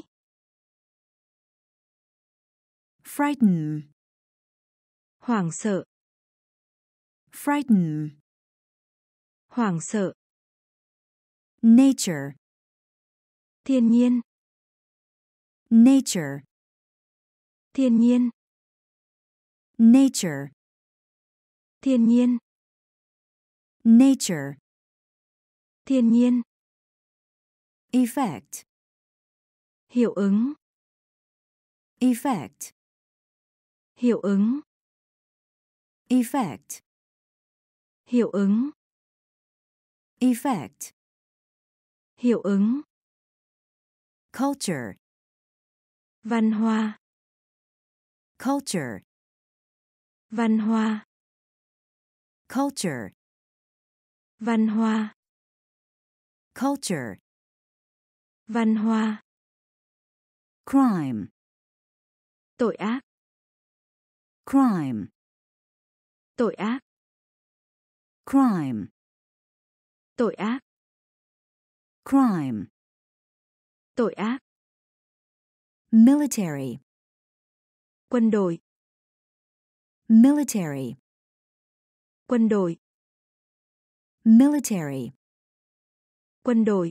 Frighten. Hoảng sợ. Frighten. Hoảng sợ. Nature. Thiên nhiên. Nature. Thiên nhiên. Nature. Thiên nhiên. Nature. Thiên nhiên. Effect. Hiệu ứng. Effect. Hiệu ứng. Effect. Hiệu ứng. Effect. Hiệu ứng. Culture. Văn hóa. Culture. Văn hóa. Culture. Văn hóa. Culture. Văn hóa. Crime. Tội ác. Crime. Tội ác. Crime. Tội ác. Crime. Tội ác. Military. Quân đội. Military. Quân đội. Military. Quân đội.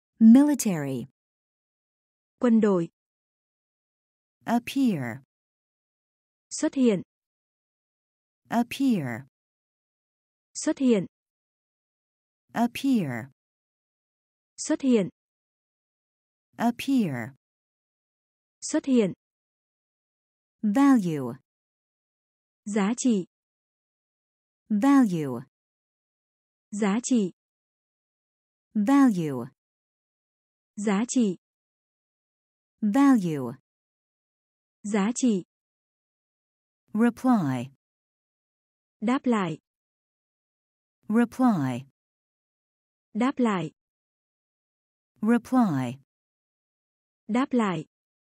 Military. Quân đội. Appear. Xuất hiện. appear, Xuất hiện. appear, Xuất hiện. appear, Xuất hiện. value, Giá trị. value, Giá trị. value, Giá trị. value, Giá trị. reply, Đáp lại. reply, Đáp lại. reply, Đáp lại.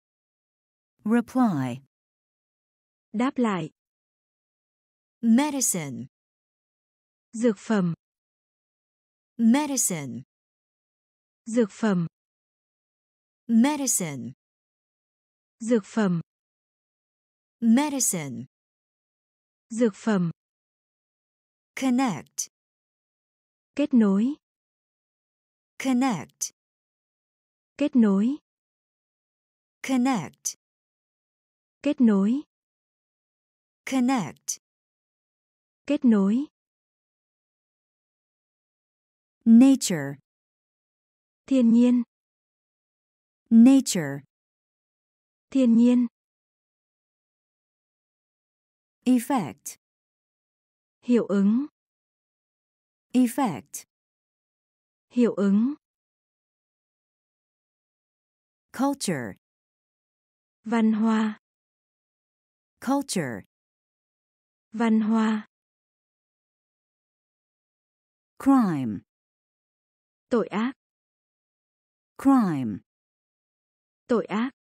reply, Đáp lại. medicine, Dược phẩm. medicine, Dược phẩm. medicine, Dược phẩm. medicine, Dược phẩm. connect, Kết nối. connect, Kết nối. connect, Kết nối. connect, Kết nối. nature, Thiên nhiên. nature, Thiên nhiên. effect, Hiệu ứng. effect, Hiệu ứng. culture, Văn hóa. culture, Văn hóa. crime, Tội ác. crime, Tội ác.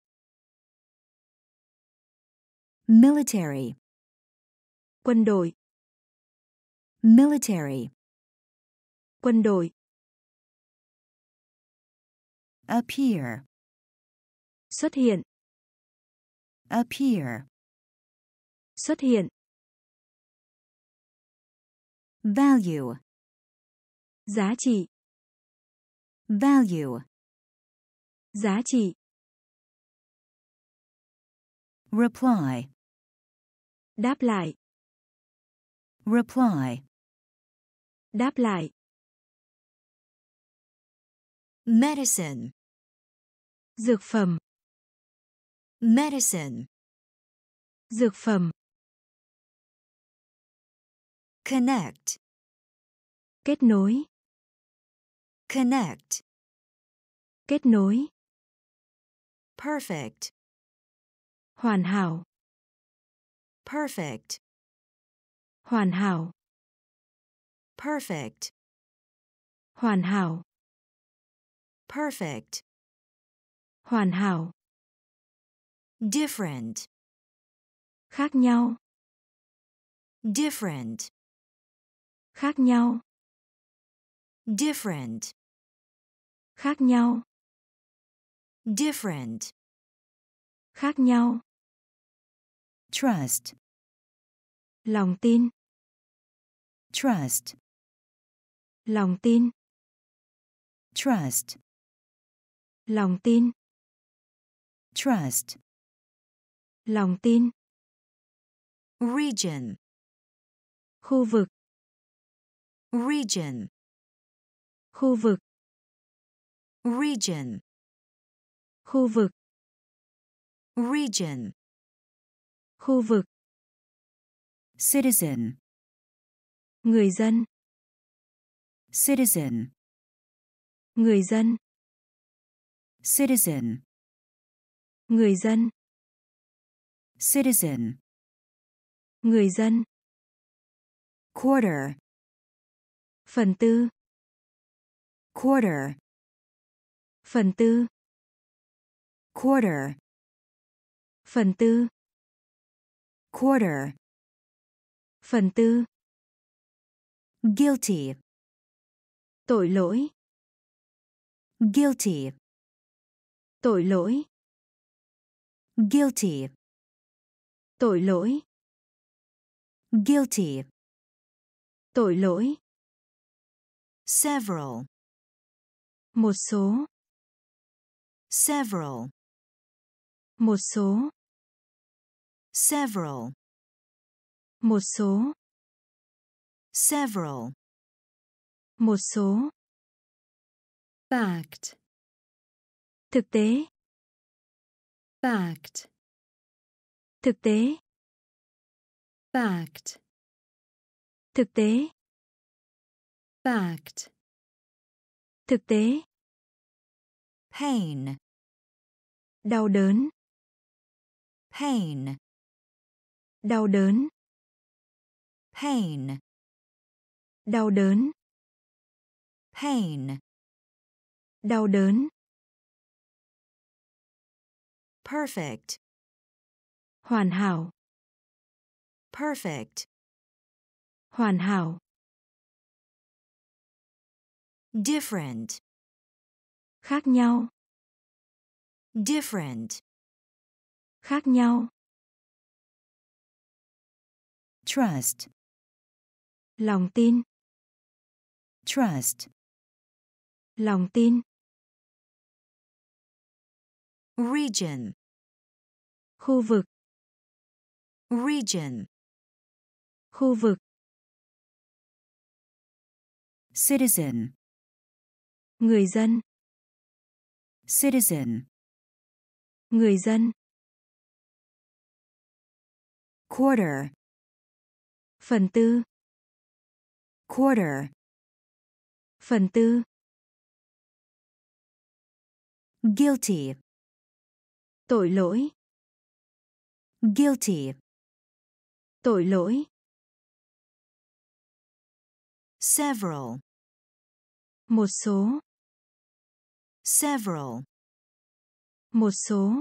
military, Quân đội. military, Quân đội. appear, Xuất hiện. appear, Xuất hiện. value, Giá trị. value, Giá trị. reply, Đáp lại. reply, Đáp lại. medicine, Dược phẩm. medicine, Dược phẩm. connect, Kết nối. connect, Kết nối. perfect, Hoàn hảo. perfect, Hoàn hảo. perfect, Hoàn hảo. perfect, Hoàn hảo. different, Khác nhau. different, Khác nhau. different, Khác nhau. different, Khác nhau. trust, Lòng tin. trust, Lòng tin. trust, Lòng tin. trust, Lòng tin. region, Khu vực. region, Khu vực. region, Khu vực. region, Khu vực. citizen, Người dân. citizen, Người dân. citizen, Người dân. citizen, Người dân. quarter, Phần tư. quarter, Phần tư. quarter, Phần tư. quarter, Phần tư. guilty, Tội lỗi. guilty, Tội lỗi. guilty, Tội lỗi. guilty, Tội lỗi. several, Một số. several, Một số. several, Một số. several, Một số. Fact. Thực tế. Fact. Thực tế. Fact. Thực tế. Fact. Thực tế. pain, Đau đớn. pain, Đau đớn. pain, Đau đớn. pain, Đau đớn. perfect, Hoàn hảo. perfect, Hoàn hảo. different, Khác nhau. different, Khác nhau. trust, Lòng tin. trust, Lòng tin. region, Khu vực. region, Khu vực. citizen, Người dân. citizen, Người dân. quarter, Phần tư. quarter, Phần tư. guilty, Tội lỗi. guilty, Tội lỗi. several, Một số. several, Một số.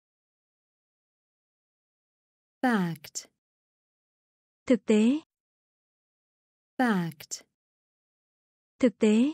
Fact. Thực tế. Fact. Thực tế.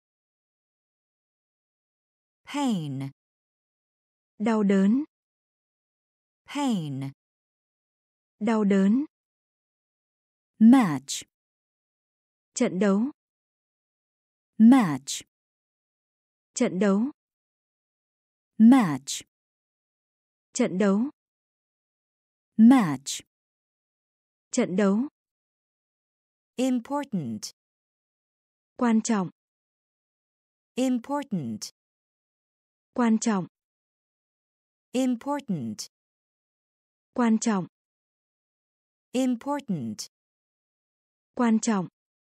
pain, Đau đớn. pain, Đau đớn. match, Trận đấu. match, Trận đấu. match, Trận đấu. match, Trận đấu. important, Quan trọng. important, Quan trọng. important, Quan trọng. important, Quan trọng.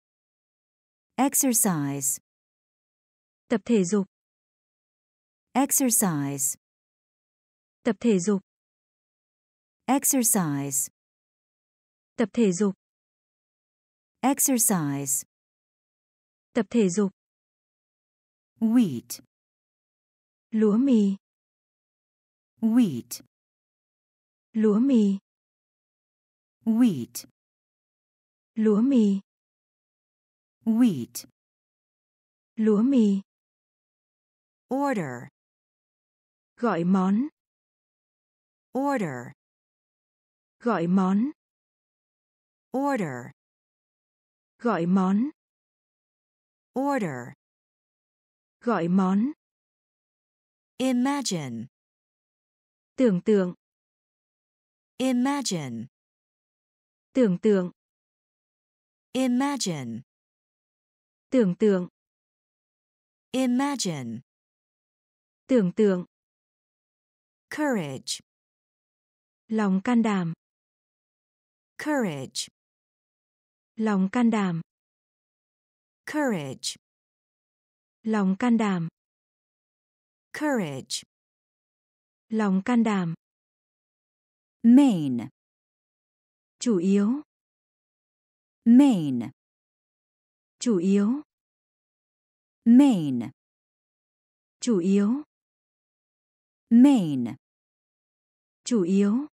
exercise, Tập thể dục. exercise, Tập thể dục. exercise, Tập thể dục. exercise, Tập thể dục. wheat, Lúa mì. wheat, Lúa mì. wheat, Lúa mì. wheat, Lúa mì. order, Gọi món. order, Gọi món. order, Gọi món. order, Gọi món. imagine, Tưởng tượng. imagine, Tưởng tượng. imagine, Tưởng tượng. imagine, Tưởng tượng. courage, Lòng can đảm. courage, Lòng can đảm. courage, Lòng can đảm. courage, Lòng can đảm. main, Chủ yếu. main, Chủ yếu. main, Chủ yếu. main, Chủ yếu.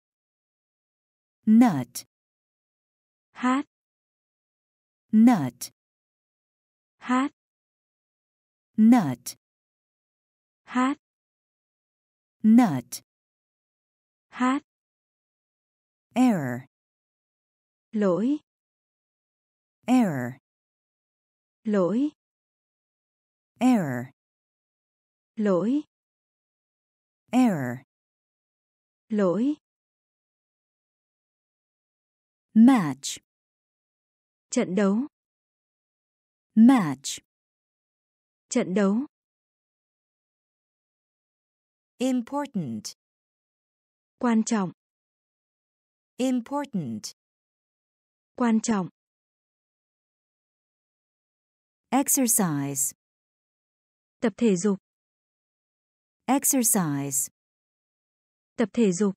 nut, Hát. nut, Hát. nut, Hát. nut, Hát. error, Lỗi. error, Lỗi. error, Lỗi. error, Lỗi. Match. Trận đấu. Match. Trận đấu. Important. Quan trọng. Important. Quan trọng. Exercise. Tập thể dục. Exercise. Tập thể dục.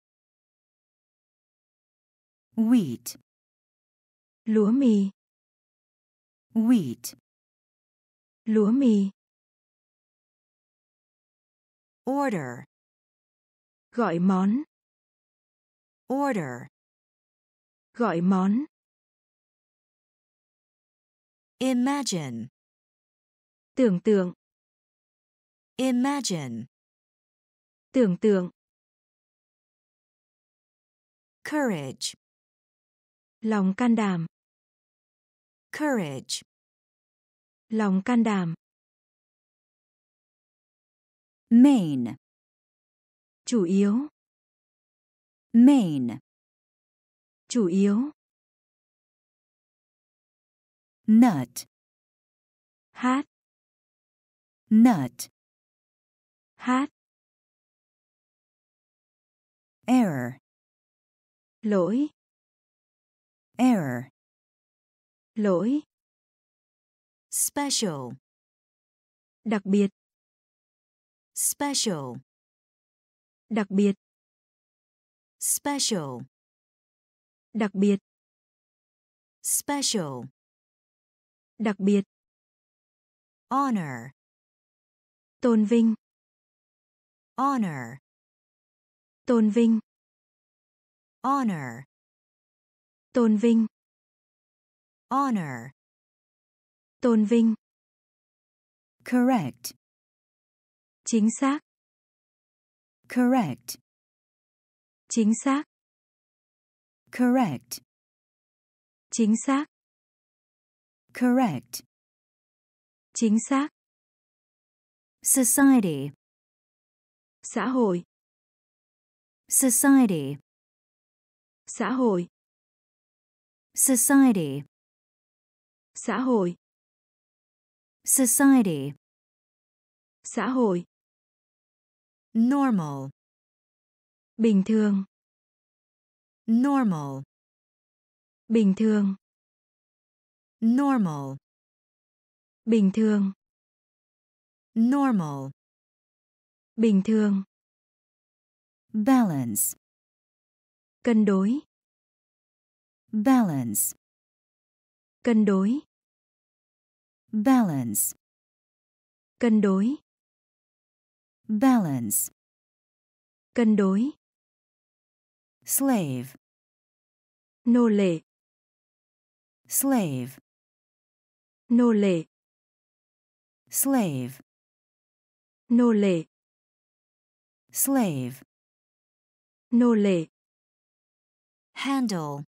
Wheat. Lúa mì. Wheat. Lúa mì. Order. Gọi món. Order. Gọi món. Imagine. Tưởng tượng. Imagine. Tưởng tượng. Courage. Lòng can đảm. Courage. Lòng can đảm. Main. Chủ yếu. Main. Chủ yếu. Nut. Hát. Nut. Hát. Error. Lỗi. Error. Lỗi. Special. Đặc biệt. Special. Đặc biệt. Special. Đặc biệt. Special. Đặc biệt. Honor. Tôn vinh. Honor. Tôn vinh. Honor. Tôn vinh. Honor. Tôn vinh. Correct. Chính xác. Correct. Chính xác. Correct. Chính xác. Correct. Chính xác. Society. Xã hội. Society. Xã hội. Society. Xã hội. Society. Xã hội. Normal. Bình thường. Normal. Bình thường. Normal. Bình thường. Normal. Bình thường. Balance. Cân đối. Balance. Cân đối. Balance. Cân đối. Balance. Cân đối. Slave. Nô lệ. Slave. Nô lệ. Slave. Nô lệ. Slave. Nô lệ. Handle.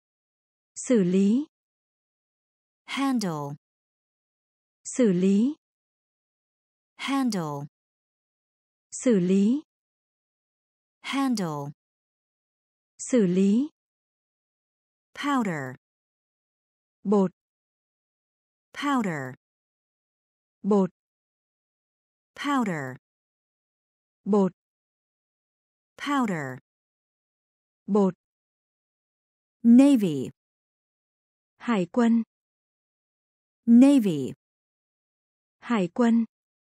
Xử lý. Handle. Xử lý. Handle. Xử lý. Handle. Xử lý. Powder. Bột. Powder. Bột. Powder. Bột. Powder. Bột. Navy. Hải quân. Navy. Hải quân.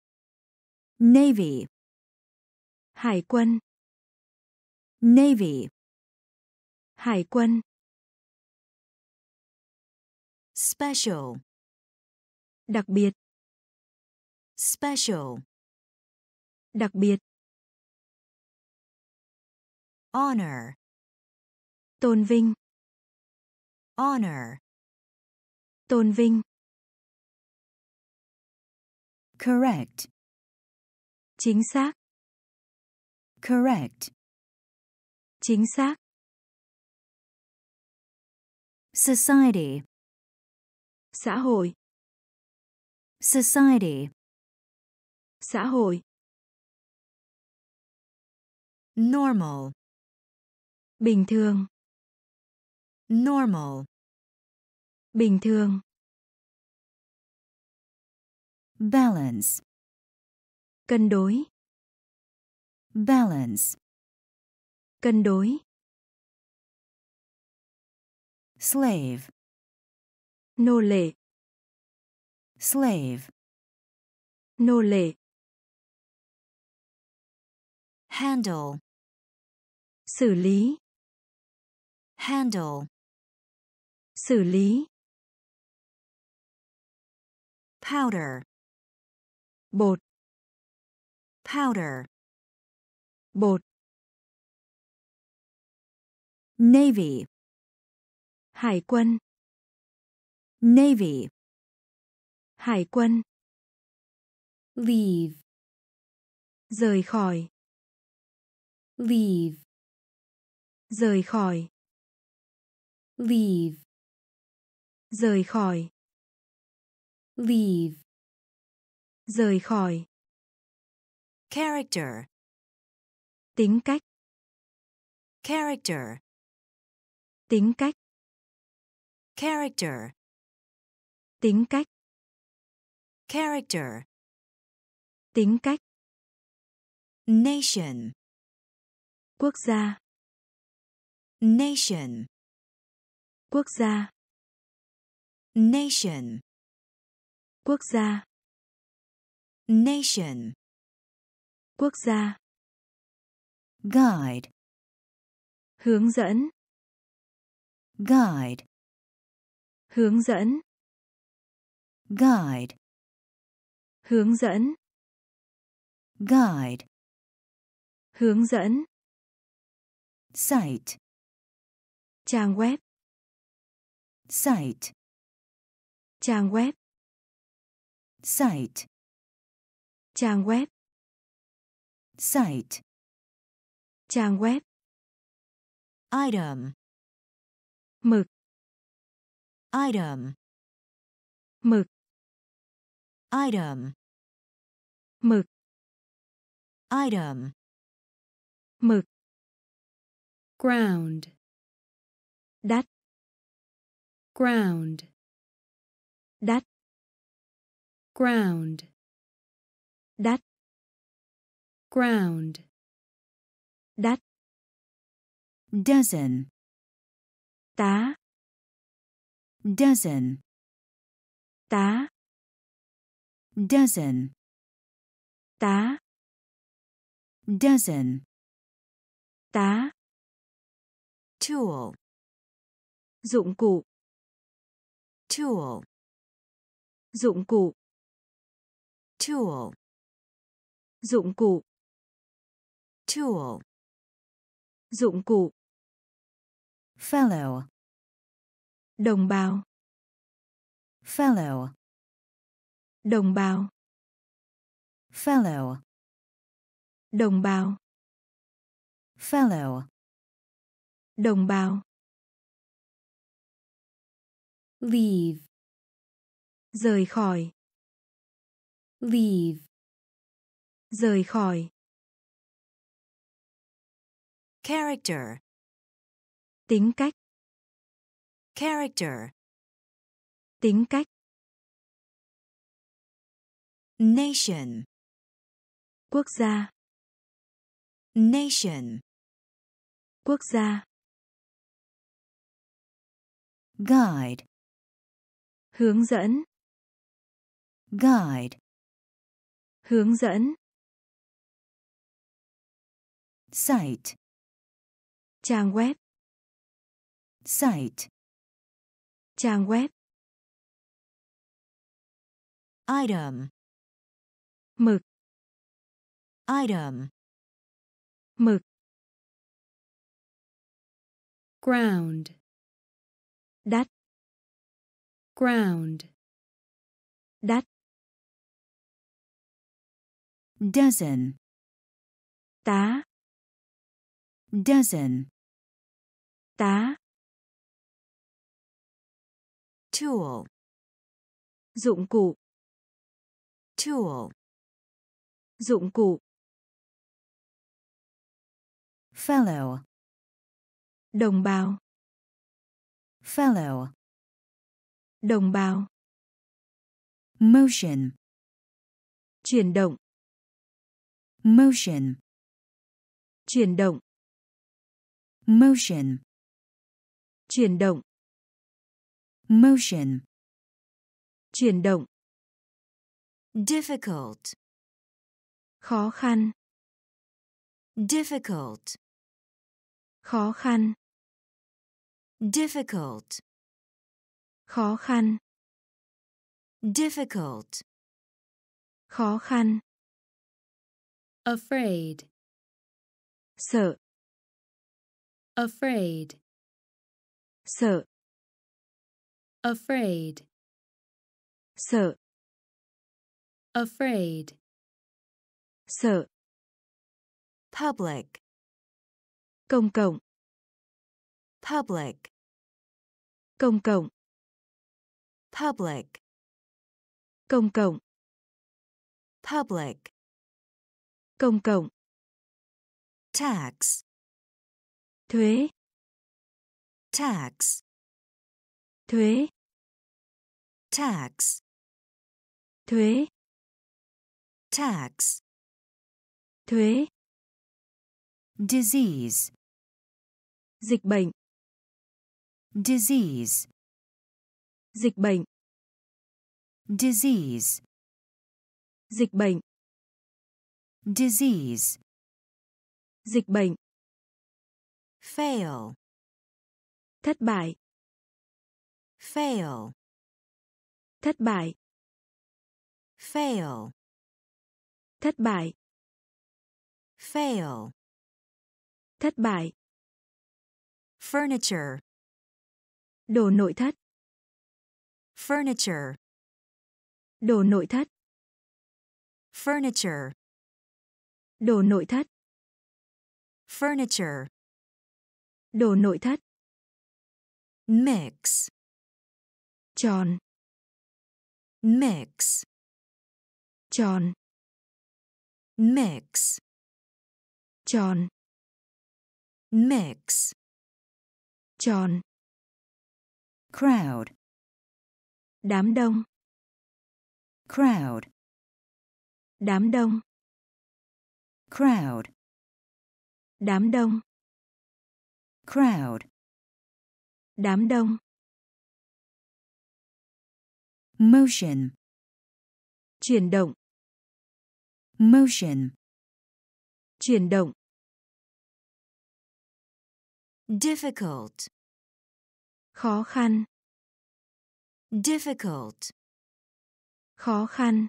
Navy. Hải quân. Navy. Hải quân. Special. Đặc biệt. Special. Đặc biệt. Honor. Tôn vinh. Honor. Tôn vinh. Correct. Chính xác. Correct. Chính xác. Society. Xã hội. Society. Xã hội. Normal. Bình thường. Normal. Bình thường. Balance. Cân đối. Balance. Cân đối. Slave. Nô lệ. Slave. Nô lệ. Handle. Xử lý. Handle. Xử lý. Powder. Bột. Powder. Bột. Navy. Hải quân. Navy. Hải quân. Leave. Rời khỏi. Leave. Rời khỏi. Leave. Rời khỏi. Leave. Rời khỏi. Character. Tính cách. Character. Tính cách. Character. Tính cách. Character. Tính cách. Nation. Quốc gia. Nation. Quốc gia. Nation. Quốc gia. Nation. Quốc gia. Guide. Hướng dẫn. Guide. Hướng dẫn. Guide. Hướng dẫn. Guide. Hướng dẫn. Site. Trang web. Site. Trang web. Site. Trang web. Site. Trang web. Item. Mực. Item. Mực. Item. Mực. Item. Mực. Ground. Đắt. Ground. Đắt. Ground. Đắt. Ground. Đắt. Dozen. Tá. Dozen. Tá. Dozen. Tá. Dozen. Tá. Tool. Dụng cụ. Tool. Dụng cụ. Tool. Dụng cụ. Tool. Dụng cụ. Fellow. Đồng bào. Fellow. Đồng bào. Fellow. Đồng bào. Fellow. Đồng bào. Leave. Rời khỏi. Leave. Rời khỏi. Character. Tính cách. Character. Tính cách. Nation. Quốc gia. Nation. Quốc gia. Guide. Hướng dẫn. Guide. Hướng dẫn. Site. Trang web. Site. Trang web. Item. Mực. Item. Mực. Ground. Đắt. Ground. Đắt. Dozen. Tá. Dozen. Tá. Tool. Dụng cụ. Tool. Dụng cụ. Fellow. Đồng bào. fellow, Đồng bào. motion, Chuyển động. motion, Chuyển động. motion, Chuyển động. motion, Chuyển động. difficult, Khó khăn. difficult, Khó khăn. difficult, Khó khăn. difficult, Khó khăn. afraid, Sợ. afraid, Sợ. afraid, Sợ. afraid, Sợ. public, Công cộng. public, Công cộng. public, Công cộng. public, Công cộng. tax, Thuế. tax, Thuế. tax, Thuế. tax, Thuế. disease, Dịch bệnh. disease, Dịch bệnh. disease, Dịch bệnh. disease, Dịch bệnh. fail, Thất bại. fail, Thất bại. fail, Thất bại. fail, Thất bại. furniture, Đồ nội thất. furniture, Đồ nội thất. furniture, Đồ nội thất. furniture, Đồ nội thất. mix, Tròn. mix, Tròn. mix, Tròn. mix, Tròn. crowd, Đám đông. crowd, Đám đông. crowd, Đám đông. crowd, Đám đông. motion, Chuyển động. motion, Chuyển động. difficult, Khó khăn. difficult, Khó khăn.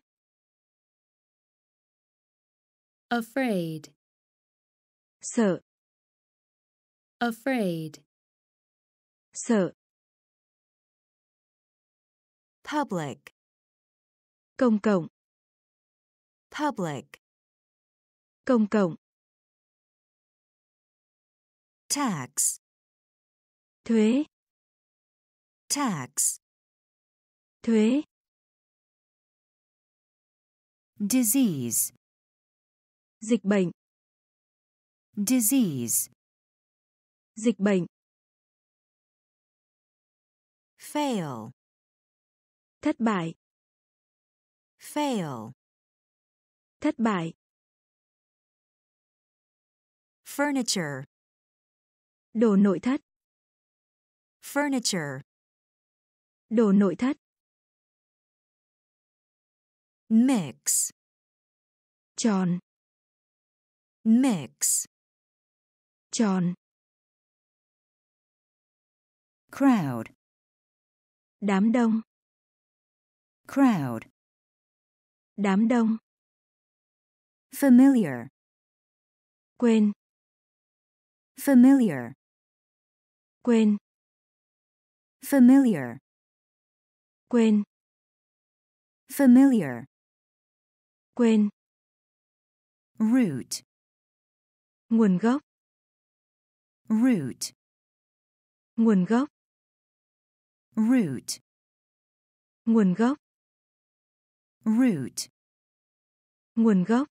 afraid, Sợ. afraid, Sợ. public, Công cộng. public, Công cộng. tax, Thuế. tax, Thuế. disease, Dịch bệnh. disease, Dịch bệnh. fail, Thất bại. fail, Thất bại. furniture, Đồ nội thất. furniture, Đồ nội thất. mix, Tròn. mix, Tròn. crowd, Đám đông. crowd, Đám đông. familiar, Quên. familiar, Quên. familiar, Quên. familiar, Quên. root, Nguồn gốc. root, Nguồn gốc. root, Nguồn gốc. root, Nguồn gốc.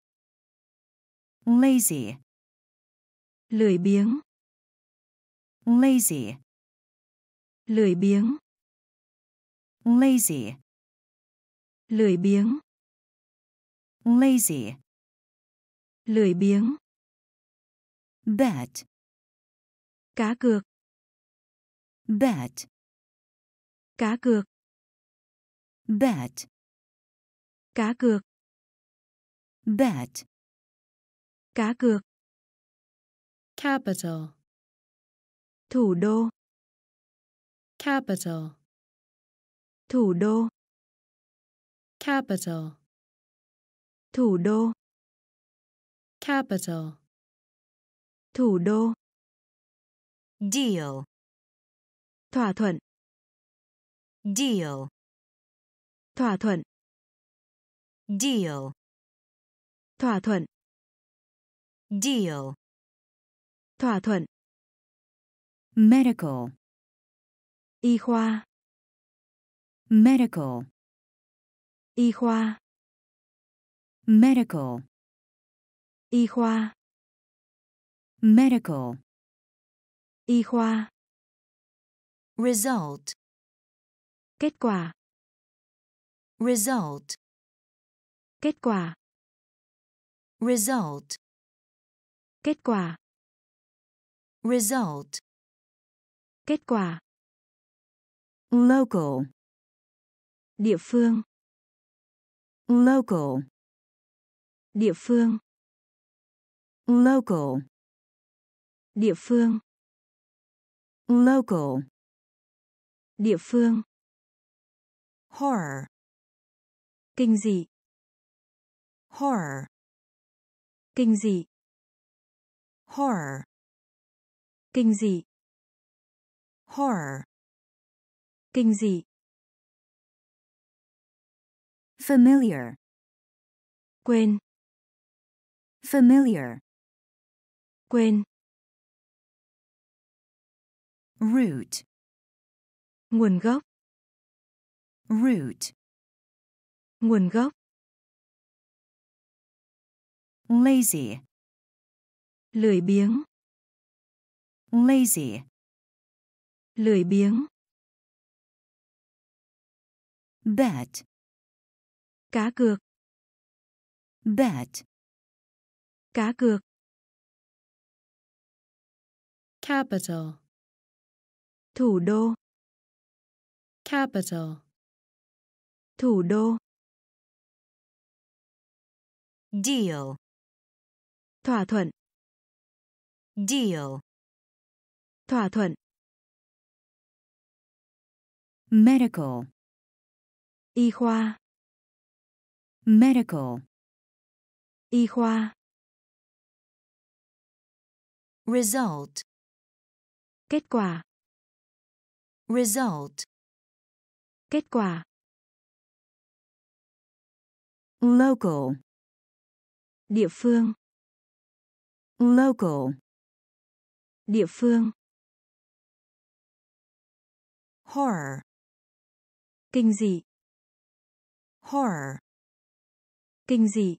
Lười biếng. lazy, Lười biếng. lazy, Lười biếng. bet, Cá cược. bet, Cá cược. bet, Cá cược. bet, Cá cược. Capital. Thủ đô. Capital. Thủ đô. Capital. Thủ đô. Capital. Thủ đô. Deal. Thỏa thuận. Deal. Thỏa thuận. Deal. Thỏa thuận. Deal. Thỏa thuận. medical, Y khoa. medical, Y khoa. medical, Y khoa. medical, Y khoa. Result. Kết quả. Result. Kết quả. Result. Kết quả. Result. Kết quả. local, Địa phương. local, Địa phương. local, Địa phương. local, Địa phương. Horror. Kinh dị. Horror. Kinh dị. Horror. Kinh dị. Horror. Kinh dị. familiar, Quên. familiar, Quên. root, Nguồn gốc. root, Nguồn gốc. lazy, Lười biếng. lazy, Lười biếng. bet, Cá cược. bet, Cá cược. Capital. Thủ đô. Capital. Thủ đô. Deal. Thỏa thuận. Deal. Thỏa thuận. medical, Y khoa. medical, Y khoa. Result. Kết quả. Result. Kết quả. local, Địa phương. local, Địa phương. Horror. Kinh dị. Horror. Kinh dị.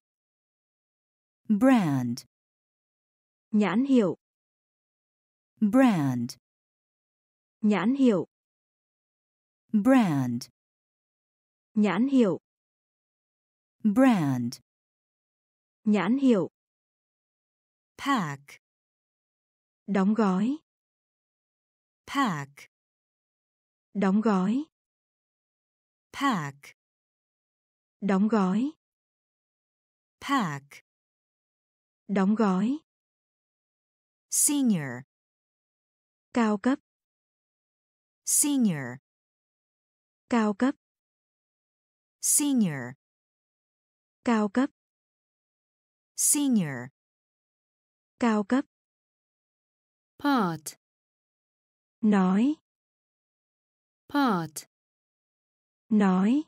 brand, Nhãn hiệu. brand, Nhãn hiệu. brand, Nhãn hiệu. brand, Nhãn hiệu. Pack. Đóng gói. Pack. Đóng gói. Pack. Đóng gói. Pack. Đóng gói. Senior. Cao cấp. Senior. Cao cấp. Senior. Cao cấp. Senior. Cao cấp. Part. Nói. Part. Nói.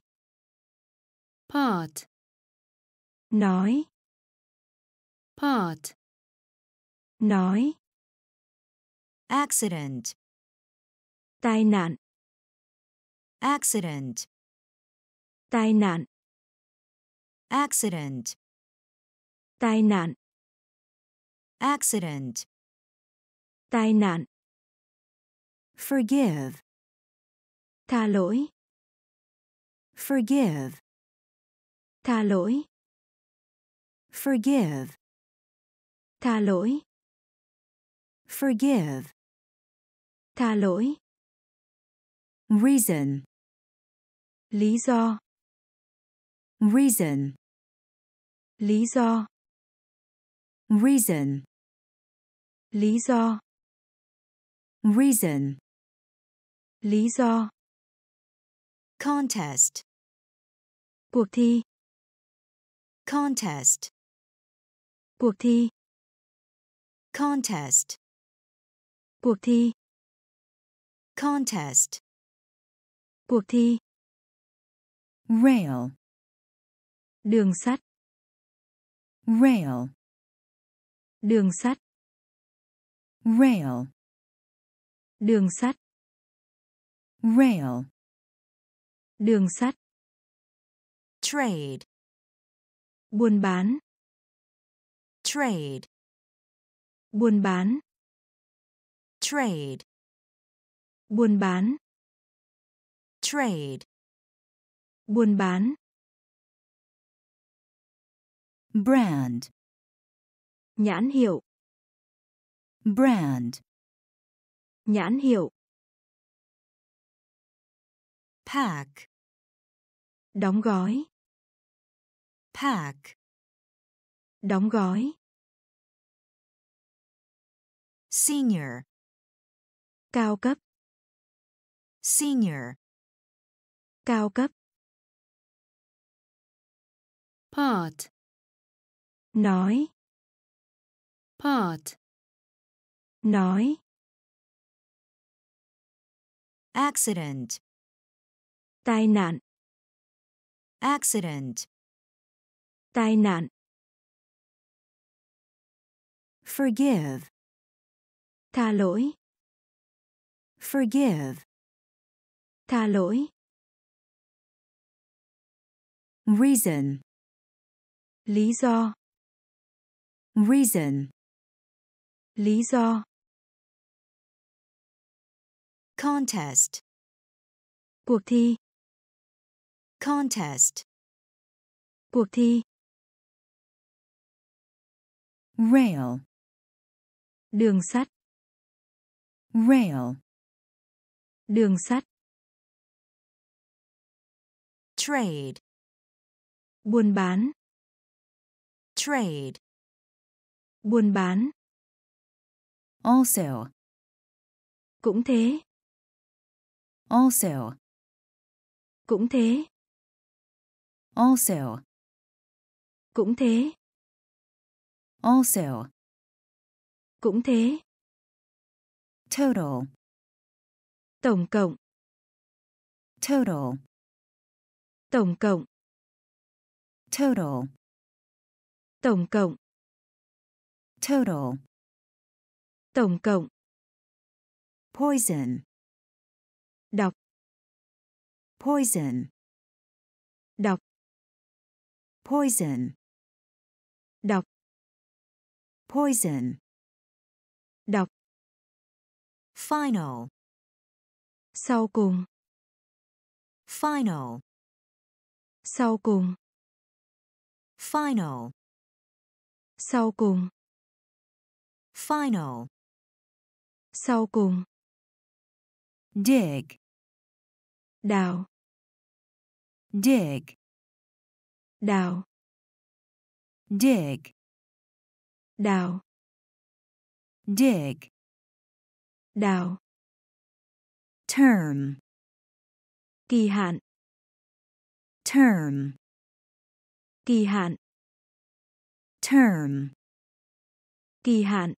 Part. Nói. Part. Nói. Accident. Tai nạn. Accident. Tai nạn. Accident. Tai nạn. Accident. Tai nạn. forgive, Tha lỗi. Forgive. Tha lỗi. Forgive. Tha lỗi. Forgive. Tha lỗi. Reason. Lý do. Reason. Lý do. Reason. Lý do. Reason. Lý do. Contest. Cuộc thi. Contest. Cuộc thi. Contest. Cuộc thi. Contest. Cuộc thi. Rail. Đường sắt. Rail. Đường sắt. Rail. Đường sắt. Rail. Đường sắt. Trade. Buôn bán. Trade. Buôn bán. Trade. Buôn bán. Trade. Buôn bán. Brand. Nhãn hiệu. Brand. Nhãn hiệu. pack, Đóng gói. pack, Đóng gói. senior, Cao cấp. senior, Cao cấp. part, Nói. part, Nói. accident, Tai nạn. accident, Tai nạn. Forgive. Tha lỗi. Forgive. Tha lỗi. Reason. Lý do. Reason. Lý do. contest, Cuộc thi. contest, Cuộc thi. Rail. Đường sắt. Rail. Đường sắt. trade, Buôn bán. trade, Buôn bán. Also. Cũng thế. Also. Cũng thế. Also. Cũng thế. Also. Cũng thế. Total. Tổng cộng. Total. Tổng cộng. Total. Tổng cộng. Total. Tổng cộng. Poison. Đọc. Poison. Đọc. Poison. Đọc. Poison. Đọc. final, Sau cùng. final, Sau cùng. final, Sau cùng. final, Sau cùng. Dig. Đào. Dig. Đào. Dig. Đào. Dig. Đào. Term. Kỳ hạn. Term. Kỳ hạn. Term. Kỳ hạn.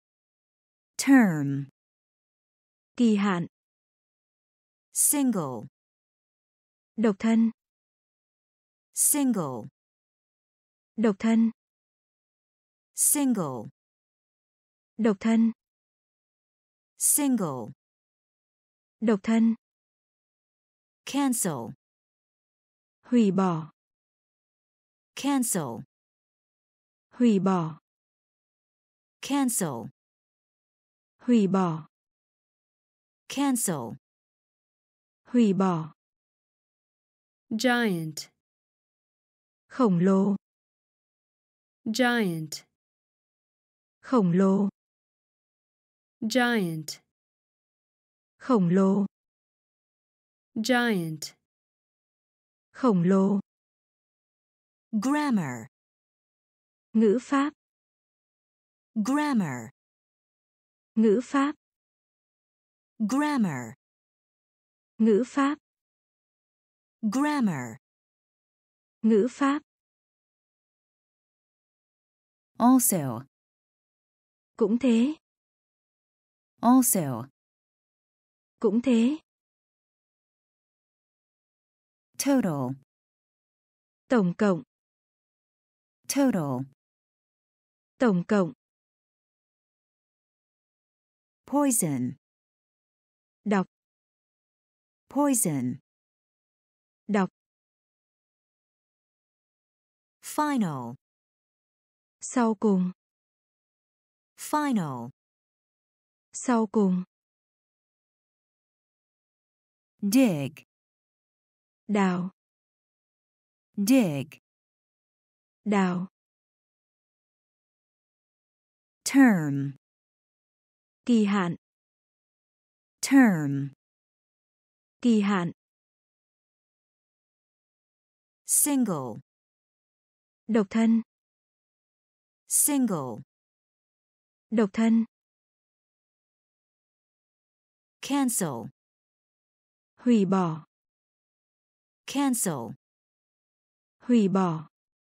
Term. Kỳ hạn. single, Độc thân. single, Độc thân. single, Độc thân. single, Độc thân. cancel, Hủy bỏ. cancel, Hủy bỏ. cancel, Hủy bỏ. cancel, Hủy bỏ. Giant. Khổng lồ. Giant. Khổng lồ. Giant. Khổng lồ. Giant. Khổng lồ. Grammar. Ngữ pháp. Grammar. Ngữ pháp. Grammar. Ngữ pháp. Grammar. Ngữ pháp. Also. Cũng thế. Also. Cũng thế. Total. Tổng cộng. Total. Tổng cộng. Poison. Đọc. Poison. Đọc. Final. Sau cùng. Final. Sau cùng. Dig. Đào. Dig. Đào. Term. Kỳ hạn. Term. Kỳ hạn. Single. Độc thân. Single. Độc thân. Cancel. Hủy bỏ. Cancel. Hủy bỏ.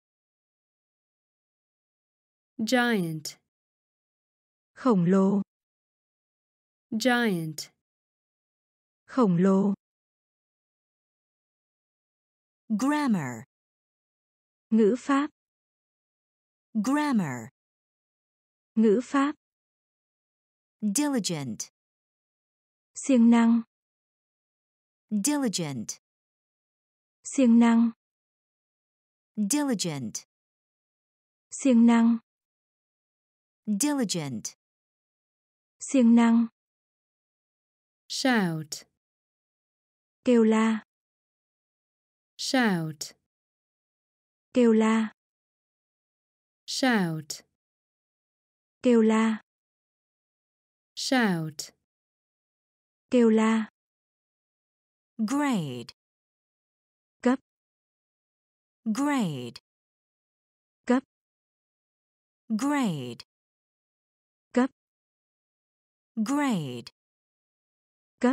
Giant. Khổng lồ. Giant. Khổng lồ. Grammar. Ngữ pháp. Grammar. Ngữ pháp. Diligent. Siêng năng. Diligent. Siêng năng. Diligent. Siêng năng. Diligent. Siêng năng. Shout. Kêu la. Shout. Kêu la. Shout. Kêu la. Shout. Kêu la. Grade. Cấp. Grade. Cấp. Grade. Cấp. Grade. Cấp.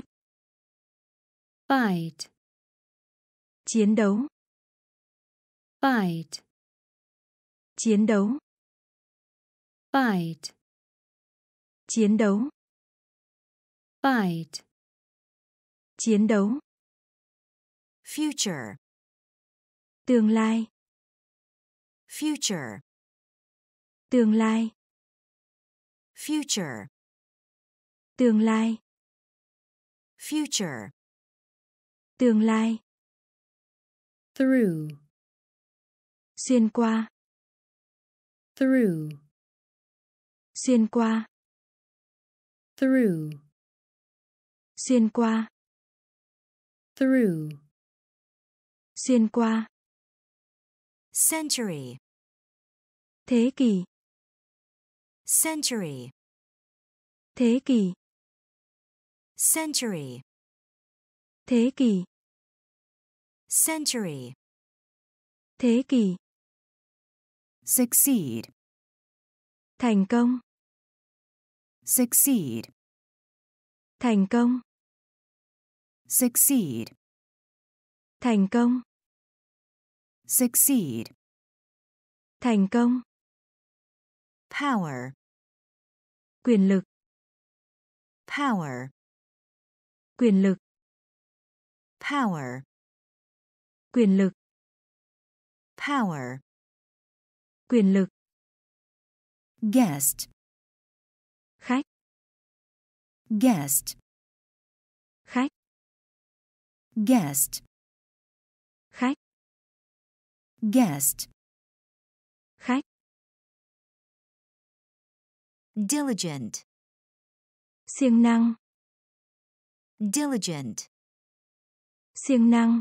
Fight. Chiến đấu. Fight. Chiến đấu. Fight. Chiến đấu. Fight. Chiến đấu. Future. Tương lai. Future. Tương lai. Future. Tương lai. Future. Tương lai. Through. Xuyên qua. Through. Xuyên qua. Through. Xuyên qua. Through. Xuyên qua. Century. Thế kỷ. Century. Thế kỷ. Century. Thế kỷ. Century. Thế kỷ. Succeed. Thành công. Succeed. Thành công. Succeed. Thành công. Succeed. Thành công. Power. Quyền lực. Power. Quyền lực. Power. Quyền lực. Power. Quyền lực. Guest. Khách. Guest. Khách. Guest. Khách. Guest. Khách. Diligent. Siêng năng. Diligent. siêng năng,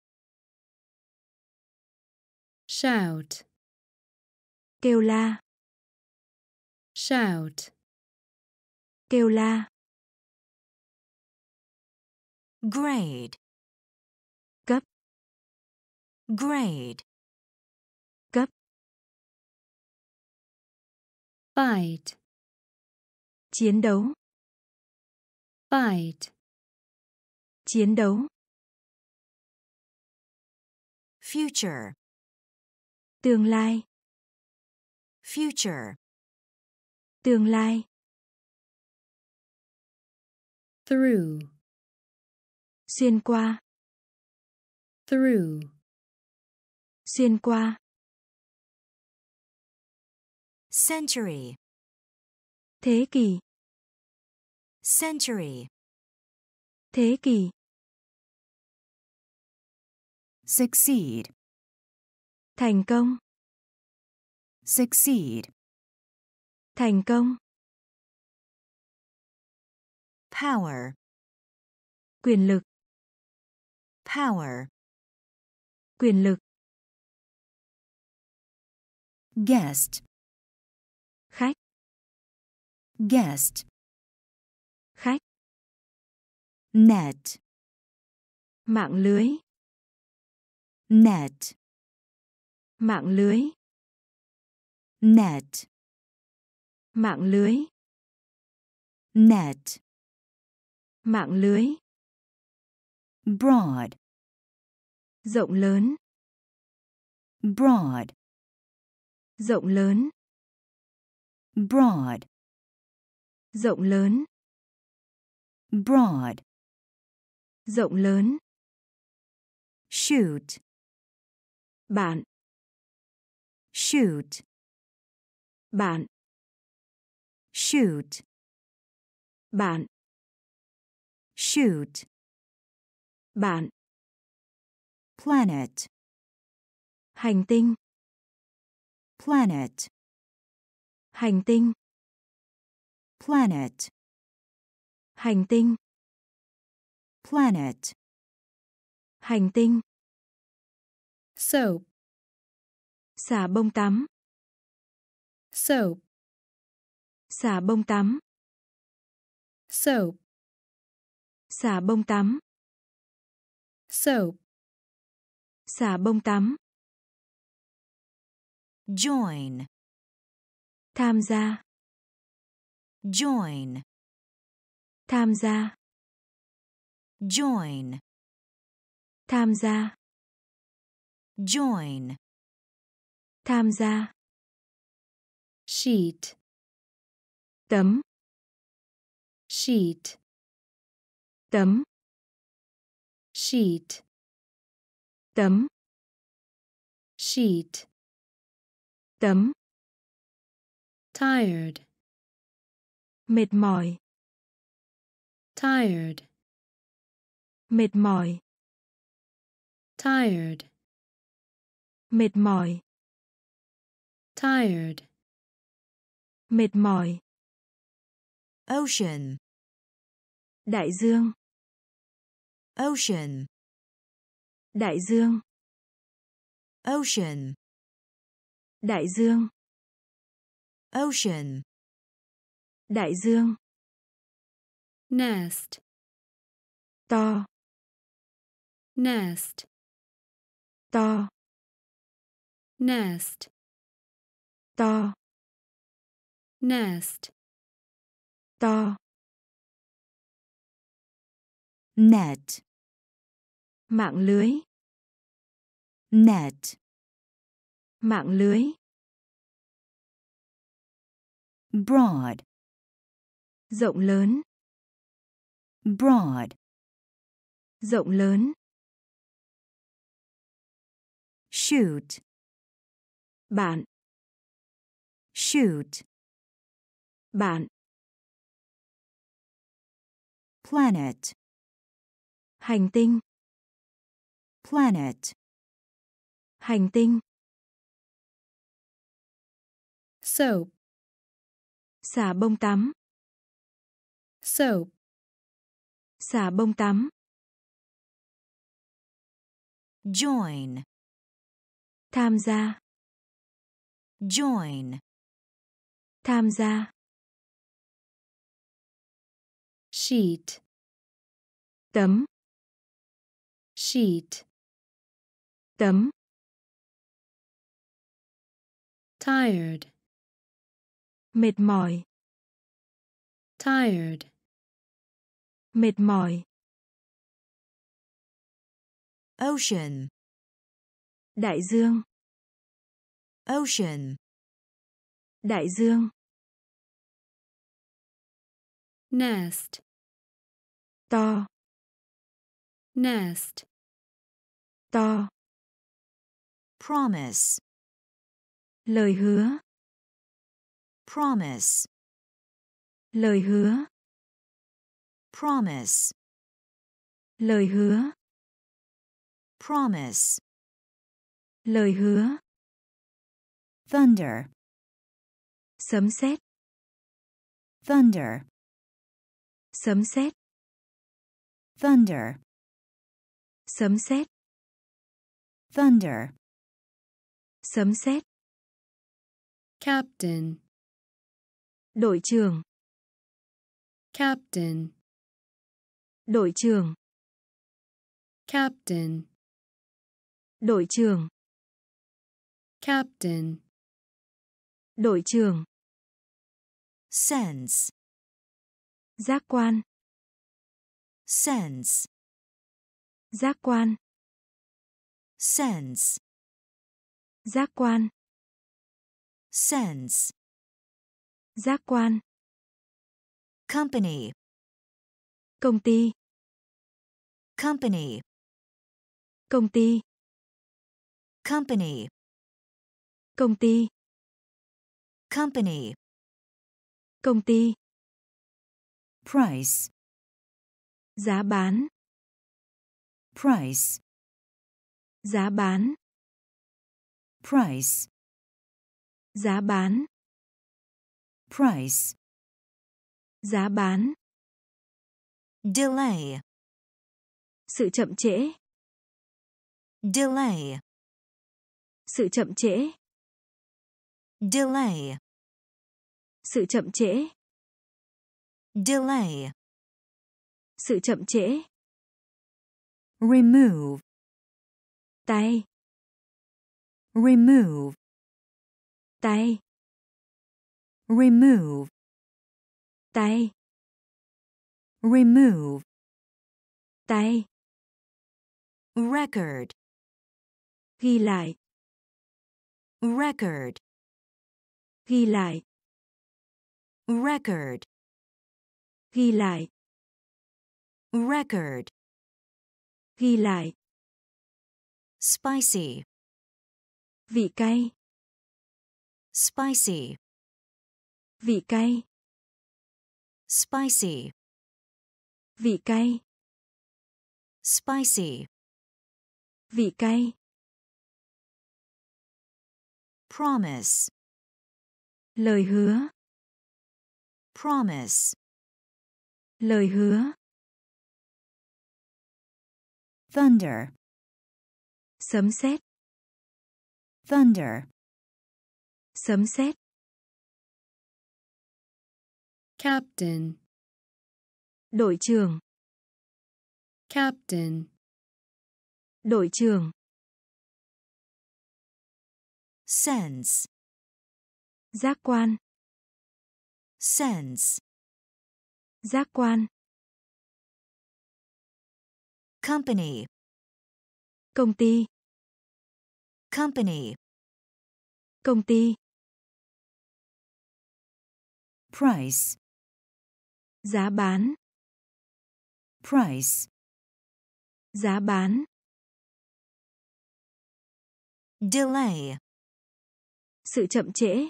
shout, kêu la, shout, kêu la, grade, cấp, grade, cấp, fight, chiến đấu, fight, chiến đấu, future, tương lai, future, tương lai, through, xuyên qua, through, xuyên qua, century, thế kỷ, century, thế kỷ, succeed, thành công, succeed, thành công, power, quyền lực, power, quyền lực, guest, khách, guest, khách, net, mạng lưới, net, mạng lưới, net, mạng lưới, net, mạng lưới, broad, rộng lớn, broad, rộng lớn, broad, rộng lớn, broad, rộng lớn, shoot, bạn, shoot, bạn, shoot, bạn, shoot, bạn, planet, hành tinh, planet, hành tinh, planet, hành tinh, planet, hành tinh, soap, xà bông tắm, soap, xà bông tắm, soap, xà bông tắm, soap, xà bông tắm, join, tham gia, join, tham gia, join, tham gia, join, tham gia, sheet, tấm, sheet, tấm, sheet, tấm, sheet, tấm, tired, mệt mỏi, tired, mệt mỏi, tired, mệt mỏi, tired, mệt mỏi, ocean, đại dương, ocean, đại dương, ocean, đại dương, ocean, đại dương, nest, to, nest, to, nest, to, nest, to, net, mạng lưới, net, mạng lưới, broad, rộng lớn, broad, rộng lớn, shoot, bạn, shoot, bạn, planet, hành tinh, planet, hành tinh, soap, xà bông tắm, soap, xà bông tắm, Join. Tham gia. Join. Tham gia. sheet, Tấm. sheet, Tấm. tired, Mệt mỏi. tired, Mệt mỏi. Ocean. Đại dương. Ocean. Đại dương. nest, To. nest, To. Promise. Lời hứa. Promise. Lời hứa. Promise. Lời hứa. Promise. Lời hứa. Thunder. Sấm sét. Thunder. Sấm sét. Thunder. Sấm sét. Thunder. Sấm sét. captain, Đội trưởng. captain, Đội trưởng. captain, Đội trưởng. captain, Đội trưởng. Sense. Giác quan. Sense. Giác quan. Sense. Giác quan. Sense. Giác quan. Company. Công ty. Company. Công ty. Company. Công ty. Company. Công ty. Price. Giá bán. Price. Giá bán. Price. Giá bán. Price. Giá bán. Delay. Sự chậm trễ. Delay. Sự chậm trễ. Delay. Sự chậm trễ. Delay. Sự chậm trễ. Remove. Tay. Remove. Tay. Remove. Tay. Remove. Tay. Record. Ghi lại. Record. Ghi lại. Record. Ghi lại. Record. Ghi lại. Spicy. Vị cay. Spicy. Vị cay. Spicy. Vị cay. Spicy. Vị cay. Promise. Lời hứa. Promise. Lời hứa. Thunder. Sấm sét. Thunder. Sấm sét. captain, Đội trưởng. captain, Đội trưởng. Sense. Giác quan. Sense. Giác quan. Company. Công ty. Company. Công ty. Price. Giá bán. Price. Giá bán. Delay. Sự chậm trễ.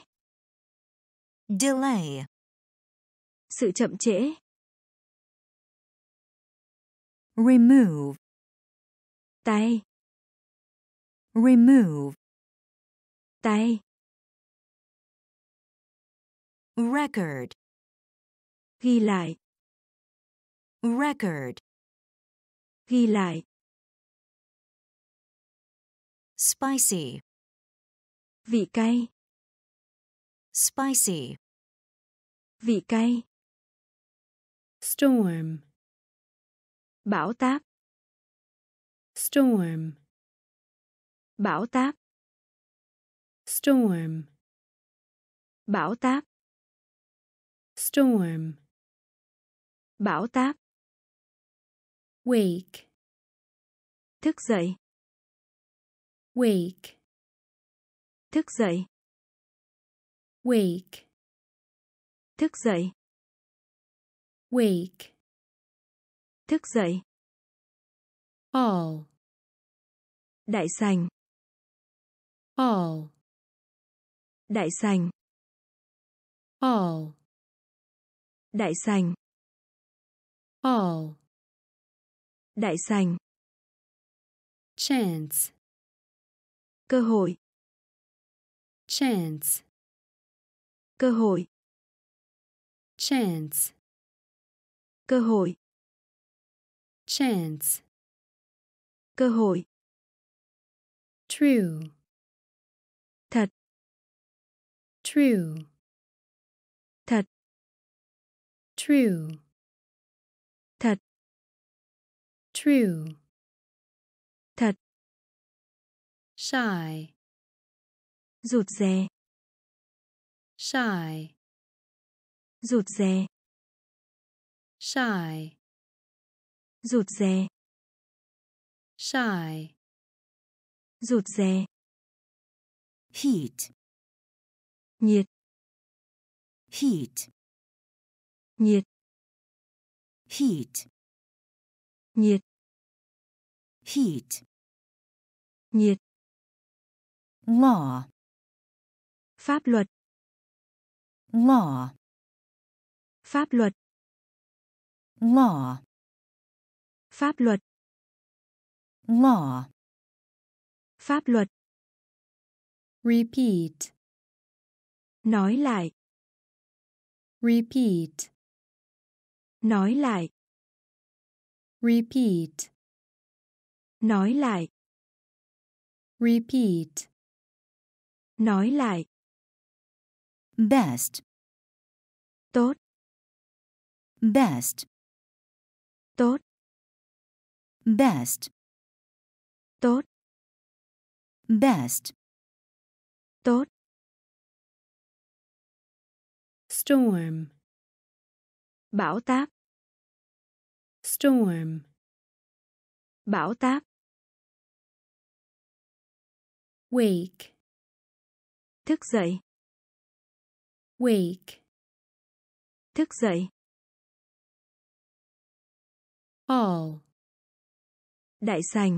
Delay. Sự chậm trễ. Remove. Tay. Remove. Tay. Record. Ghi lại. Record. Ghi lại. Spicy. Vị cay. Spicy. Vị cay. Storm. Bão táp. Storm. Bão táp. Storm. Bão táp. Storm. Bão táp. Wake. Thức dậy. Wake. Thức dậy. Wake. Thức dậy. Wake. Thức dậy. All. Đại sành. All. Đại sành. All. Đại sành. All. Đại sành. Chance. Cơ hội. Chance. Cơ hội. Chance. Cơ hội. Chance. Cơ hội. True. Thật. True. Thật. True. Thật. True. Thật. Shy. Rụt rè. Shy. Rụt rè. Shy. Rụt rè. Shy. Rụt rè. Heat. Nhiệt. Heat. Nhiệt. Heat. Nhiệt. Heat. Nhiệt. Law. Pháp luật. Law. Pháp luật. Law. Pháp luật. Law. Pháp luật. Repeat. Nói lại. Repeat. Nói lại. Repeat. Nói lại. Repeat. Nói lại. Best. Tốt. Best. Tốt. Best. Tốt. Best. Tốt. Storm. Bão táp. Storm. Bão táp. Wake. Thức dậy. Wake. Thức dậy. All. Đại sành.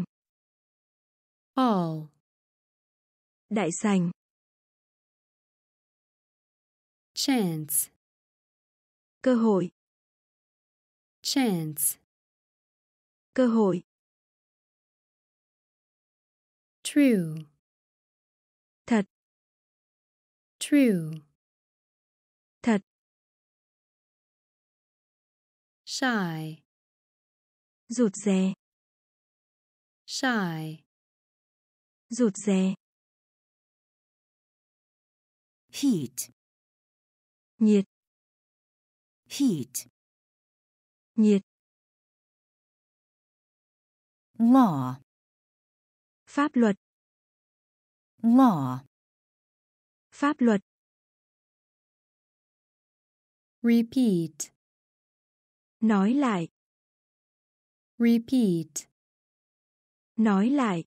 All. Đại sành. Chance. Cơ hội. Chance. Cơ hội. True. Thật. True. Thật. Shy. Rụt rè. Shy. Rụt rè. Heat. Nhiệt. Heat. Nhiệt. Law. Pháp luật. Law. Pháp luật. Repeat. Nói lại. Repeat. Nói lại.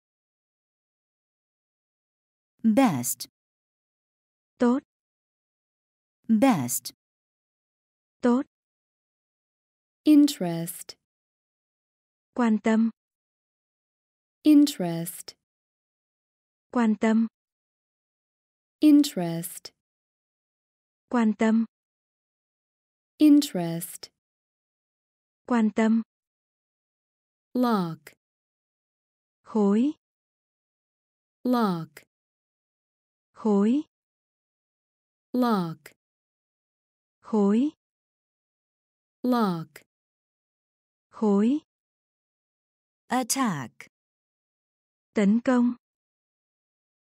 Best. Tốt. Best. Tốt. Interest. Quan tâm. Interest. Quan tâm. Interest. Quan tâm. Interest. Quan tâm. Lock. Khối. Lock. Khối. Lock. Khối. Lock. Khối. Attack. Tấn công.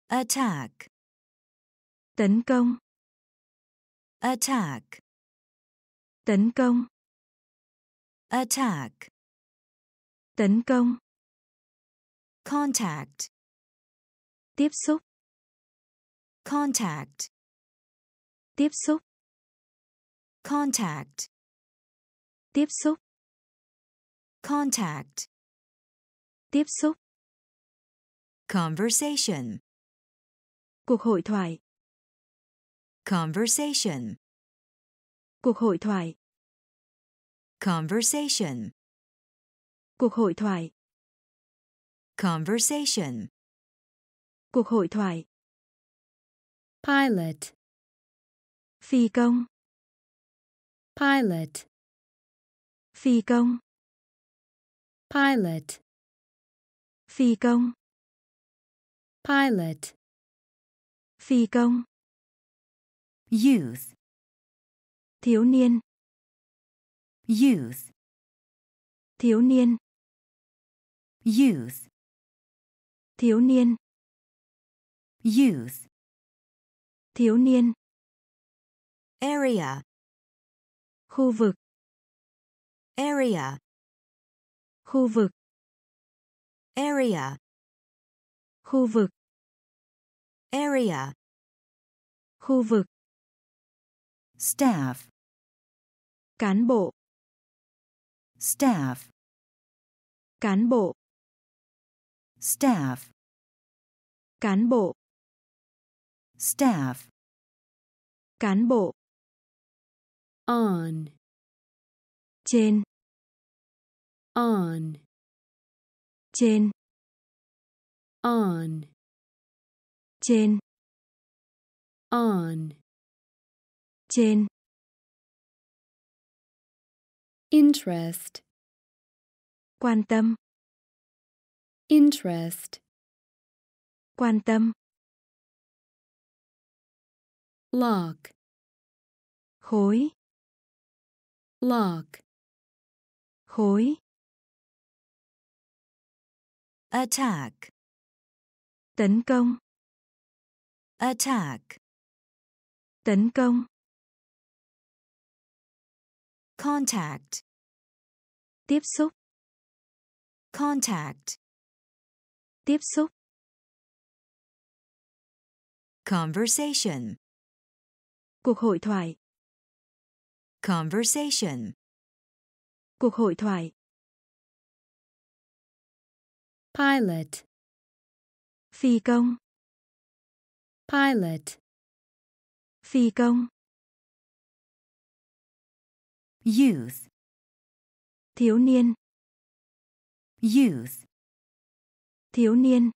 attack, tấn công, attack, tấn công, attack, tấn công, contact, tiếp xúc, contact, tiếp xúc, contact, tiếp xúc, contact, tiếp xúc, conversation, cuộc hội thoại, conversation, cuộc hội thoại, conversation, cuộc hội thoại, conversation, cuộc hội thoại, pilot, phi công, pilot, phi công, pilot, phi công, pilot, phi công, youth, thiếu niên, youth, thiếu niên, youth, thiếu niên, youth, thiếu niên, area, khu vực, area, khu vực, area, khu vực, area, khu vực, staff, cán bộ, staff, cán bộ, staff, cán bộ, staff, cán bộ, on, trên, on, trên, on, trên, on, trên, interest, quan tâm, interest, quan tâm, lock, khối, lock, khối, attack, tấn công, attack, tấn công, contact, tiếp xúc, contact, tiếp xúc, conversation, cuộc hội thoại, conversation, cuộc hội thoại, pilot, phi công, pilot, phi công, youth, thiếu niên, youth, thiếu niên,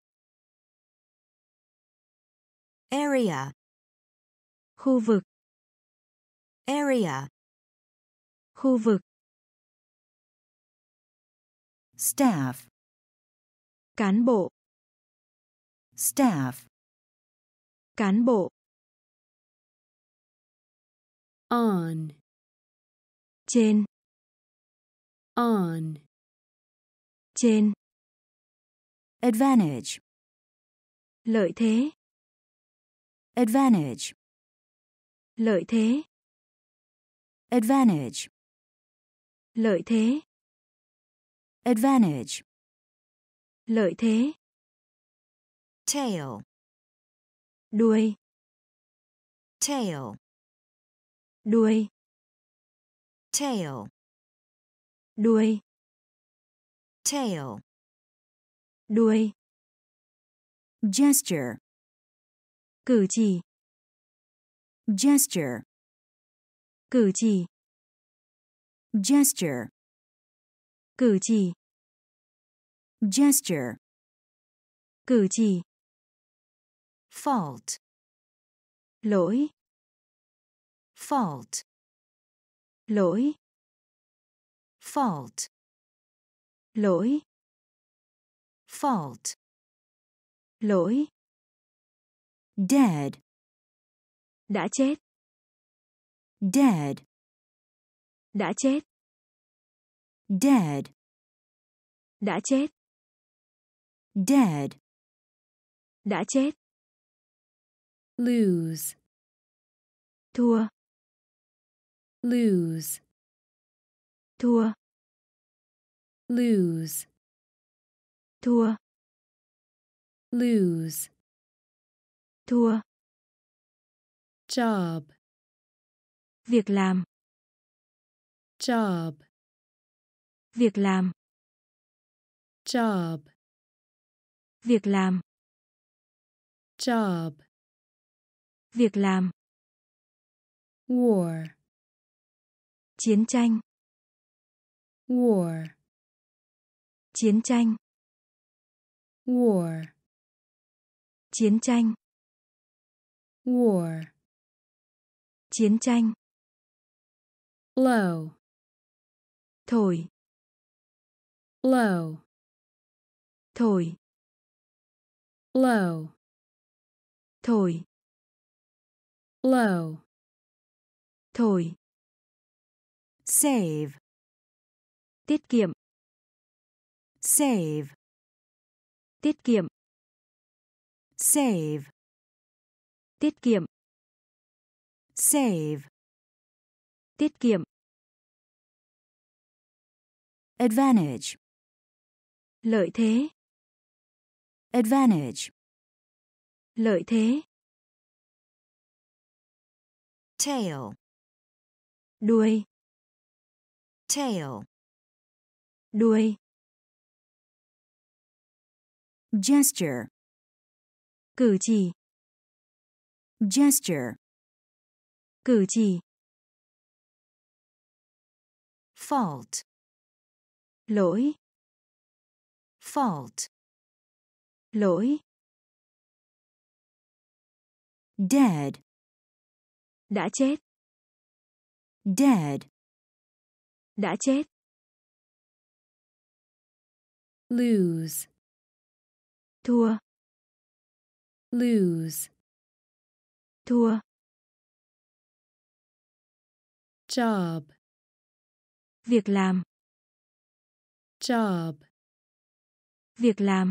area, khu vực, area, khu vực, staff, cán bộ, staff, cán bộ, on, trên, on, trên, advantage, lợi thế, advantage, lợi thế, advantage, lợi thế, advantage, lợi thế, tail, đuôi, tail, đuôi, tail, đuôi, tail, đuôi, gesture, cử chỉ, gesture, cử chỉ, gesture, cử chỉ, gesture, cử chỉ, fault, lỗi, fault, lỗi, fault, lỗi, fault, lỗi, dead, đã chết, dead, đã chết, dead, đã chết, dead, đã chết, lose, thua, lose, thua, lose, thua, lose, thua, job, việc làm, job, việc làm, job, việc làm, job, việc làm, war, chiến tranh, war, chiến tranh, war, chiến tranh, war, chiến tranh, blow, thổi, blow, thổi, blow, thổi, blow, thổi, Save. tiết kiệm, Save. tiết kiệm, Save. tiết kiệm, Save. tiết kiệm, Advantage. lợi thế, Advantage. lợi thế, Tail. đuôi, Tail. đuôi, Gesture. cử chỉ, Gesture. cử chỉ, Fault. lỗi, Fault. lỗi, Dead. đã chết, Dead. đã chết, lose, thua, lose, thua, job, việc làm, job, việc làm,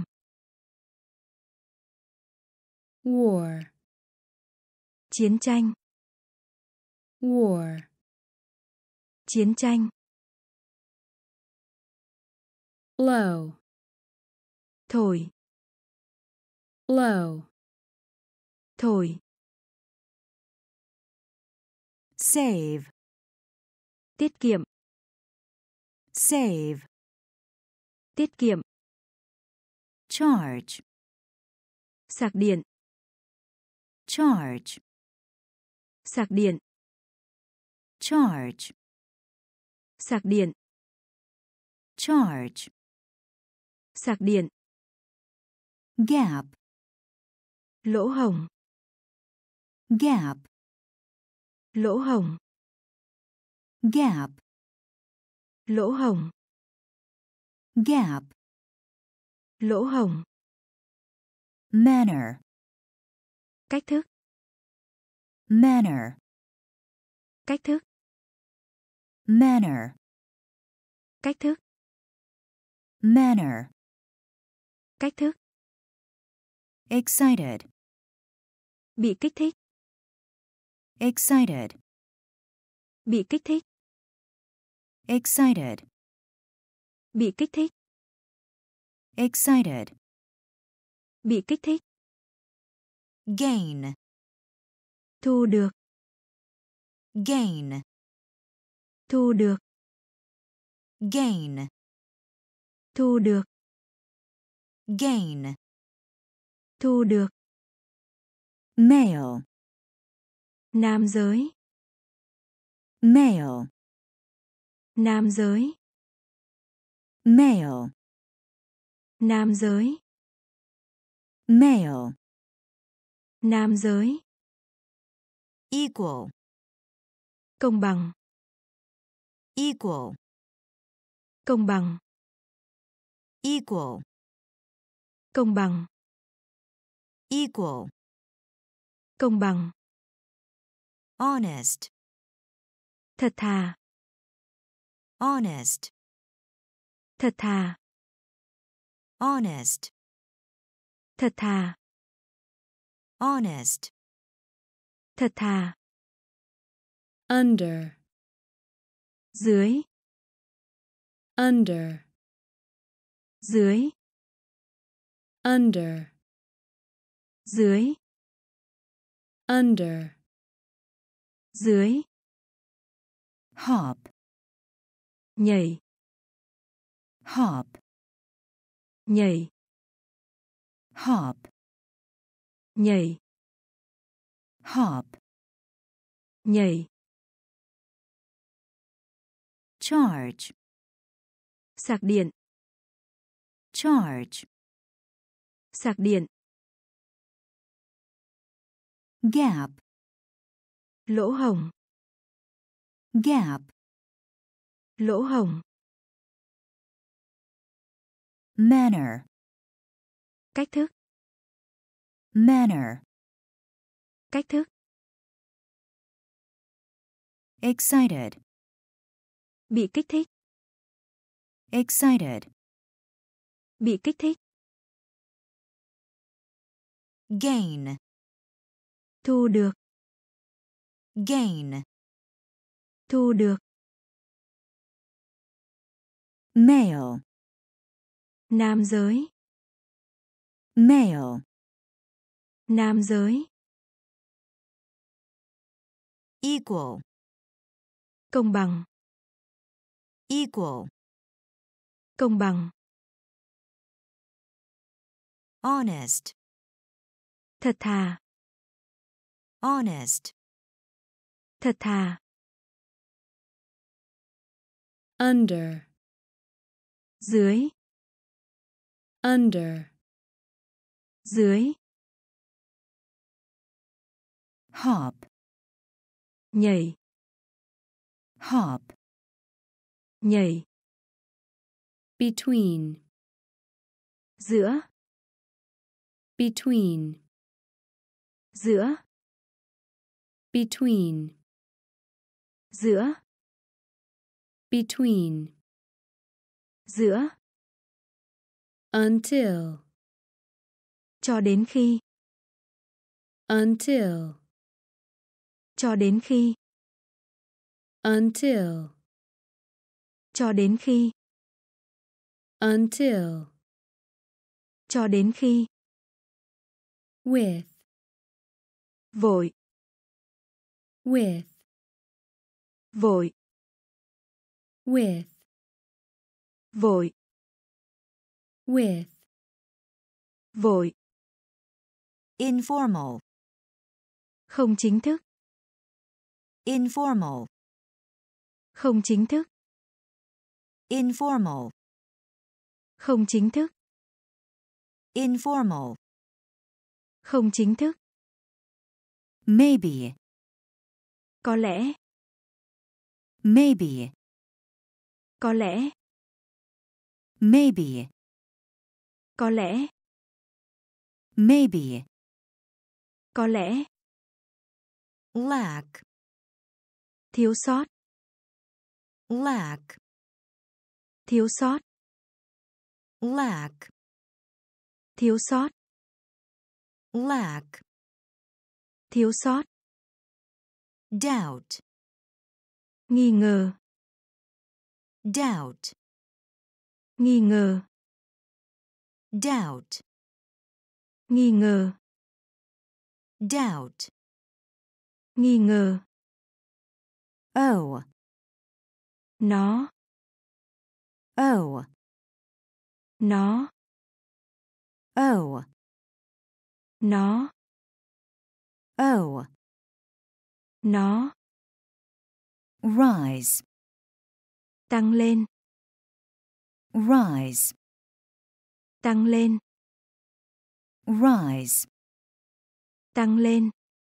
war, chiến tranh, war, chiến tranh, blow, thổi, blow, thổi, Save. tiết kiệm, Save. tiết kiệm, Charge. sạc điện, Charge. sạc điện, Charge. sạc điện, Charge. sạc điện, Gap. lỗ hổng, Gap. lỗ hổng, Gap. lỗ hổng, Gap. lỗ hổng, Manner. cách thức, Manner. cách thức, Manner. cách thức, Manner. cách thức, Excited. bị kích thích, Excited. bị kích thích, Excited. bị kích thích, Excited. bị kích thích, Gain. thu được, Gain. thu được, Gain. thu được, Gain. thu được, Male. nam giới, Male. nam giới, Male. nam giới, Male. nam giới, Equal. công bằng, Equal. công bằng, Equal. công bằng, Equal. công bằng, Honest. thật thà, Honest. thật thà, Honest. thật thà, Honest. Thật thà. Under. Dưới. Under. Dưới. Under. Dưới. Under. Dưới. Hop. Nhảy. Hop. Nhảy. Hop. Nhảy. Hop. Nhảy. Charge. Sạc điện. Charge. Sạc điện. Gap. Lỗ hổng. Gap. Lỗ hổng. Manner. Cách thức. Manner. Cách thức. Excited. Bị kích thích. Excited. Bị kích thích. Gain. Thu được. Gain. Thu được. Male. Nam giới. Male. Nam giới. Equal. Công bằng. Equal. Công bằng. Honest. Thật thà. Honest. Thật thà. Under. Dưới. Under. Dưới. Hop. Nhảy. Hop. Nhảy. Between. Giữa. Between. Giữa. Between. Giữa. Between. Giữa. Until. Cho đến khi. Until. Cho đến khi. Until. Cho đến khi. Until. Cho đến khi. With. Vội. With. Vội. With. Vội. With. Vội. Informal. Không chính thức. Informal. Không chính thức. Informal. Không chính thức. Informal. Không chính thức. Maybe. Có lẽ. Maybe. Có lẽ. Maybe. Có lẽ. Maybe. Có lẽ. Lack. Thiếu sót. Lack. Thiếu sót. Lack. Thiếu sót. Lack. Thiếu sót. Doubt. Nghi ngờ. Doubt. Nghi ngờ. Doubt. Nghi ngờ. Doubt. Nghi ngờ. Oh. Nó. Oh. Nó. Oh. Nó. Oh. Nó. Rise. Tăng lên. Rise. Tăng lên. Rise. Tăng lên.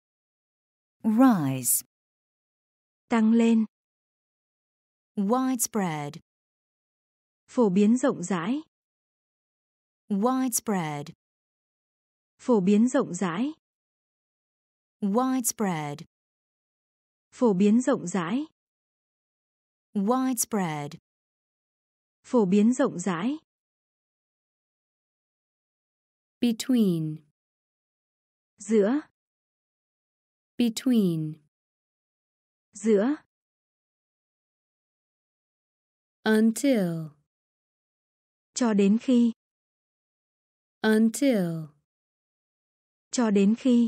Rise. Tăng lên. Widespread. Phổ biến rộng rãi. Widespread. Phổ biến rộng rãi. Widespread. Phổ biến rộng rãi. Widespread. Phổ biến rộng rãi. Between. Giữa. between, giữa, until, cho đến khi, until, cho đến khi,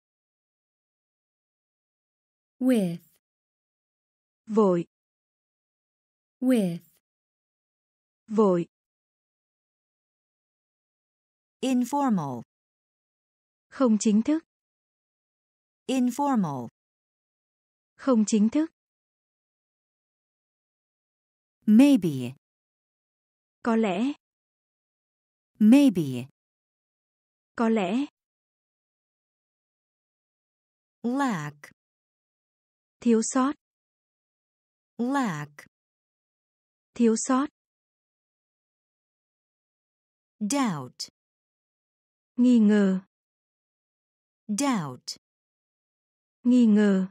with, vội, with, vội, Informal. không chính thức, Informal. không chính thức, Maybe. có lẽ, Maybe. có lẽ, Lack. thiếu sót, Lack. thiếu sót, Doubt. nghi ngờ, Doubt. nghi ngờ,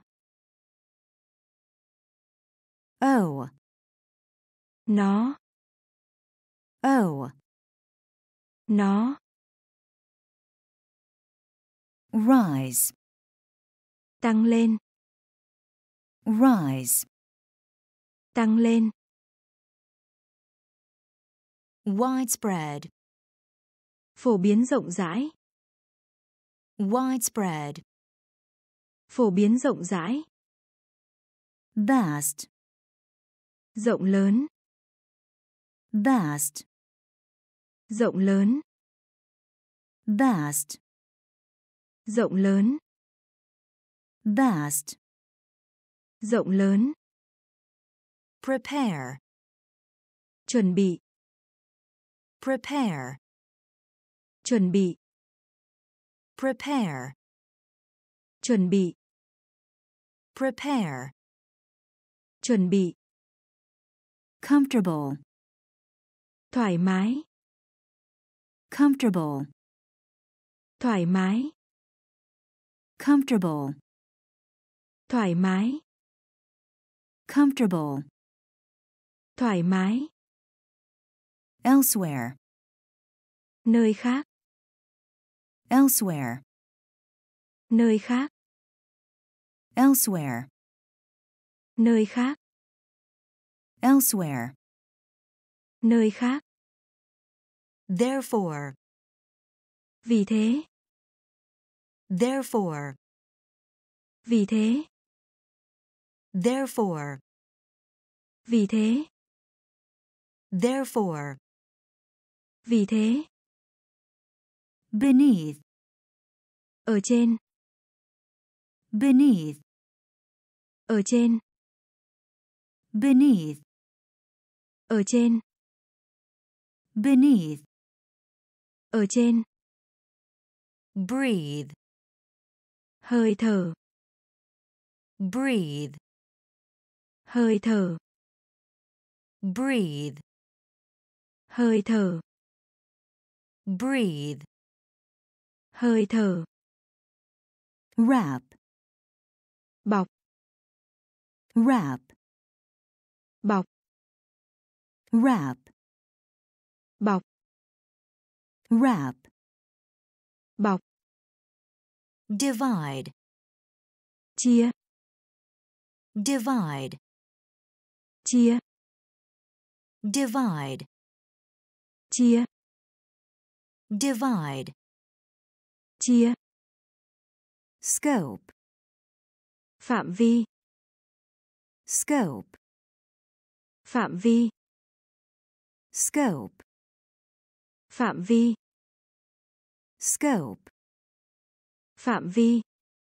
Oh. nó, Oh. nó, Rise. tăng lên, Rise. tăng lên, Widespread. phổ biến rộng rãi, Widespread. phổ biến rộng rãi, Vast. rộng lớn, Vast. rộng lớn, Vast. rộng lớn, Vast. rộng lớn, Prepare. chuẩn bị, Prepare. chuẩn bị, Prepare. chuẩn bị, Prepare. chuẩn bị, Comfortable. thoải mái, Comfortable. thoải mái, Comfortable. thoải mái, Comfortable. thoải mái, Elsewhere. nơi khác, Elsewhere. nơi khác, Elsewhere. nơi khác, Elsewhere. nơi khác, Therefore. vì thế, Therefore. vì thế, Therefore. vì thế, Therefore. vì thế, Beneath. ở trên, Beneath. ở trên, Beneath. ở trên, Beneath. ở trên, Breathe. hơi thở, Breathe. hơi thở, Breathe. hơi thở, Breathe. hơi thở, Wrap. bọc, Wrap. bọc, Wrap. bọc, Wrap. bọc, Divide. chia, Divide. chia, Divide. chia, Divide. chia, Scope. phạm vi, Scope. phạm vi, Scope. phạm vi, Scope. phạm vi,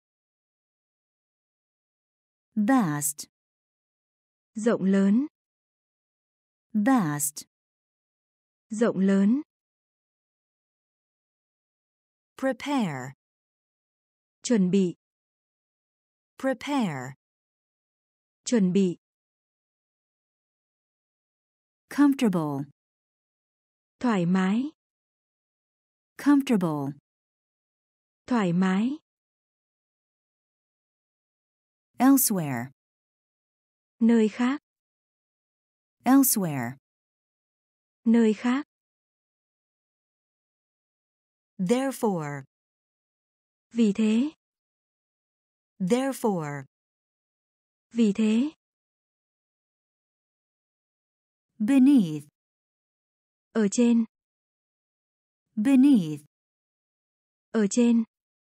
Vast. rộng lớn, Vast. rộng lớn, Prepare. chuẩn bị, Prepare. chuẩn bị, Comfortable. thoải mái, Comfortable. thoải mái, Elsewhere. nơi khác, Elsewhere. nơi khác, Therefore. vì thế, Therefore. Vì thế. Beneath. Ở trên. Beneath. Ở trên.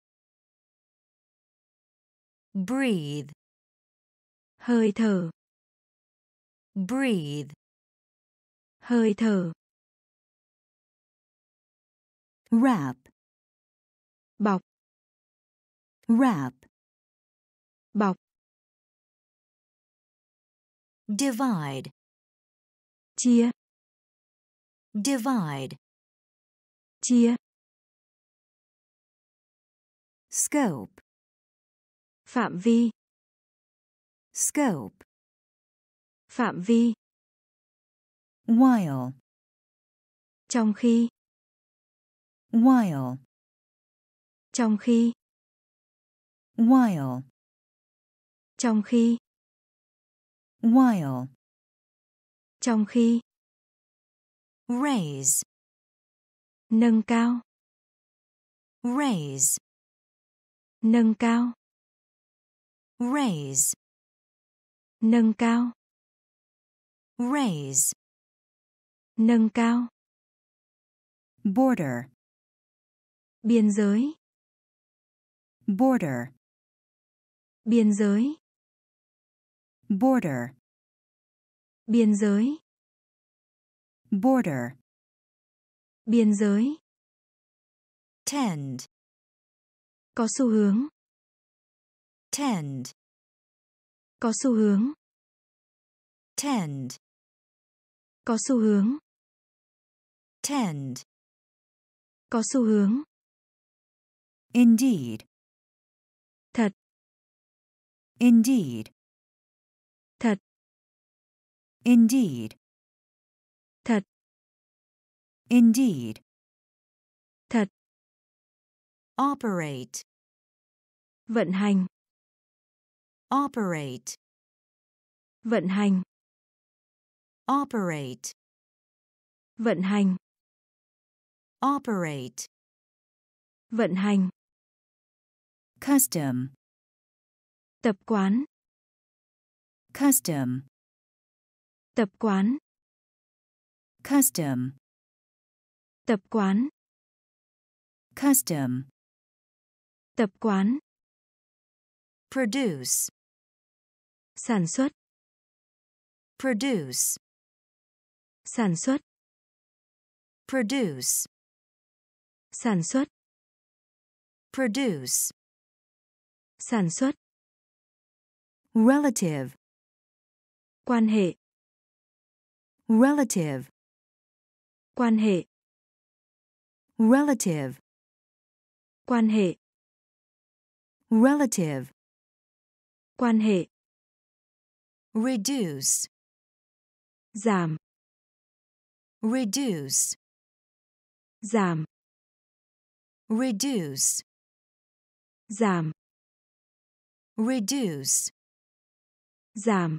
Breathe. Hơi thở. Breathe. Hơi thở. Wrap. Bọc. Wrap. Bọc. Divide. Chia. Divide. Chia. Scope. Phạm vi. Scope. Phạm vi. While. Trong khi. While. Trong khi. While. Trong khi. While. Trong khi. Raise. Nâng cao. Raise. Nâng cao. Raise. Nâng cao. Raise. Nâng cao. Border. Biên giới. Border. Biên giới. Border. Biên giới. Border. Biên giới. Tend. Có xu hướng. Tend. Có xu hướng. Tend. Có xu hướng. Tend. Có xu hướng. Indeed. Thật. Indeed. Thật. Indeed. Thật. Indeed. Thật. Operate. Vận hành. Operate. Vận hành. Operate. Vận hành. Operate. Vận hành. Custom. Tập quán. Custom. Tập quán. Custom. Tập quán. Custom. Tập quán. Produce. Sản xuất. Produce. Sản xuất. Produce. Sản xuất. Produce. Sản xuất. Relative. Quan hệ. Relative. Quan hệ. Relative. Quan hệ. Relative. Quan hệ. Reduce. Giảm. Reduce. Giảm. Reduce. Giảm. Reduce. Giảm.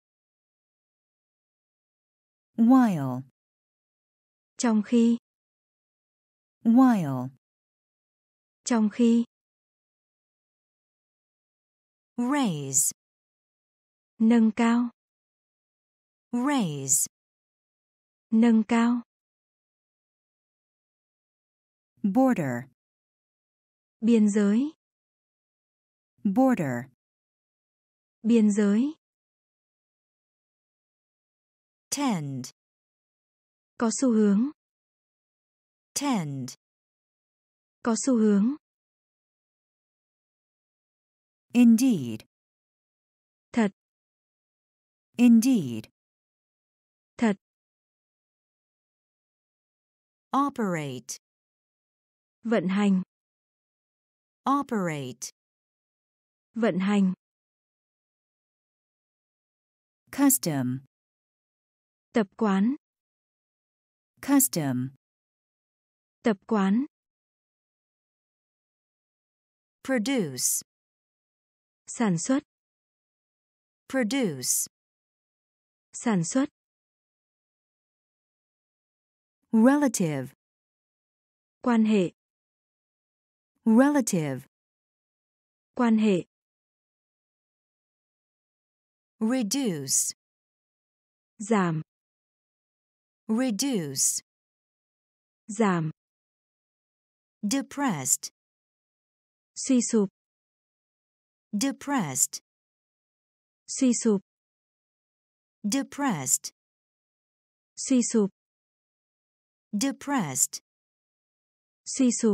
While. Trong khi. While. Trong khi. Raise. Nâng cao. Raise. Nâng cao. Border. Biên giới. Border. Biên giới. Tend. Có xu hướng. Tend. Có xu hướng. Indeed. Thật. Indeed. Thật. Operate. Vận hành. Operate. Vận hành. Custom. Tập quán. Custom. Tập quán. Produce. Sản xuất. Produce. Sản xuất. Relative. Quan hệ. Relative. Quan hệ. reduce, giảm, reduce, giảm, depressed, suy sụp, depressed, suy sụp, depressed, suy sụp, depressed, suy sụp,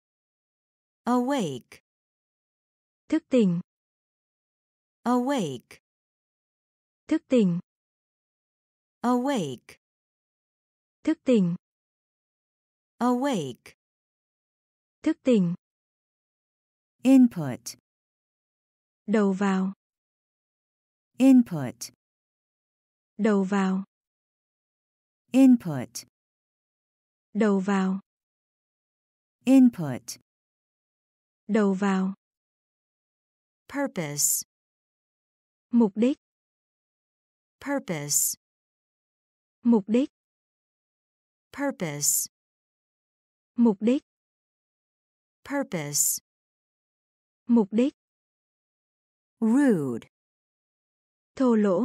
awake, thức tỉnh, awake, thức tỉnh, awake, thức tỉnh, awake, thức tỉnh, input, đầu vào, input, đầu vào, input, đầu vào, input, đầu vào, purpose, mục đích, purpose, mục đích, purpose, mục đích, purpose, mục đích, rude, thô lỗ,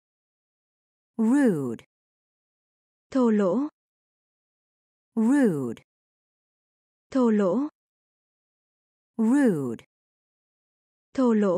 rude, thô lỗ, rude, thô lỗ, rude, thô lỗ,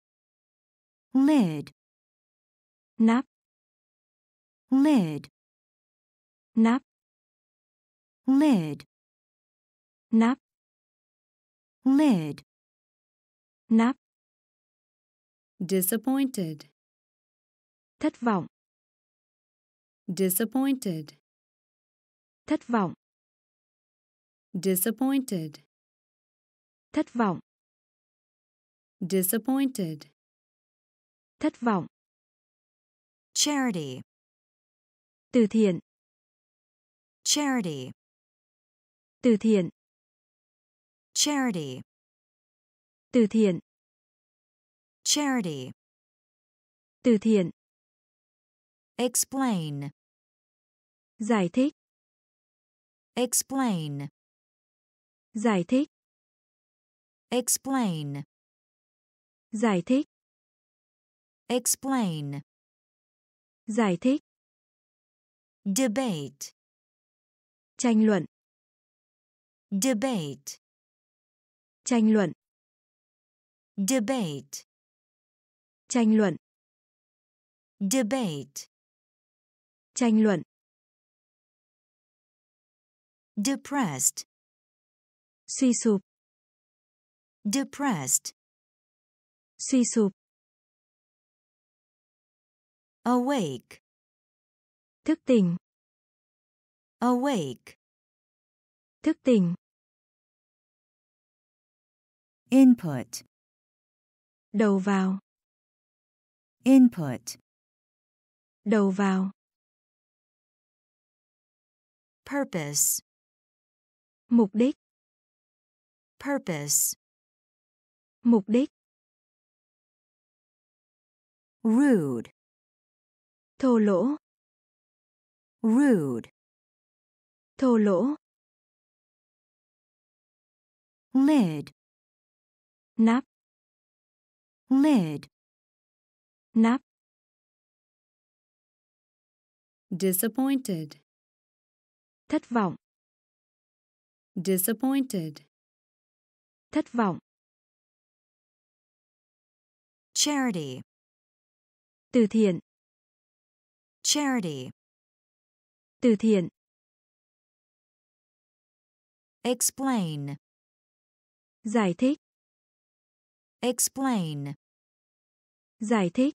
lid, nắp, lid, nắp, lid, nắp, lid, nắp, disappointed, thất vọng, disappointed, thất vọng, disappointed, thất vọng, disappointed, thất vọng, charity, từ thiện, charity, từ thiện, charity, từ thiện, charity, từ thiện, explain, giải thích, explain, giải thích, explain, giải thích, explain, giải thích, debate, tranh luận, debate, tranh luận, debate, tranh luận, debate, tranh luận, depressed, suy sụp, depressed, suy sụp, awake, thức tỉnh, awake, thức tỉnh, input, đầu vào, input, đầu vào, purpose, mục đích, purpose, mục đích, rude, thô lỗ, rude, thô lỗ, lid, nắp, lid, nắp, disappointed, thất vọng, disappointed, thất vọng, charity, từ thiện, charity, từ thiện, explain, giải thích, explain, giải thích,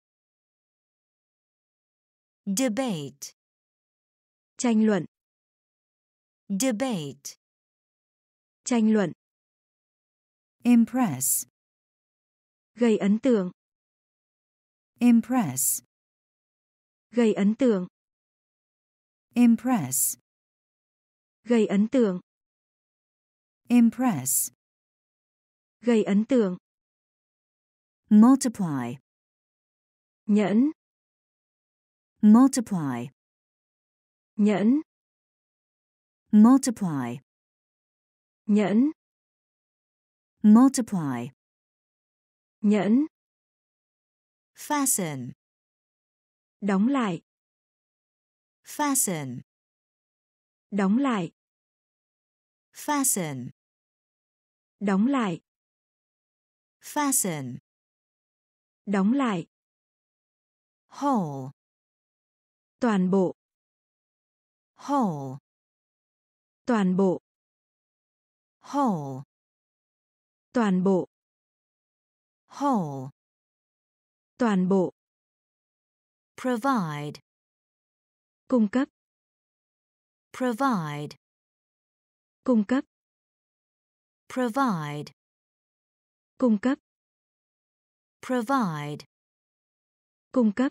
debate, tranh luận, debate, tranh luận, impress, gây ấn tượng, impress, gây ấn tượng, impress, gây ấn tượng, impress, gây ấn tượng, multiply, nhẫn, multiply, nhẫn, multiply, nhẫn, multiply, nhẫn, Fasten. Đóng lại. Fasten. Đóng lại. Fasten. Đóng lại. Fasten. Đóng lại. Whole. Toàn bộ. Whole. Toàn bộ. Whole. Toàn bộ. Whole. Toàn bộ. Provide. Cung cấp. Provide. Cung cấp. Provide. Cung cấp. Provide. Cung cấp.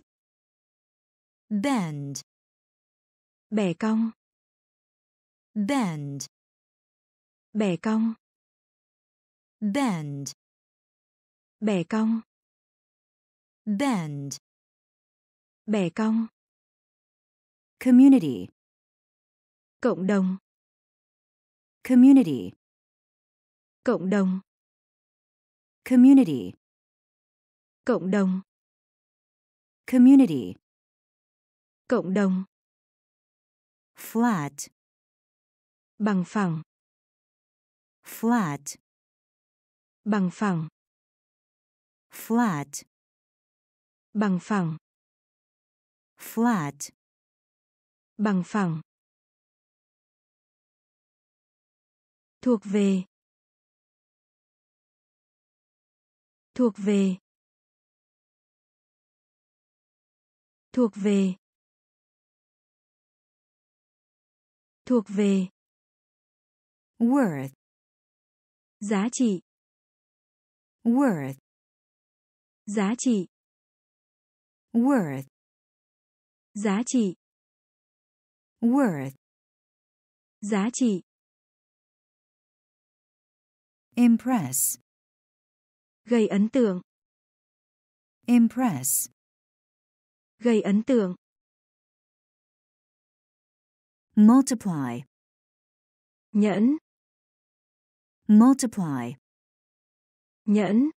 Bend. Bẻ cong. Bend. Bẻ cong. Bend. Bẻ cong. Bend. Bẻ cong. Community. Cộng đồng. Community. Cộng đồng. Community. Cộng đồng. Community. Cộng đồng. Flat. Bằng phẳng. Flat. Bằng phẳng. Flat. Bằng phẳng. Flat. Bằng phẳng. Thuộc về. Thuộc về. Thuộc về. Thuộc về. Worth. Giá trị. Worth. Giá trị. Worth. Giá trị. Worth. Giá trị. Impress. Gây ấn tượng. Impress. Gây ấn tượng. Multiply. Nhẫn. Multiply. Nhẫn.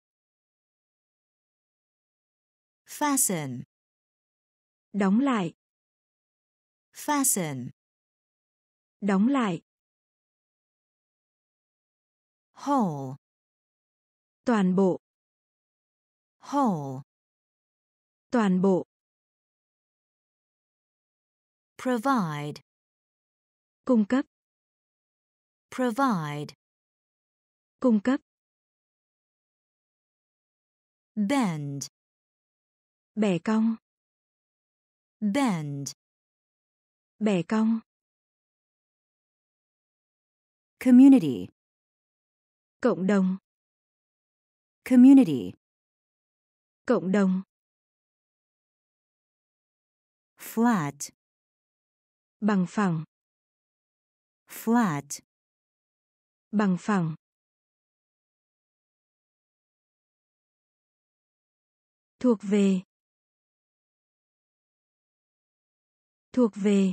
Fasten. Đóng lại. Fasten. Đóng lại. Whole. Toàn bộ. Whole. Toàn bộ. Provide. Cung cấp. Provide. Cung cấp. Bend. Bẻ cong. Bend. Bẻ cong. Community. Cộng đồng. Community. Cộng đồng. Flat. Bằng phẳng. Flat. Bằng phẳng. Thuộc về. Thuộc về.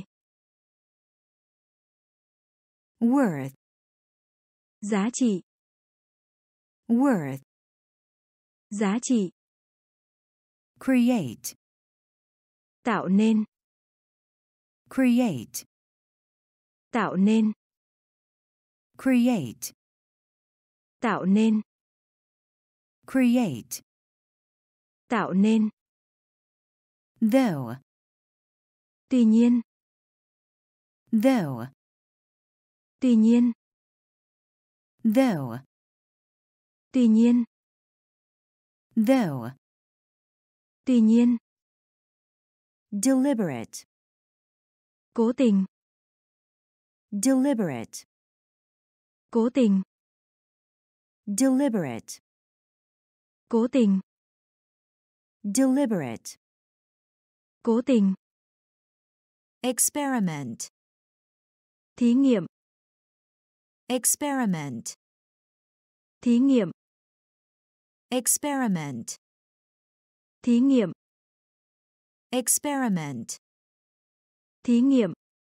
Worth. Giá trị. Worth. Giá trị. Create. Tạo nên. Create. Tạo nên. Create. Tạo nên. Create. Tạo nên. Though. Tuy nhiên. Though. Tuy nhiên. Though. Tuy nhiên. Though. Tuy nhiên. Deliberate. Cố tình. Deliberate. Cố tình. Deliberate. Cố tình. Deliberate. Cố tình. Experiment. Thí nghiệm. Experiment. Thí nghiệm. Experiment. Thí nghiệm. Experiment. Thí nghiệm.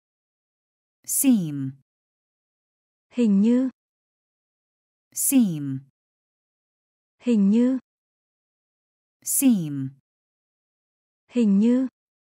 Seem. Hình như. Seem. Hình như. Seem. Hình như.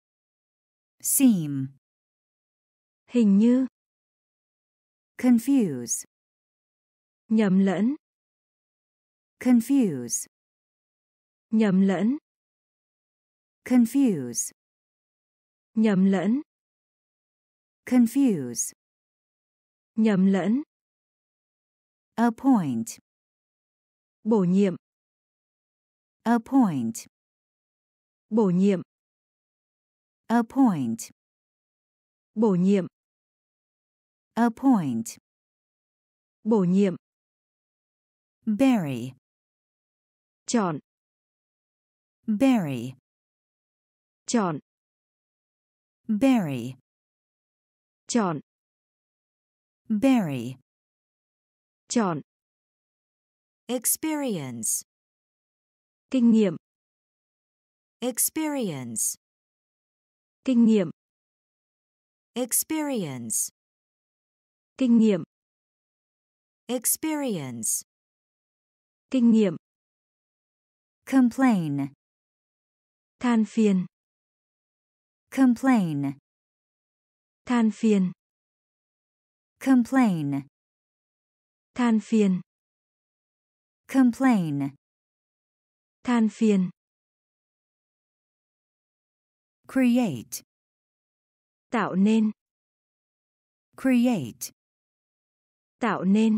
seem, Hình như. confuse, Nhầm lẫn. confuse, Nhầm lẫn. confuse, Nhầm lẫn. confuse, Nhầm lẫn. appoint, Bổ nhiệm. appoint, Bổ nhiệm. appoint, Bổ nhiệm. appoint, Bổ nhiệm. bury, Chọn. bury, Chọn. bury, Chọn. bury, Chọn. experience, Kinh nghiệm. experience, Kinh nghiệm. experience, Kinh nghiệm. experience, Kinh nghiệm. complain, Than phiền. complain, Than phiền. complain, Than phiền. complain, Than phiền. create, Tạo nên. create, Tạo nên.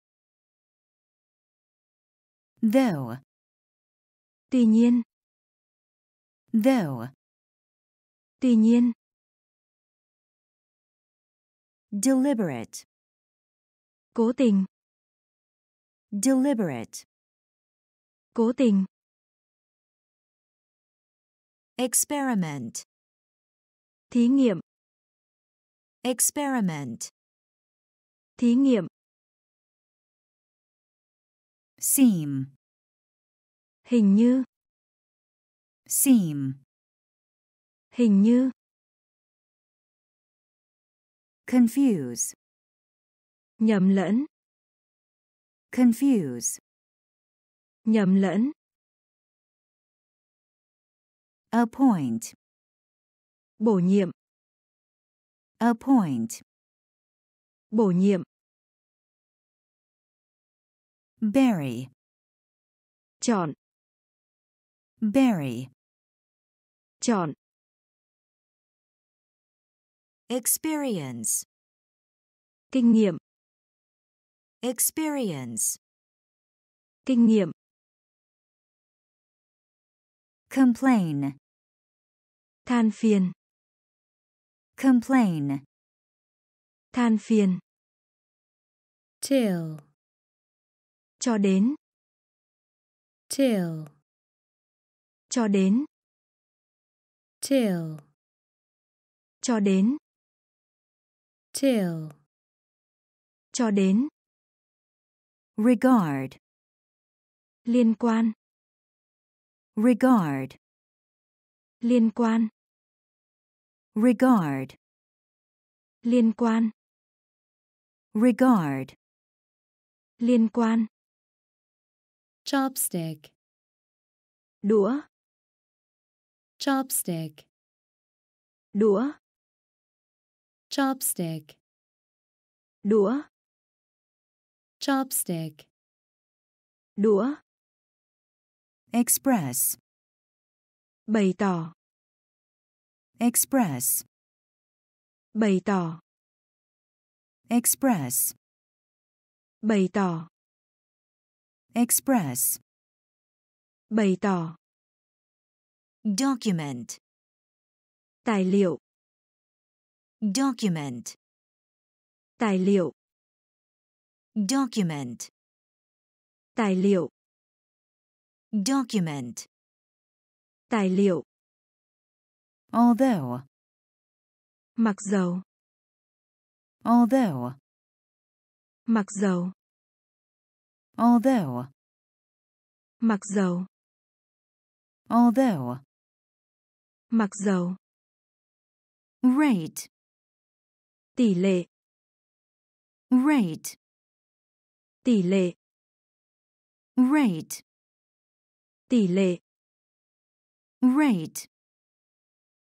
though, Tuy nhiên. though, Tuy nhiên. deliberate, Cố tình. deliberate, Cố tình. experiment, Thí nghiệm. experiment, Thí nghiệm. seem, Hình như. seem, Hình như. confuse, Nhầm lẫn. confuse, Nhầm lẫn. appoint, Bổ nhiệm. appoint, Bổ nhiệm. bury, Chọn. bury, Chọn. experience, Kinh nghiệm. experience, Kinh nghiệm. complain, Than phiền. complain, Than phiền. till, Cho đến. till, Cho đến. till, Cho đến. till, Cho đến. regard, Liên quan. regard, Liên quan. regard, Liên quan. regard, Liên quan. chopstick, Đũa. chopstick, Đũa. chopstick, Đũa. chopstick, Đũa. express, Bày tỏ. express, Bày tỏ. express, Bày tỏ. express, Bày tỏ. document, Tài liệu. document, Tài liệu. document, Tài liệu. document, Tài liệu. although, Mặc dầu. although, Mặc dầu. although, Mặc dầu. although, Mặc dầu. rate, Tỷ lệ. rate, Tỷ lệ. rate, Tỷ lệ. rate,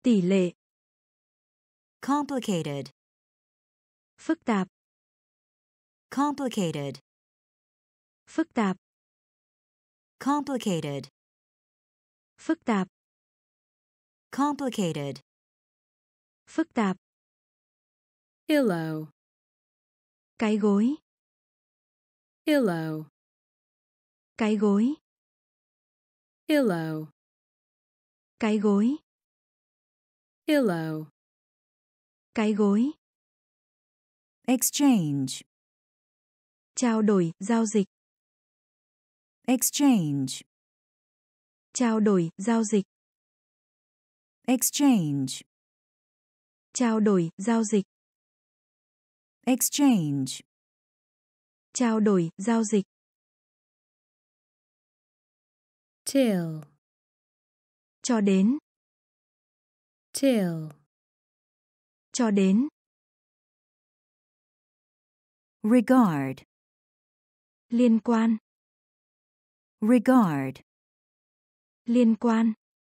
tỷ lệ, complicated, phức tạp, complicated, phức tạp, complicated, phức tạp, complicated, phức tạp, pillow, cái gối, pillow, cái gối, pillow, cái gối, pillow, cái gối, exchange, trao đổi, giao dịch, exchange, trao đổi, giao dịch, exchange, trao đổi, giao dịch, exchange, trao đổi, giao dịch, till, cho đến, till, cho đến, regard, liên quan, regard, liên quan,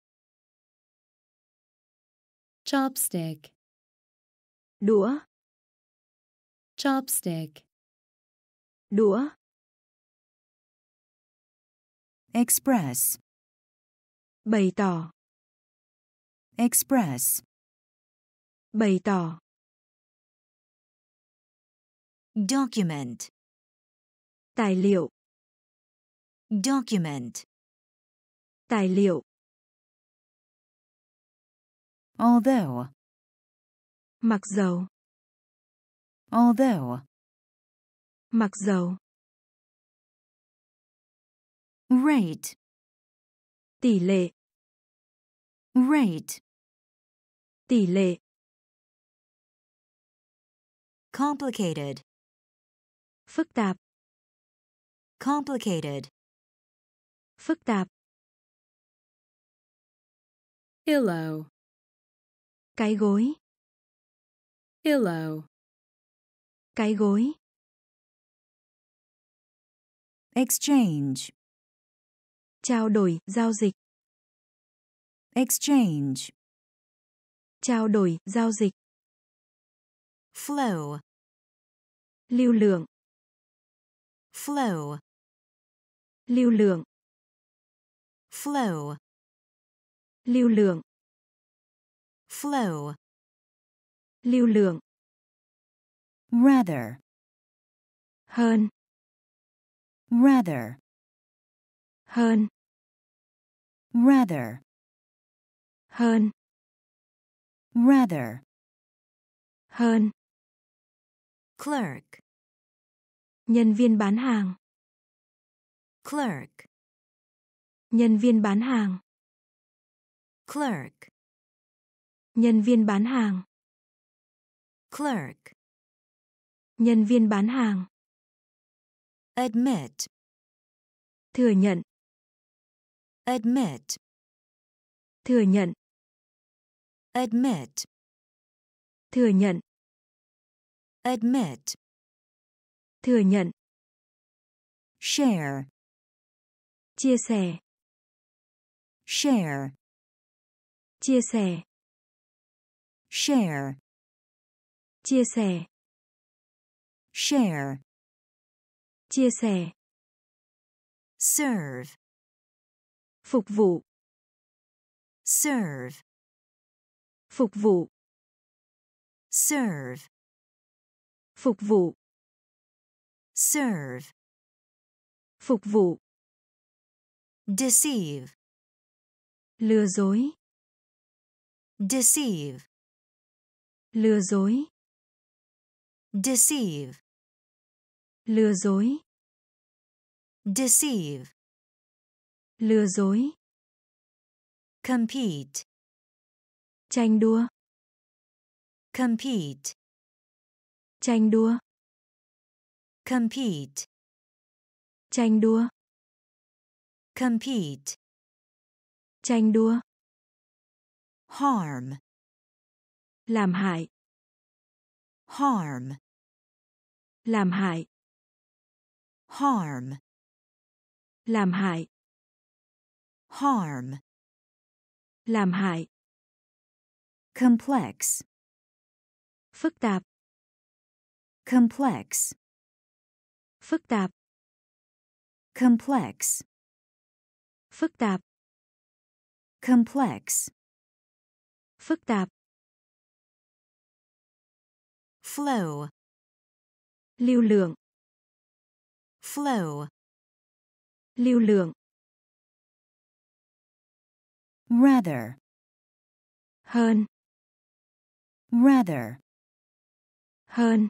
chopstick, đũa, chopstick, đũa, express, bày tỏ, express, bày tỏ, document, tài liệu, document, tài liệu, although, mặc dầu, although, mặc dầu, rate, tỷ lệ, rate, tỷ lệ, complicated, phức tạp, complicated, phức tạp, pillow, cái gối, pillow, cái gối, exchange, trao đổi, giao dịch, exchange, trao đổi, giao dịch, flow, lưu lượng, flow, lưu lượng, flow, lưu lượng, flow, lưu lượng, rather, hơn, rather, hơn, rather, hơn, rather, hơn, clerk, nhân viên bán hàng, clerk, nhân viên bán hàng, clerk, nhân viên bán hàng, clerk, nhân viên bán hàng, admit, thừa nhận, admit, thừa nhận, admit, thừa nhận, admit, thừa nhận, share, chia sẻ, share, chia sẻ, share, chia sẻ, share, chia sẻ, serve, phục vụ, serve, phục vụ, serve, phục vụ, serve, phục vụ, deceive, lừa dối, deceive, lừa dối, deceive, lừa dối, deceive, lừa dối, compete, tranh đua, compete, tranh đua, compete, tranh đua, compete, tranh đua, harm, làm hại, harm, làm hại, harm, làm hại, harm, làm hại, complex, phức tạp, complex, phức tạp, complex, phức tạp, complex, phức tạp, flow, lưu lượng, flow, lưu lượng, rather, hơn, rather, hơn,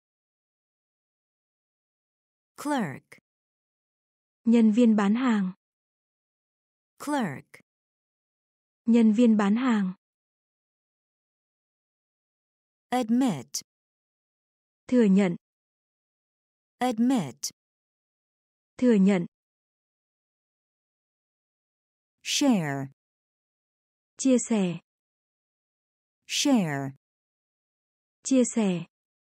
clerk, nhân viên bán hàng, clerk, nhân viên bán hàng, admit, thừa nhận, admit, thừa nhận, share, chia sẻ, share, chia sẻ,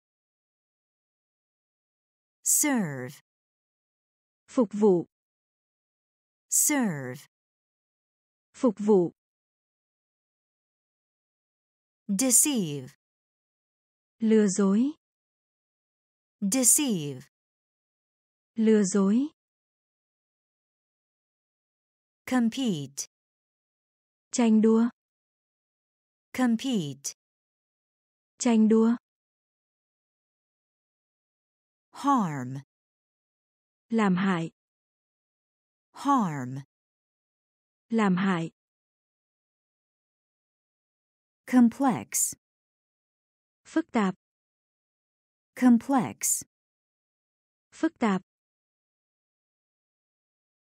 serve, phục vụ, serve, phục vụ, deceive, lừa dối, deceive, lừa dối, compete, tranh đua, compete, tranh đua, harm, làm hại, harm, làm hại, complex, phức tạp, complex, phức tạp,